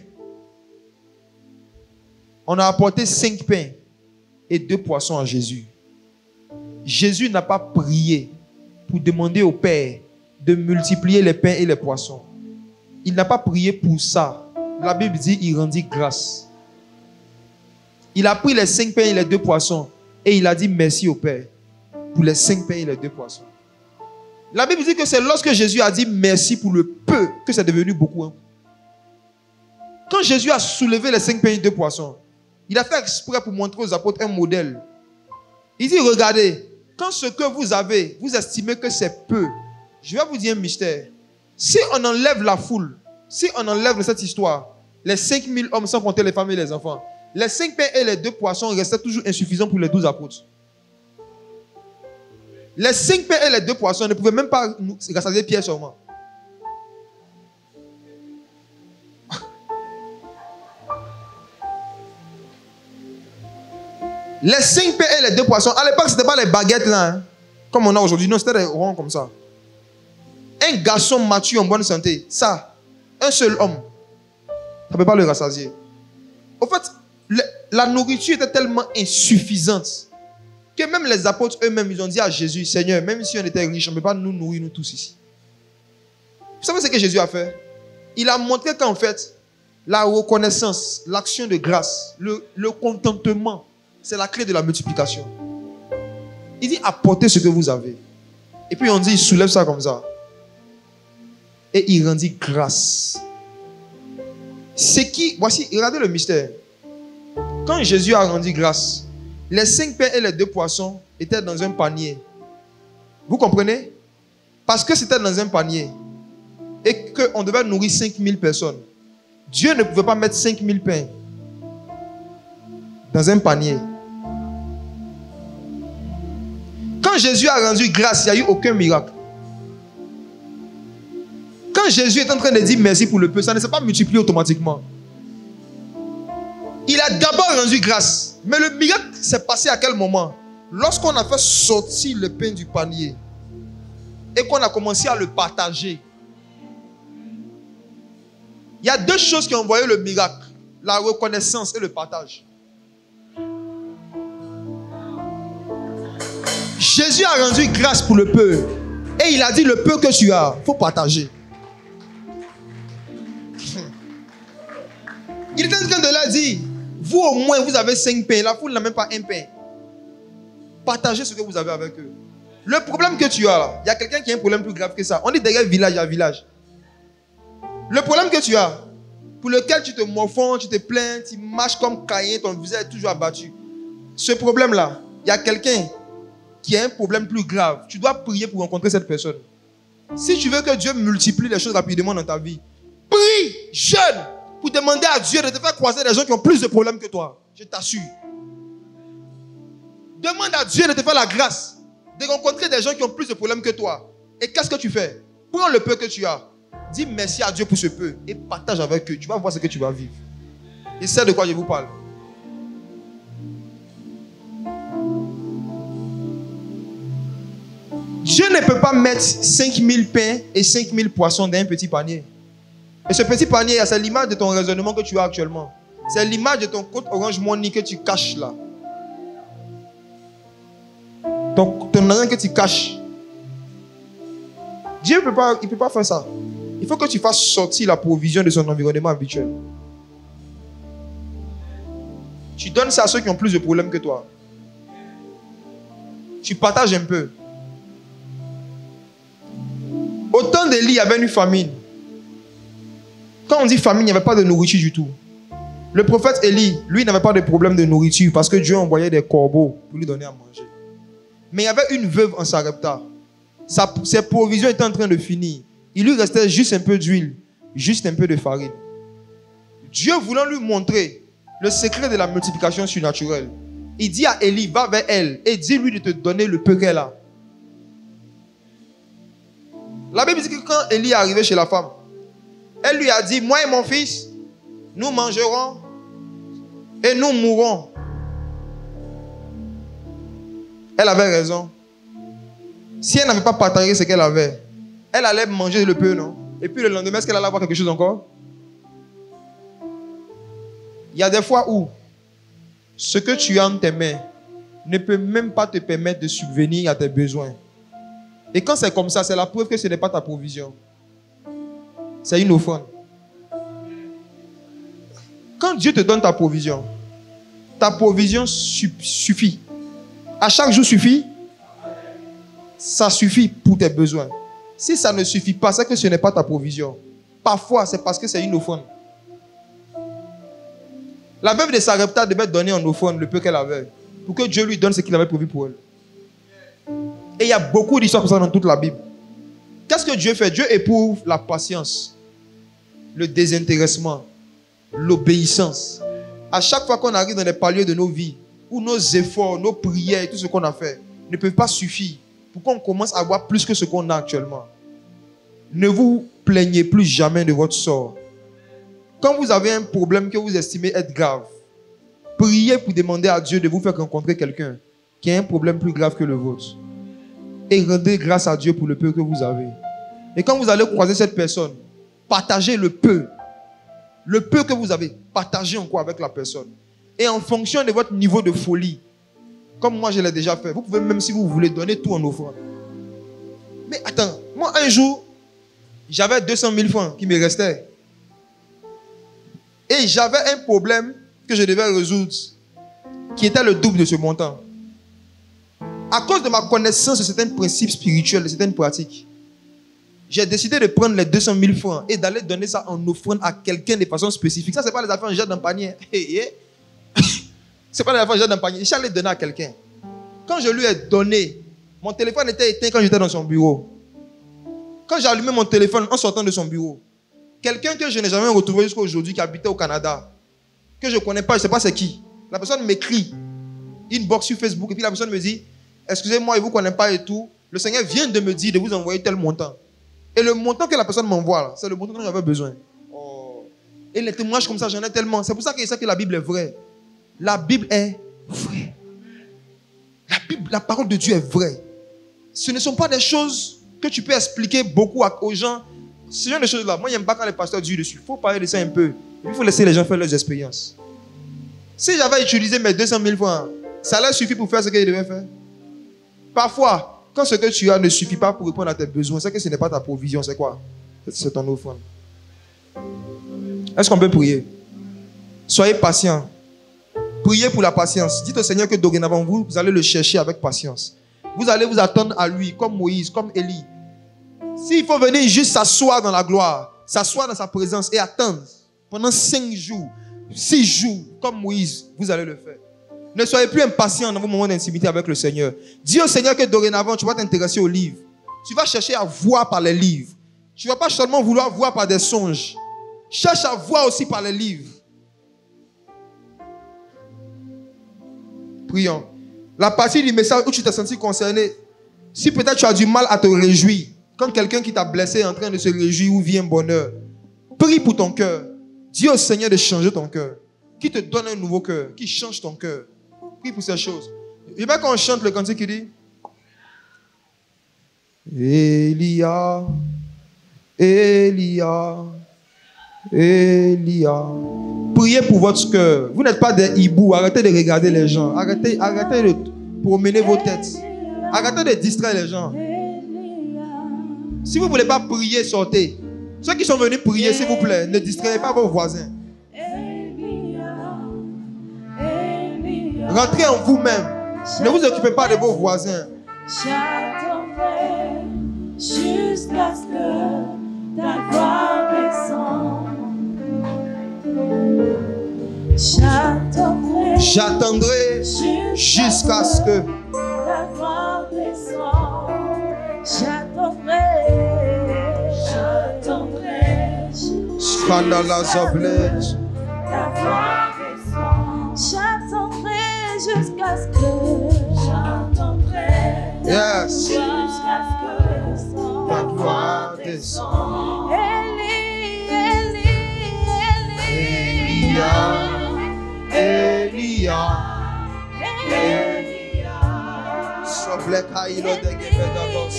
On a apporté 5 pains et 2 poissons à Jésus. Jésus n'a pas prié pour demander au Père de multiplier les pains et les poissons. Il n'a pas prié pour ça. La Bible dit qu'il rendit grâce. Il a pris les 5 pains et les 2 poissons et il a dit merci au Père pour les 5 pains et les 2 poissons. La Bible dit que c'est lorsque Jésus a dit merci pour le peu que c'est devenu beaucoup. Quand Jésus a soulevé les 5 pains et 2 poissons, il a fait exprès pour montrer aux apôtres un modèle. Il dit, regardez, quand ce que vous avez, vous estimez que c'est peu, je vais vous dire un mystère. Si on enlève la foule, si on enlève cette histoire, les 5000 hommes sans compter les femmes et les enfants, les 5 pains et les 2 poissons restaient toujours insuffisants pour les 12 apôtres. Les 5 pains et les 2 poissons ne pouvaient même pas rassasier Pierre seulement. Les 5 pains et les 2 poissons, à l'époque, ce n'était pas les baguettes là, hein, comme on a aujourd'hui. Non, c'était des ronds comme ça. Un garçon mature en bonne santé, ça, un seul homme, ça ne peut pas le rassasier. En fait, la nourriture était tellement insuffisante que même les apôtres eux-mêmes, ils ont dit à Jésus, Seigneur, même si on était riche, on ne peut pas nous nourrir, nous tous ici. Vous savez ce que Jésus a fait? Il a montré qu'en fait, la reconnaissance, l'action de grâce, le contentement, c'est la clé de la multiplication. Il dit, apportez ce que vous avez. Et puis on dit, il soulève ça comme ça. Et il rendit grâce. Voici, regardez le mystère. Quand Jésus a rendu grâce, les 5 pains et les 2 poissons étaient dans un panier. Vous comprenez? Parce que c'était dans un panier et qu'on devait nourrir 5000 personnes. Dieu ne pouvait pas mettre 5000 pains dans un panier. Quand Jésus a rendu grâce, il n'y a eu aucun miracle. Quand Jésus est en train de dire merci pour le peu, ça ne s'est pas multiplié automatiquement. Il a d'abord rendu grâce. Mais le miracle s'est passé à quel moment? Lorsqu'on a fait sortir le pain du panier et qu'on a commencé à le partager. Il y a 2 choses qui ont envoyé le miracle. La reconnaissance et le partage. Jésus a rendu grâce pour le peu. Et il a dit, le peu que tu as, il faut partager. Il était en train de leur dire, vous au moins vous avez 5 pains, la foule n'a même pas un pain. Partagez ce que vous avez avec eux. Le problème que tu as là, il y a quelqu'un qui a un problème plus grave que ça. On dit derrière village à village. Le problème que tu as, pour lequel tu te morfonds, tu te plains, tu marches comme Caïn, ton visage est toujours abattu. Ce problème-là, il y a quelqu'un qui a un problème plus grave. Tu dois prier pour rencontrer cette personne. Si tu veux que Dieu multiplie les choses rapidement dans ta vie, prie, jeûne, pour demander à Dieu de te faire croiser des gens qui ont plus de problèmes que toi. Je t'assure. Demande à Dieu de te faire la grâce de rencontrer des gens qui ont plus de problèmes que toi. Et qu'est-ce que tu fais? Prends le peu que tu as. Dis merci à Dieu pour ce peu et partage avec eux. Tu vas voir ce que tu vas vivre. Et c'est de quoi je vous parle. Dieu ne peut pas mettre 5000 pains et 5000 poissons dans un petit panier. Et ce petit panier, c'est l'image de ton raisonnement que tu as actuellement. C'est l'image de ton compte Orange Money que tu caches là. Ton argent que tu caches. Dieu ne peut pas faire ça. Il faut que tu fasses sortir la provision de son environnement habituel. Tu donnes ça à ceux qui ont plus de problèmes que toi. Tu partages un peu. Au temps d'Élie, il y avait une famine. Quand on dit famine, il n'y avait pas de nourriture du tout. Le prophète Élie, lui, n'avait pas de problème de nourriture parce que Dieu envoyait des corbeaux pour lui donner à manger. Mais il y avait une veuve en Sarepta. Ses provisions étaient en train de finir. Il lui restait juste un peu d'huile, juste un peu de farine. Dieu voulant lui montrer le secret de la multiplication surnaturelle, il dit à Élie, va vers elle et dis-lui de te donner le peu qu'elle a. La Bible dit que quand Élie est arrivé chez la femme, elle lui a dit, moi et mon fils, nous mangerons et nous mourrons. Elle avait raison. Si elle n'avait pas partagé ce qu'elle avait, elle allait manger le peu, non? Et puis le lendemain, est-ce qu'elle allait avoir quelque chose encore? Il y a des fois où ce que tu as en tes mains ne peut même pas te permettre de subvenir à tes besoins. Et quand c'est comme ça, c'est la preuve que ce n'est pas ta provision. C'est une offrande. Quand Dieu te donne ta provision suffit. À chaque jour suffit. Ça suffit pour tes besoins. Si ça ne suffit pas, c'est que ce n'est pas ta provision. Parfois, c'est parce que c'est une offrande. La veuve de Sarepta devait donner en offrande le peu qu'elle avait pour que Dieu lui donne ce qu'il avait prévu pour elle. Et il y a beaucoup d'histoires comme ça dans toute la Bible. Qu'est-ce que Dieu fait? Dieu éprouve la patience, le désintéressement, l'obéissance À chaque fois qu'on arrive dans les paliers de nos vies, où nos efforts, nos prières, tout ce qu'on a fait ne peuvent pas suffire pour qu'on commence à avoir plus que ce qu'on a actuellement. Ne vous plaignez plus jamais de votre sort. Quand vous avez un problème que vous estimez être grave, priez pour demander à Dieu de vous faire rencontrer quelqu'un qui a un problème plus grave que le vôtre. Et rendez grâce à Dieu pour le peu que vous avez. Et quand vous allez croiser cette personne, partagez le peu. Le peu que vous avez, partagez encore avec la personne. Et en fonction de votre niveau de folie, comme moi je l'ai déjà fait, vous pouvez même si vous voulez donner tout en offrande. Mais attends, moi un jour, j'avais 200 000 francs qui me restaient. Et j'avais un problème que je devais résoudre, qui était le double de ce montant. À cause de ma connaissance de certains principes spirituels, de certaines pratiques, j'ai décidé de prendre les 200 000 francs et d'aller donner ça en offrande à quelqu'un de façon spécifique. Ça, ce n'est pas les affaires en jette dans le panier. Ce n'est pas les affaires en jette dans le panier. J'allais donner à quelqu'un. Quand je lui ai donné, mon téléphone était éteint quand j'étais dans son bureau. Quand j'ai allumé mon téléphone en sortant de son bureau, quelqu'un que je n'ai jamais retrouvé jusqu'à aujourd'hui, qui habitait au Canada, que je ne connais pas, je ne sais pas c'est qui. La personne m'écrit, inbox sur Facebook, et puis la personne me dit, excusez-moi, je ne vous connais pas et tout. Le Seigneur vient de me dire de vous envoyer tel montant. Et le montant que la personne m'envoie, c'est le montant dont j'avais besoin. Oh. Et les témoignages comme ça, j'en ai tellement. C'est pour ça que je sais que la Bible est vraie. La Bible est vraie. La parole de Dieu est vraie. Ce ne sont pas des choses que tu peux expliquer beaucoup aux gens. Ce genre de choses-là, moi, je n'aime pas quand les pasteurs disent dessus. Il faut parler de ça un peu. Il faut laisser les gens faire leurs expériences. Si j'avais utilisé mes 200 000 francs, ça leur suffit pour faire ce qu'ils devaient faire. Parfois, quand ce que tu as ne suffit pas pour répondre à tes besoins, c'est que ce n'est pas ta provision, c'est quoi? C'est ton offrande. Est-ce qu'on peut prier? Soyez patient. Priez pour la patience. Dites au Seigneur que dorénavant, vous allez le chercher avec patience. Vous allez vous attendre à lui, comme Moïse, comme Élie. S'il faut venir juste s'asseoir dans la gloire, s'asseoir dans sa présence et attendre pendant 5 jours, 6 jours, comme Moïse, vous allez le faire. Ne soyez plus impatient dans vos moments d'intimité avec le Seigneur. Dis au Seigneur que dorénavant, tu vas t'intéresser aux livres. Tu vas chercher à voir par les livres. Tu ne vas pas seulement vouloir voir par des songes. Cherche à voir aussi par les livres. Prions. La partie du message où tu t'es senti concerné, si peut-être tu as du mal à te réjouir, quand quelqu'un qui t'a blessé est en train de se réjouir ou vit un bonheur, prie pour ton cœur. Dis au Seigneur de changer ton cœur. Qui te donne un nouveau cœur, qui change ton cœur. Prie pour ces choses. Et bien quand on chante le cantique qui dit Elia, Elia, Elia. Priez pour votre cœur. Vous n'êtes pas des hiboux. Arrêtez de regarder les gens. Arrêtez de promener vos têtes. Arrêtez de distraire les gens. Si vous ne voulez pas prier, sortez. Ceux qui sont venus prier, s'il vous plaît, ne distrayez pas vos voisins. Rentrez en vous-même. Ne vous occupez pas de vos voisins. J'attendrai jusqu'à ce que ta gloire descende. J'attendrai jusqu'à ce que ta gloire descende. J'attendrai. Scandalous oblige. Ta gloire descende. J'attendrai jusqu'à ce que. J'attendrai. Yes. Jusqu'à ce que Ta gloire descende. Elia. Soble kailo de gebedalos.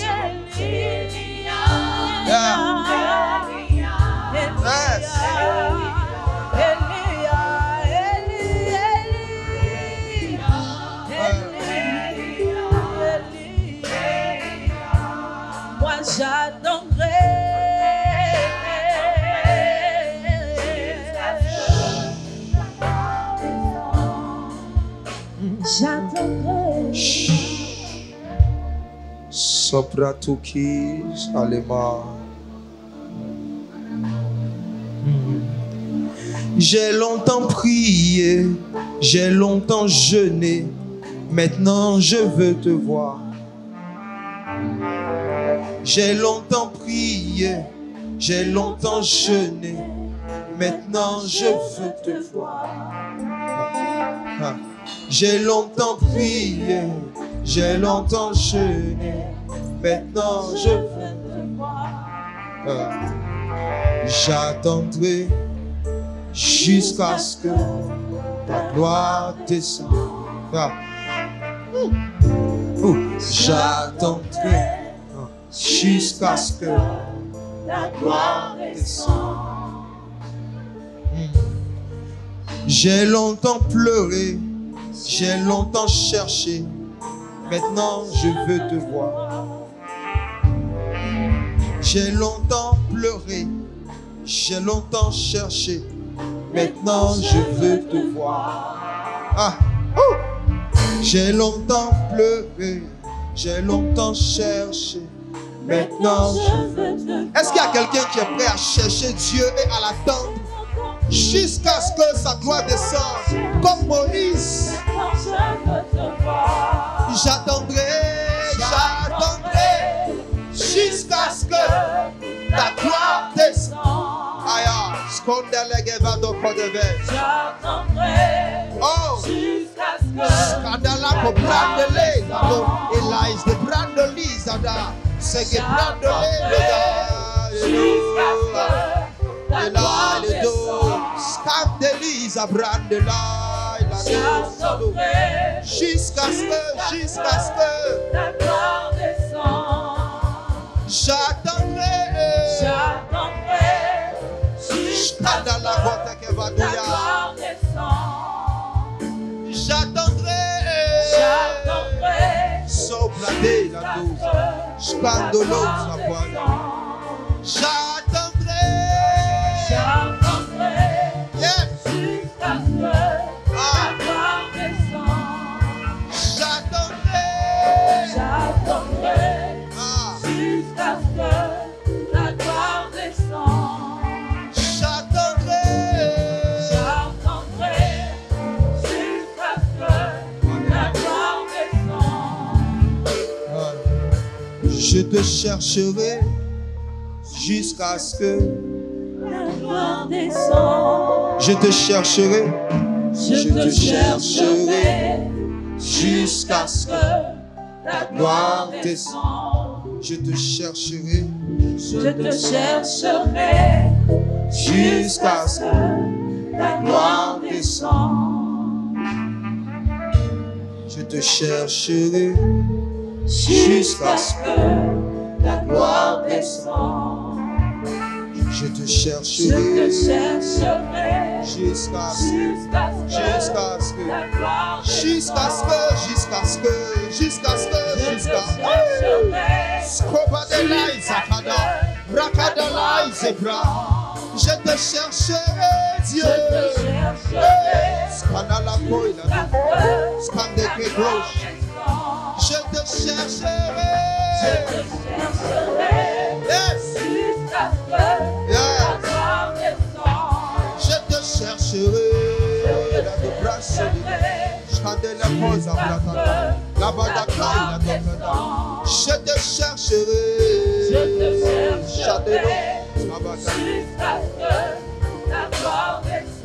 Yes. Moi j'attendrai. J'attendrai. Sopratukis alema. J'ai longtemps prié, j'ai longtemps jeûné, maintenant je veux te voir. J'ai longtemps prié, j'ai longtemps jeûné, maintenant je veux te voir. J'ai longtemps prié, j'ai longtemps jeûné. Maintenant je veux te voir. J'attendrai jusqu'à ce que ta gloire descende. J'attendrai jusqu'à ce que ta gloire descende. J'ai longtemps pleuré, j'ai longtemps cherché. Maintenant je veux te voir. J'ai longtemps pleuré, j'ai longtemps cherché. Maintenant je veux te voir. J'ai longtemps pleuré, j'ai longtemps cherché. Maintenant je veux te voir. Est-ce qu'il y a quelqu'un qui est prêt à chercher Dieu et à l'attendre jusqu'à ce que sa gloire descende comme Moïse? J'attendrai jusqu'à ce que ta gloire descende. J'attendrai jusqu'à ce que jusqu'à ce que ta gloire descende. J'attendrai jusqu'à ce que ta gloire descende. J'attendrai Je te chercherai jusqu'à ce que ta gloire descende. Je te chercherai. Je te chercherai jusqu'à ce que ta gloire descende. Je te chercherai. Je te chercherai jusqu'à ce que ta gloire descende. Je te chercherai jusqu'à ce que ta gloire descende. Je te chercherai jusqu'à ce que ta gloire je te chercherai, Dieu. Je te chercherai. Yes. jusqu'à ce que ta gloire descende. Je te chercherai. Je te chercherai. Jusqu'à ce que ta gloire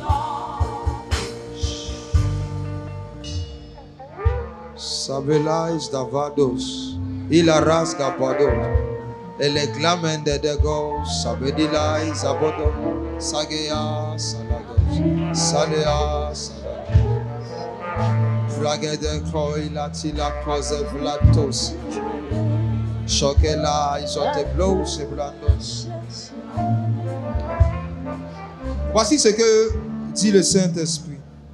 descende. Sabelais davados, ilaras gapados, eleglamen de degos, sabedilais abodo, sagea salados, salea salados, flage de croix latila cause vlatos, choquela isote blos et blandos. Voici ce que dit le Saint-Esprit.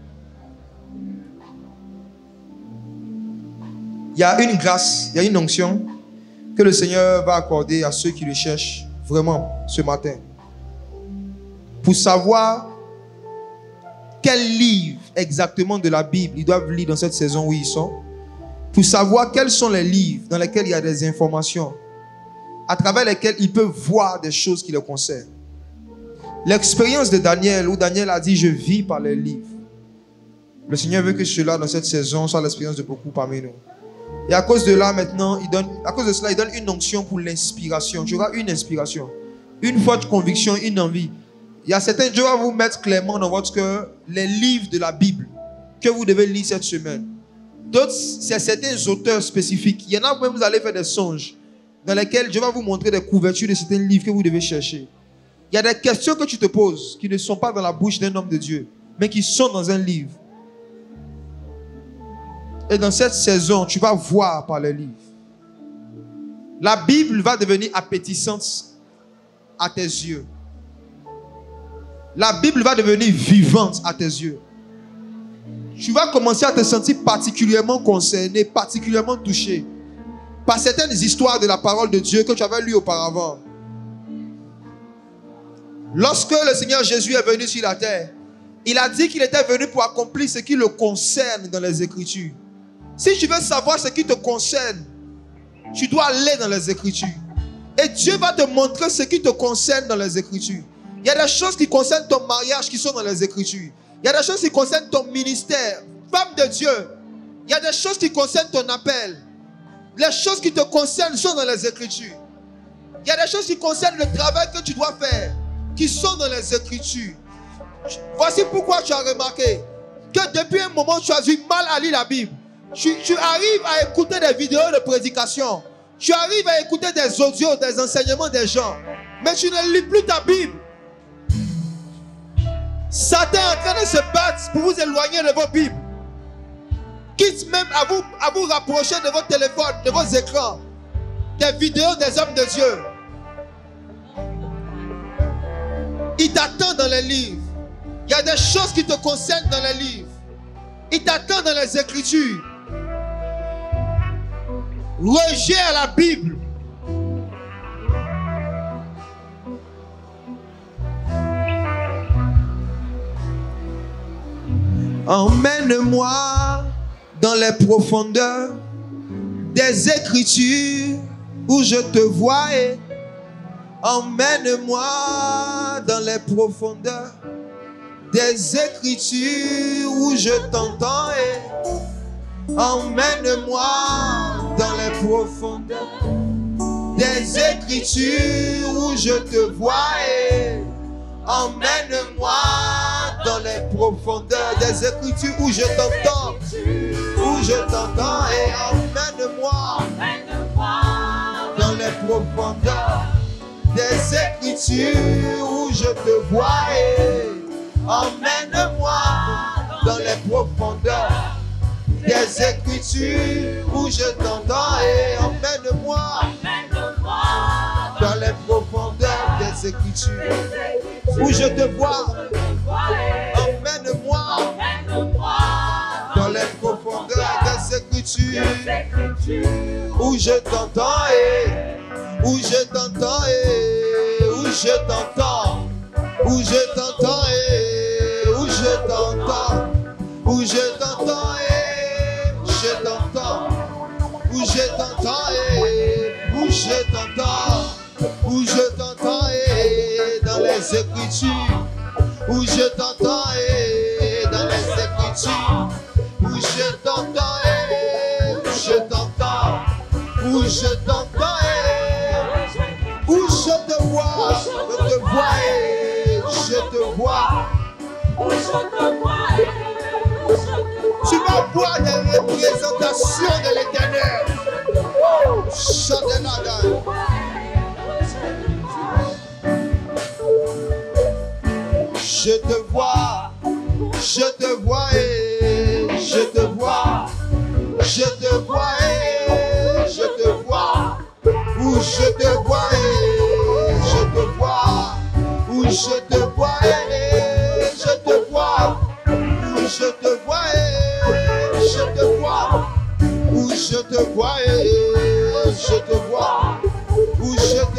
Il y a une grâce, il y a une onction que le Seigneur va accorder à ceux qui le cherchent vraiment ce matin. Pour savoir quel livre exactement de la Bible ils doivent lire dans cette saison où ils sont. Pour savoir quels sont les livres dans lesquels il y a des informations, à travers lesquels ils peuvent voir des choses qui les concernent. L'expérience de Daniel, où Daniel a dit « Je vis par les livres ». Le Seigneur veut que cela, dans cette saison, soit l'expérience de beaucoup parmi nous. Et à cause de là, maintenant, il donne une onction pour l'inspiration. Tu auras une inspiration, une forte conviction, une envie. Il y a certains, Dieu va vous mettre clairement dans votre cœur les livres de la Bible. que vous devez lire cette semaine. D'autres, c'est certains auteurs spécifiques. Il y en a même, vous allez faire des songes dans lesquels je vais vous montrer des couvertures de certains livres que vous devez chercher. Il y a des questions que tu te poses qui ne sont pas dans la bouche d'un homme de Dieu, mais qui sont dans un livre. Et dans cette saison, tu vas voir par les livres. La Bible va devenir appétissante à tes yeux. La Bible va devenir vivante à tes yeux. Tu vas commencer à te sentir particulièrement concerné, particulièrement touché par certaines histoires de la parole de Dieu que tu avais lues auparavant. Lorsque le Seigneur Jésus est venu sur la terre, il a dit qu'il était venu pour accomplir ce qui le concerne dans les Écritures. Si tu veux savoir ce qui te concerne, tu dois aller dans les Écritures. Et Dieu va te montrer ce qui te concerne dans les Écritures. Il y a des choses qui concernent ton mariage qui sont dans les Écritures. Il y a des choses qui concernent ton ministère. Femme de Dieu, il y a des choses qui concernent ton appel. Les choses qui te concernent sont dans les Écritures. Il y a des choses qui concernent le travail que tu dois faire, qui sont dans les Écritures. Voici pourquoi tu as remarqué que depuis un moment, tu as eu mal à lire la Bible. Tu arrives à écouter des vidéos de prédication. Tu arrives à écouter des audios, des enseignements des gens. Mais tu ne lis plus ta Bible. Satan est en train de se battre pour vous éloigner de vos Bibles. Quitte même à vous rapprocher de votre téléphone, de vos écrans, des vidéos des hommes de Dieu. Il t'attend dans les livres. Il y a des choses qui te concernent dans les livres. Il t'attend dans les Écritures. Rejet à la Bible. Emmène-moi dans les profondeurs des Écritures où je te vois. Emmène-moi dans les profondeurs des Écritures où je t'entends. Emmène-moi dans les profondeurs des Écritures où je te vois. Emmène-moi dans les profondeurs des Écritures où je t'entends. Où je t'entends. Et emmène-moi dans les profondeurs des Écritures où je te vois. Emmène-moi dans les profondeurs des Écritures où je t'entends. Et emmène-moi dans les profondeurs des Écritures où je te vois. Emmène-moi dans les profondeurs des Écritures où je t'entends. Où je t'entends. Où je t'entends. Où je t'entends. Où je t'entends. Où je t'entends. Je t'entends. Où je t'entends. Où je t'entends. Où je t'entends. Dans les Écritures. Où je t'entends. Dans les Écritures. Où je t'entends. Où je t'entends. Où je t'entends. Où je te vois. Je te vois. Je te vois. Tu vas voir des représentations de l'Éternel. Je te vois, je te vois, je te vois, je te vois, je te vois, où je te vois, je te vois, où je te vois, je te vois, où je te vois, je te vois, où je te vois, je te vois, où je te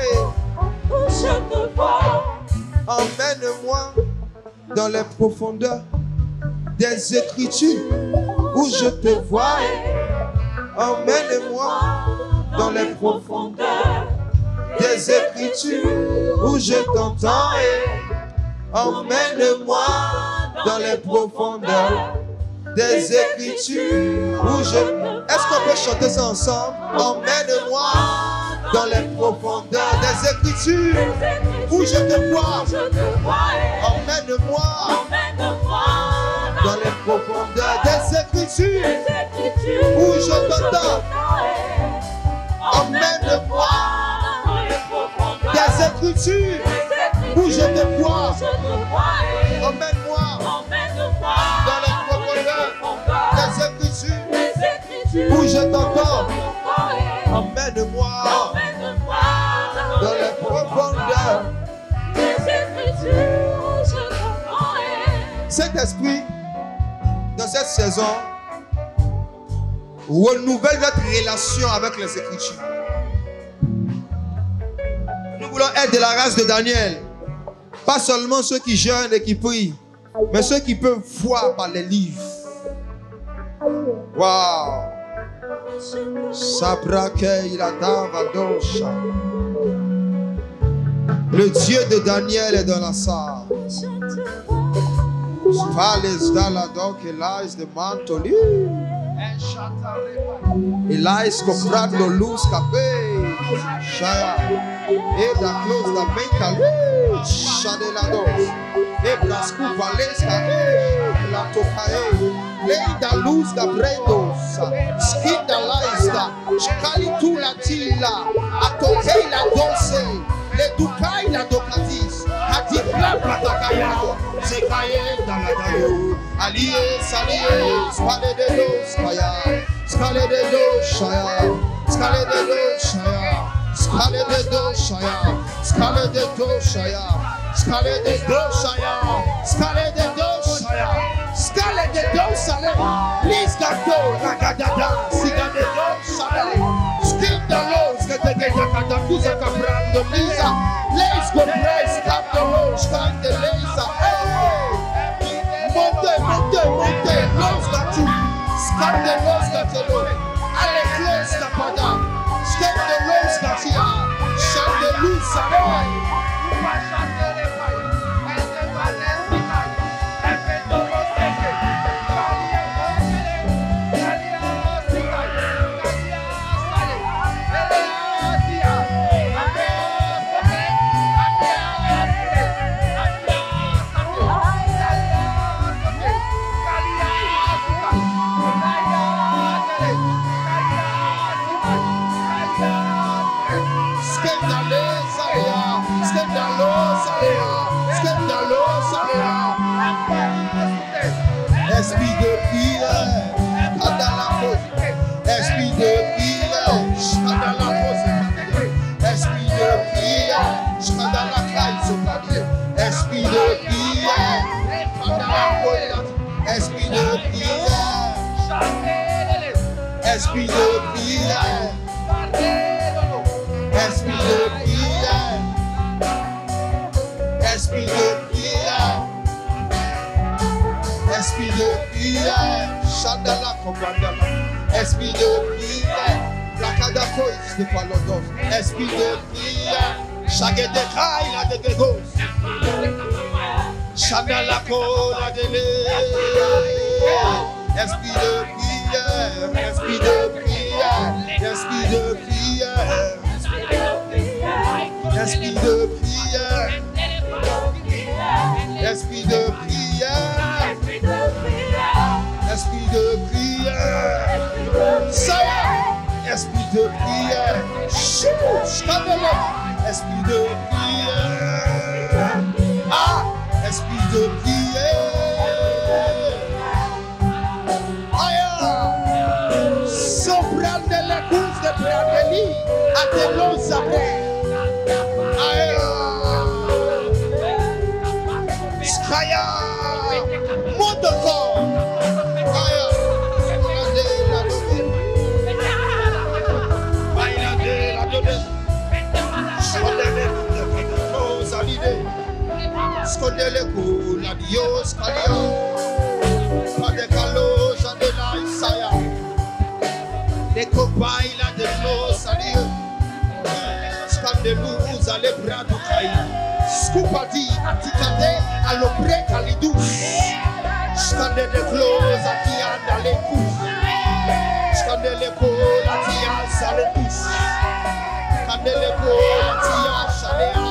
vois, emmène-moi dans les profondeurs des Écritures où je te vois. Emmène-moi dans les profondeurs des Écritures où je t'entends. Emmène-moi dans les profondeurs des Écritures où je... Est-ce qu'on peut chanter ça ensemble? Emmène-moi dans les profondeurs des Écritures où je te vois. Emmène-moi dans les profondeurs des Écritures où je t'entends. Emmène-moi des Écritures où je te vois. Emmène-moi dans les profondeurs des Écritures où je t'entends. Emmène-moi dans les profondeurs. Saint-Esprit, dans cette saison, renouvelle notre relation avec les Écritures. Nous voulons être de la race de Daniel. Pas seulement ceux qui jeûnent et qui prient, mais ceux qui peuvent voir par les livres. Waouh! Le Dieu de Daniel est dans la salle. Palace Daladok, Elias de Mantoli. Elias comprando luz capé. Shaya. Eda close da Benkali. Shadelados. Ebrascu Valesca. La Tokae. Leida luz da Brendos. Skinda Laista. Shkali tu la Tila. Atokei la Dose. Le Dukai la Dokatis. Adipla Platakaya. Sekaye dans la dayo. Allié, salié. Skale de dos, Kaya. Skale de dos, Shaya. Skale de dos, Shaya. Skale de dos, Shaya. Skale de dos, Shaya. Skale de dos, Shaya. Skale de dos, Shaya. Skale de dos, Shaya. Lis gato, ragadada. Siga de dos, Shaya. Skin the lows, que te queda cada cosa cabrando lisa. Leis go praise, cap the lows, cap the laser. Monte, lows got you. Scan the lows got you. Alle close the pada. Scan the lows got you. Shut the loose away. Esprit de prière, esprit de prière, esprit de prière, esprit de prière, esprit de prière, esprit de prière, esprit de prière, esprit de prière. Esprit de prière, Chandala Kobandala. Esprit de prière, Blakada Kois de Palodos. Esprit de prière, Chagede Kai la de Gregos. Chandala Kola de Lé. Esprit de prière, esprit de prière, esprit de prière, esprit de prière, esprit de prière. Esprit de prière, ça y est, esprit de prière, esprit de prière, ah, esprit de prière, aïe, soprano de la course de Préadélie, à tes longs après, aïe, Skaya, monte encore. Scondele la Dios Kalia, Pade Kaloja de la Isaya, les copains la de nos salut, Scandalou, vous allez brado Kai, Scoopadi, Atikade, Alobre Kalidous, Scandale de close, Atia dans les coups, Scandale de Atia Saletous, Scandale de Atia Chalea.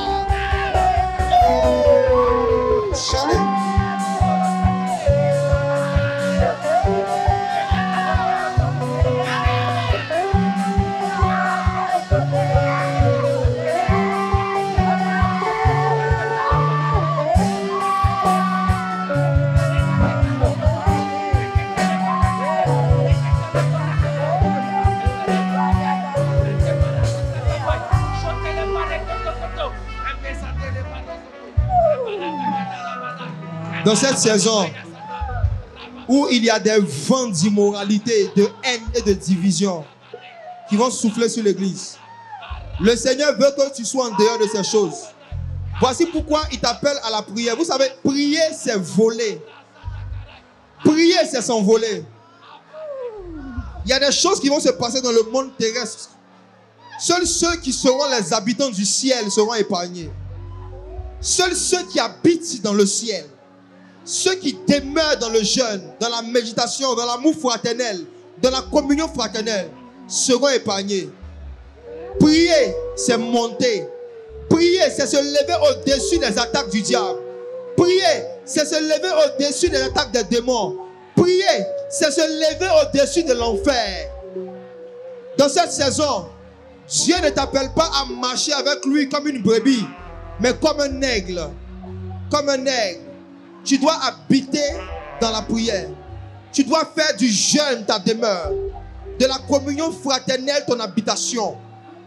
Dans cette saison où il y a des vents d'immoralité, de haine et de division qui vont souffler sur l'église, le Seigneur veut que tu sois en dehors de ces choses. Voici pourquoi il t'appelle à la prière. Vous savez, prier, c'est voler. Prier, c'est s'envoler. Il y a des choses qui vont se passer dans le monde terrestre. Seuls ceux qui seront les habitants du ciel seront épargnés. Seuls ceux qui habitent dans le ciel, ceux qui demeurent dans le jeûne, dans la méditation, dans l'amour fraternel, dans la communion fraternelle, seront épargnés. Prier, c'est monter. Prier, c'est se lever au-dessus des attaques du diable. Prier, c'est se lever au-dessus des attaques des démons. Prier, c'est se lever au-dessus de l'enfer. Dans cette saison, Dieu ne t'appelle pas à marcher avec lui comme une brebis, mais comme un aigle. Comme un aigle. Tu dois habiter dans la prière. Tu dois faire du jeûne ta demeure. De la communion fraternelle ton habitation.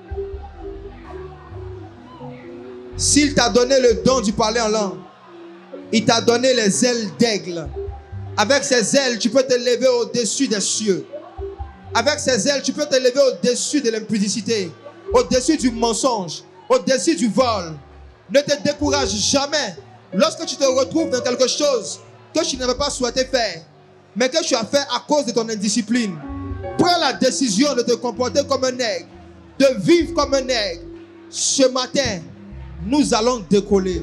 S'il t'a donné le don du parler en langue, il t'a donné les ailes d'aigle. Avec ces ailes, tu peux te lever au-dessus des cieux. Avec ces ailes, tu peux te lever au-dessus de l'impudicité, au-dessus du mensonge, au-dessus du vol. Ne te décourage jamais lorsque tu te retrouves dans quelque chose que tu n'avais pas souhaité faire, mais que tu as fait à cause de ton indiscipline. Prends la décision de te comporter comme un aigle, de vivre comme un aigle. Ce matin, nous allons décoller.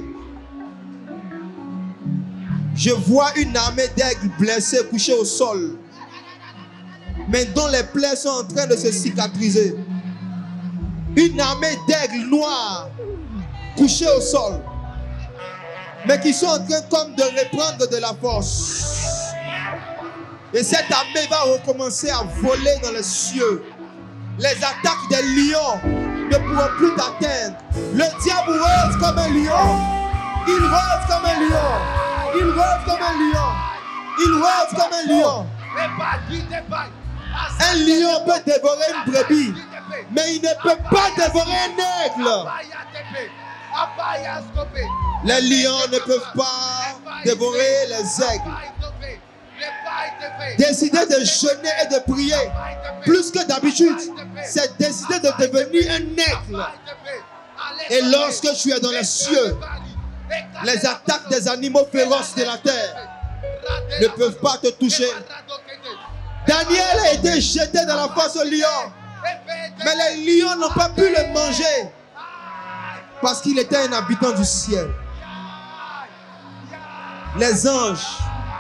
Je vois une armée d'aigles blessés couchés au sol, mais dont les plaies sont en train de se cicatriser. Une armée d'aigles noirs couchés au sol, mais qui sont en train comme de reprendre de la force. Et cette armée va recommencer à voler dans les cieux. Les attaques des lions ne pourront plus t'atteindre. Le diable rôde comme un lion. Il rôde comme un lion. Il rôde comme un lion. Il rôde comme un lion. Un lion peut dévorer une brebis, mais il ne peut pas dévorer un aigle. Les lions ne peuvent pas dévorer les aigles. Décider de jeûner et de prier plus que d'habitude, c'est décider de devenir un aigle. Et lorsque tu es dans les cieux, les attaques des animaux féroces de la terre ne peuvent pas te toucher. Daniel a été jeté dans la fosse aux lions, mais les lions n'ont pas pu le manger parce qu'il était un habitant du ciel. Les anges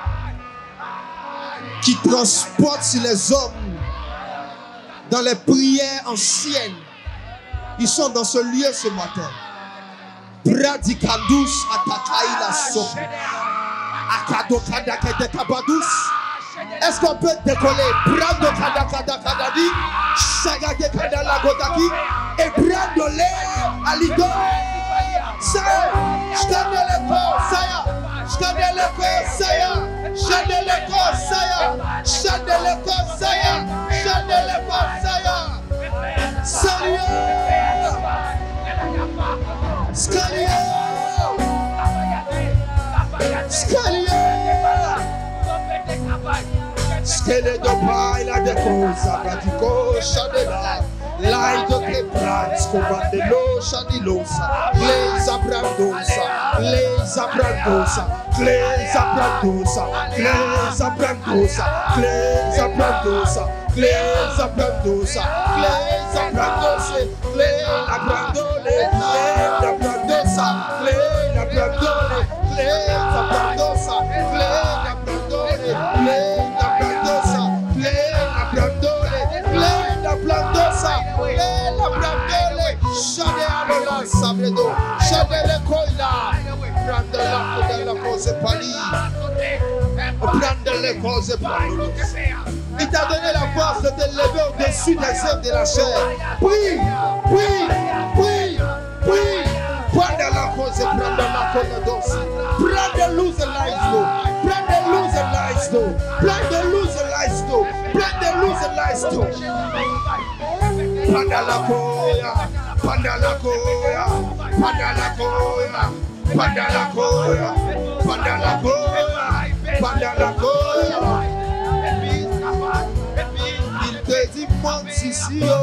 qui transportent sur les hommes dans les prières anciennes, ils sont dans ce lieu ce matin. Bradikandus atakaila sopi. Akadokada kedekabadus. Est-ce qu'on peut décoller? Bradokada kadakadadi. Shagade kadala godaki. Et bradole alido. Saya. Shkadele ko saya. Shkadele ko saya. Shkadele ko saya. Shkadele ko saya. Shkadele ko saya. Saya. Scalia! Scalia! Scale do pai la de cosa, pratico shadela. Lai do che pranzo, bandelo shadilosa. Gleza brandosa, gleza brandosa, gleza brandosa, gleza brandosa, gleza brandosa, gleza brandosa, gleza brandosa, gleza brandole, gleza brandosa, gleza brandole, gleza brandosa, gleza brandole, gleza brandosa, gleza brandole, gleza brandosa, gleza brandole, shade alola sabledo, shade le coila, prende la cose pali, prende le cose pali. Il t'a donné la force de te lever au-dessus des œuvres de la chair. Prie, prie, prie, prie. Prends la cause, prends la cause d'os. Prends de luz de l'icedo. Prends de luz de l'icedo. Prends de luz de l'icedo. Prends de luz de l'icedo. Prends la coya, prends la coya, prends la coya, prends la coya, prends la coya. Il te dit monte ici, oh.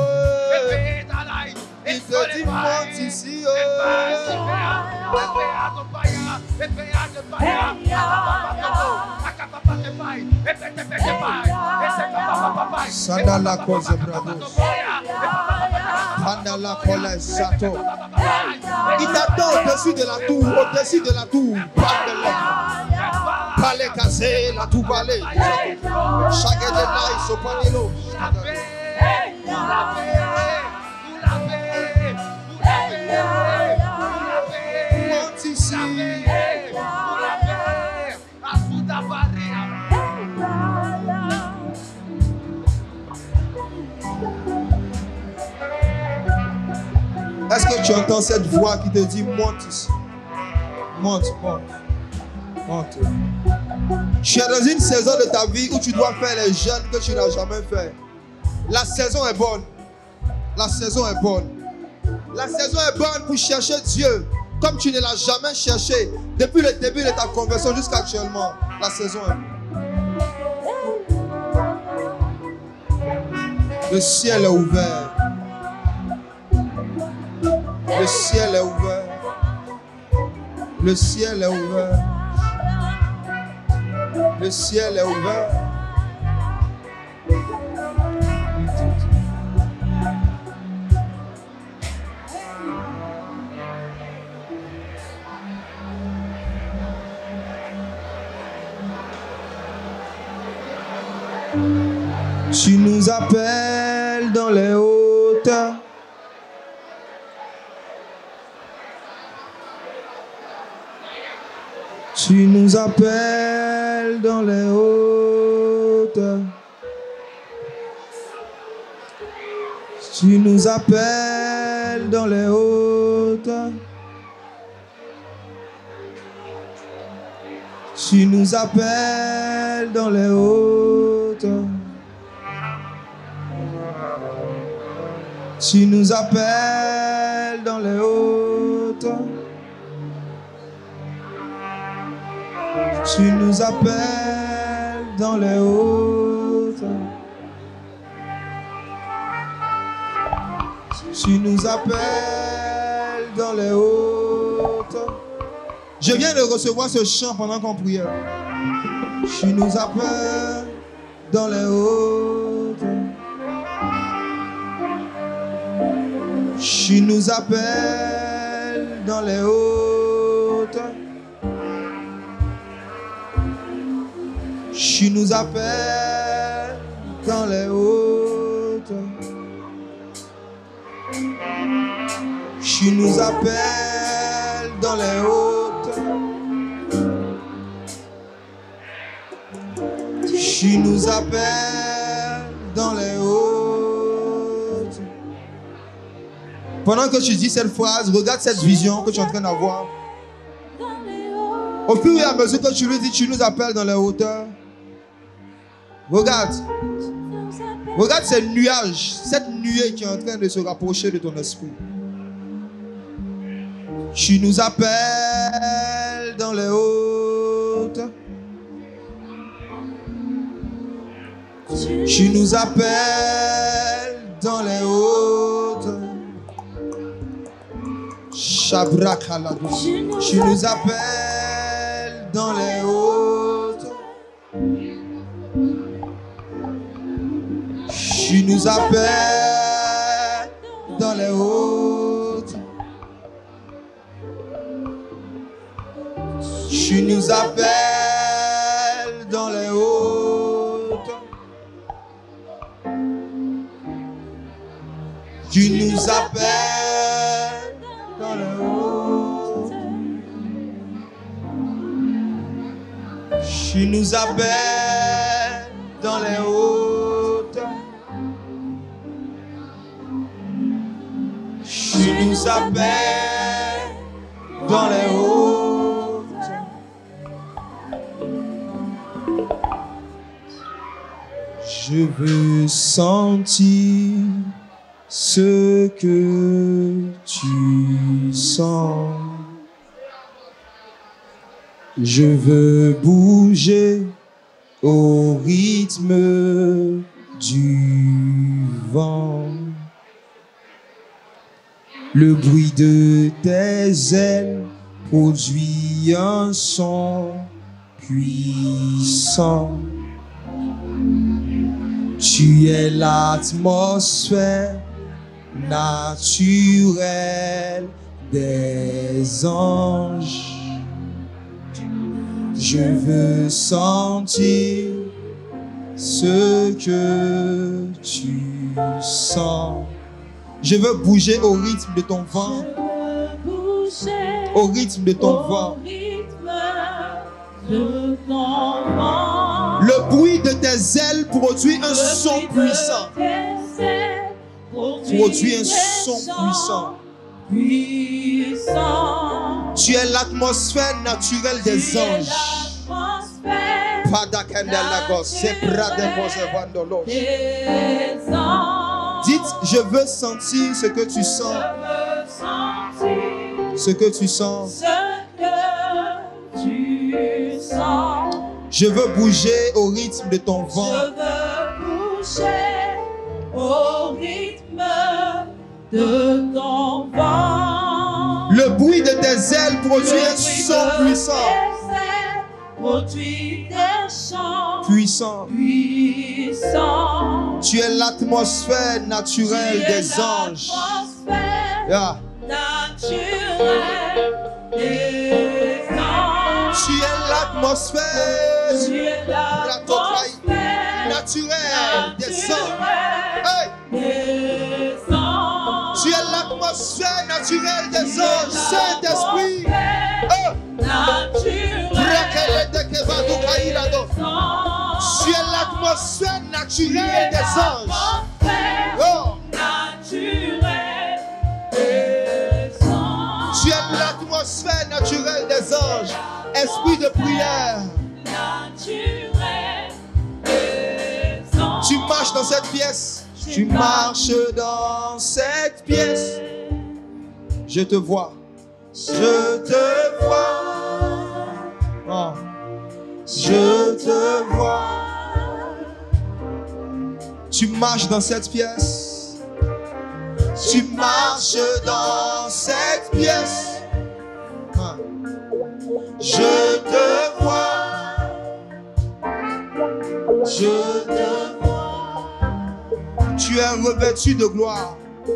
Il te dit monte ici, oh. Sandala cause brados. Sandala cole sato. Il t'attend au-dessus de la tour, au-dessus de la tour. Palais cassé, la tour palais. Chaque de l'ail, so panelo. Monte ici. Est-ce que tu entends cette voix qui te dit monte ici? Monte, monte, monte. Tu es dans une saison de ta vie où tu dois faire les jeûnes que tu n'as jamais fait. La saison est bonne. La saison est bonne. La saison est bonne pour chercher Dieu comme tu ne l'as jamais cherché depuis le début de ta conversion jusqu'à actuellement. La saison est bonne. Le ciel est ouvert. Le ciel est ouvert. Le ciel est ouvert. Le ciel est ouvert. Tu nous appelles dans les hauteurs. Tu nous appelles dans les hauteurs. Tu nous appelles dans les hauteurs. Tu nous appelles dans les hauteurs. Tu nous appelles dans les hauteurs. Tu nous appelles dans les hauteurs. Tu nous appelles dans les hauteurs. Je viens de recevoir ce chant pendant qu'on priait. Tu nous appelles dans les hauteurs. Tu nous appelles dans les hauteurs. Tu nous appelles dans les hauteurs. Tu nous appelles dans les hauteurs. Tu nous appelles dans les hauteurs. Pendant que tu dis cette phrase, regarde cette vision que tu es en train d'avoir. Au fur et à mesure que tu lui dis, tu nous appelles dans les hauteurs. Regarde. Regarde ces nuages, cette nuée qui est en train de se rapprocher de ton esprit. Tu nous appelles dans les hauteurs. Tu nous appelles dans les hauteurs. Shabrakalado. Tu nous appelles dans les hauteurs. Tu nous appelles dans les hauteurs. Tu nous appelles dans les hauteurs. Tu nous appelles dans les hauteurs. Tu nous appelles dans les hauteurs. Tu nous appelles dans les hauteurs. Je veux sentir ce que tu sens. Je veux bouger au rythme du vent. Le bruit de tes ailes produit un son puissant. Tu es l'atmosphère naturelle des anges. Je veux sentir ce que tu sens. Je veux bouger au rythme de ton vent. Au rythme de ton vent. Le bruit de tes ailes produit un son puissant. Produit un son puissant. Tu es l'atmosphère naturelle des anges. Dites, je veux sentir ce que tu sens. Ce que tu sens. Je veux bouger au rythme de ton vent. Je veux bouger au rythme de ton vent. Le bruit de tes ailes produit un son puissant. Produit des chants Puissant. puissants. Tu es l'atmosphère naturelle des anges. Yeah. Naturelle des anges. Tu es l'atmosphère Tu es l'atmosphère naturelle des anges. Hey. des anges. Tu es l'atmosphère naturelle des anges. Saint-Esprit. Oh. Tu es l'atmosphère naturelle des anges. Oh. Tu es l'atmosphère naturelle des anges. Esprit de prière. Tu marches dans cette pièce. Tu marches dans cette pièce. Je te vois. Je te vois. Oh. Je te vois. Tu marches dans cette pièce. Tu marches dans cette pièce. Ah. Je te vois. Je te vois. Tu es revêtu de gloire.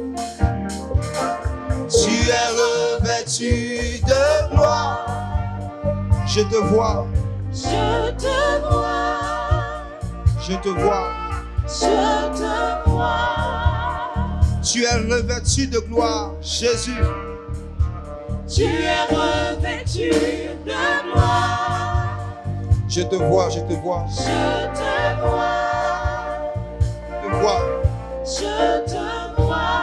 Tu es revêtu de gloire. Je te vois. Je te vois. Je te vois. Je te vois. Tu es revêtu de gloire, Jésus. Tu es revêtu de gloire. Je te vois, je te vois. Je te vois. Je te vois. Je te vois.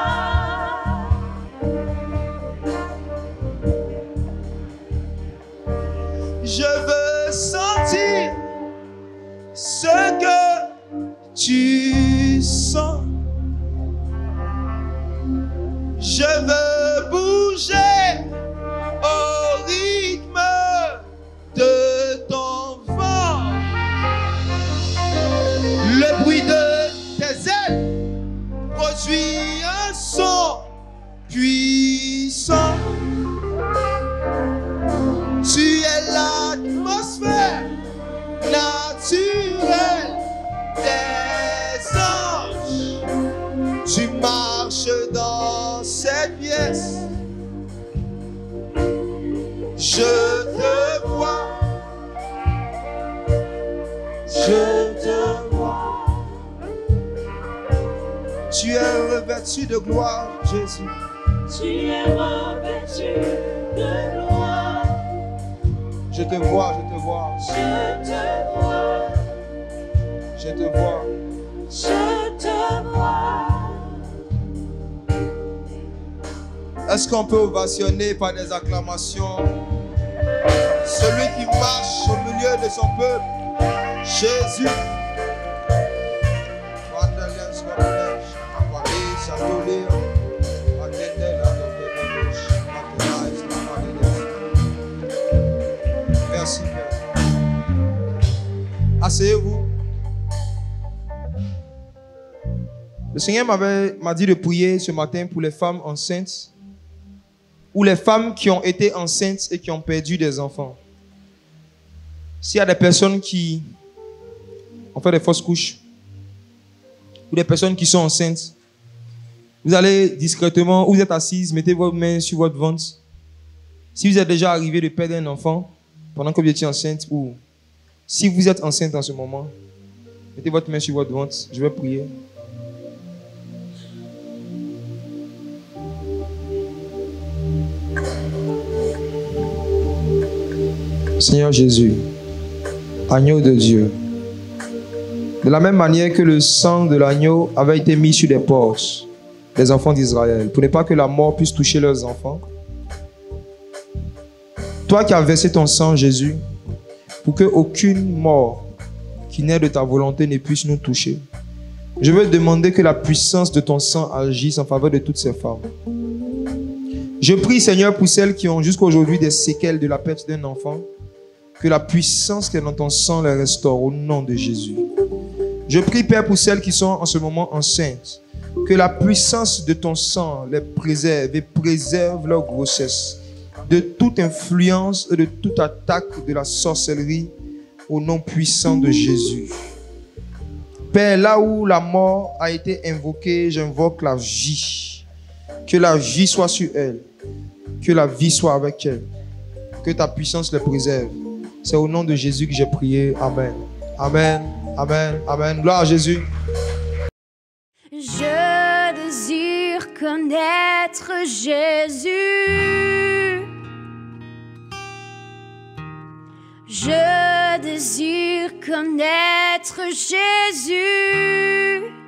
Je veux sentir ce que tu sens. Je veux bouger au rythme de ton vent. Le bruit de tes ailes produit un son puissant. Tu es l'atmosphère naturelle des anges. Tu marches dans cette pièce. Je te vois. Je te vois. Tu es revêtu de gloire, Jésus. Tu es revêtu de gloire. Je te vois, je te vois. Je te vois. Je te vois. Je te vois. Est-ce qu'on peut ovationner par des acclamations celui qui marche au milieu de son peuple, Jésus? Merci. Asseyez-vous. Le Seigneur m'a dit de prier ce matin pour les femmes enceintes ou les femmes qui ont été enceintes et qui ont perdu des enfants. S'il y a des personnes qui ont fait des fausses couches ou des personnes qui sont enceintes, vous allez discrètement, où vous êtes assise, mettez votre main sur votre ventre. Si vous êtes déjà arrivé de perdre un enfant pendant que vous étiez enceinte, ou si vous êtes enceinte en ce moment, mettez votre main sur votre ventre. Je vais prier. Seigneur Jésus, agneau de Dieu, de la même manière que le sang de l'agneau avait été mis sur les portes des enfants d'Israël, pour ne pas que la mort puisse toucher leurs enfants, toi qui as versé ton sang, Jésus, pour qu'aucune mort qui naît de ta volonté ne puisse nous toucher, je veux demander que la puissance de ton sang agisse en faveur de toutes ces femmes. Je prie, Seigneur, pour celles qui ont jusqu'à aujourd'hui des séquelles de la perte d'un enfant, que la puissance qui est dans ton sang les restaure au nom de Jésus. Je prie, Père, pour celles qui sont en ce moment enceintes, que la puissance de ton sang les préserve et préserve leur grossesse de toute influence et de toute attaque de la sorcellerie au nom puissant de Jésus. Père, là où la mort a été invoquée, j'invoque la vie. Que la vie soit sur elle, que la vie soit avec elle, que ta puissance les préserve. C'est au nom de Jésus que j'ai prié. Amen. Amen. Amen. Amen. Gloire à Jésus. Je désire connaître Jésus. Je désire connaître Jésus.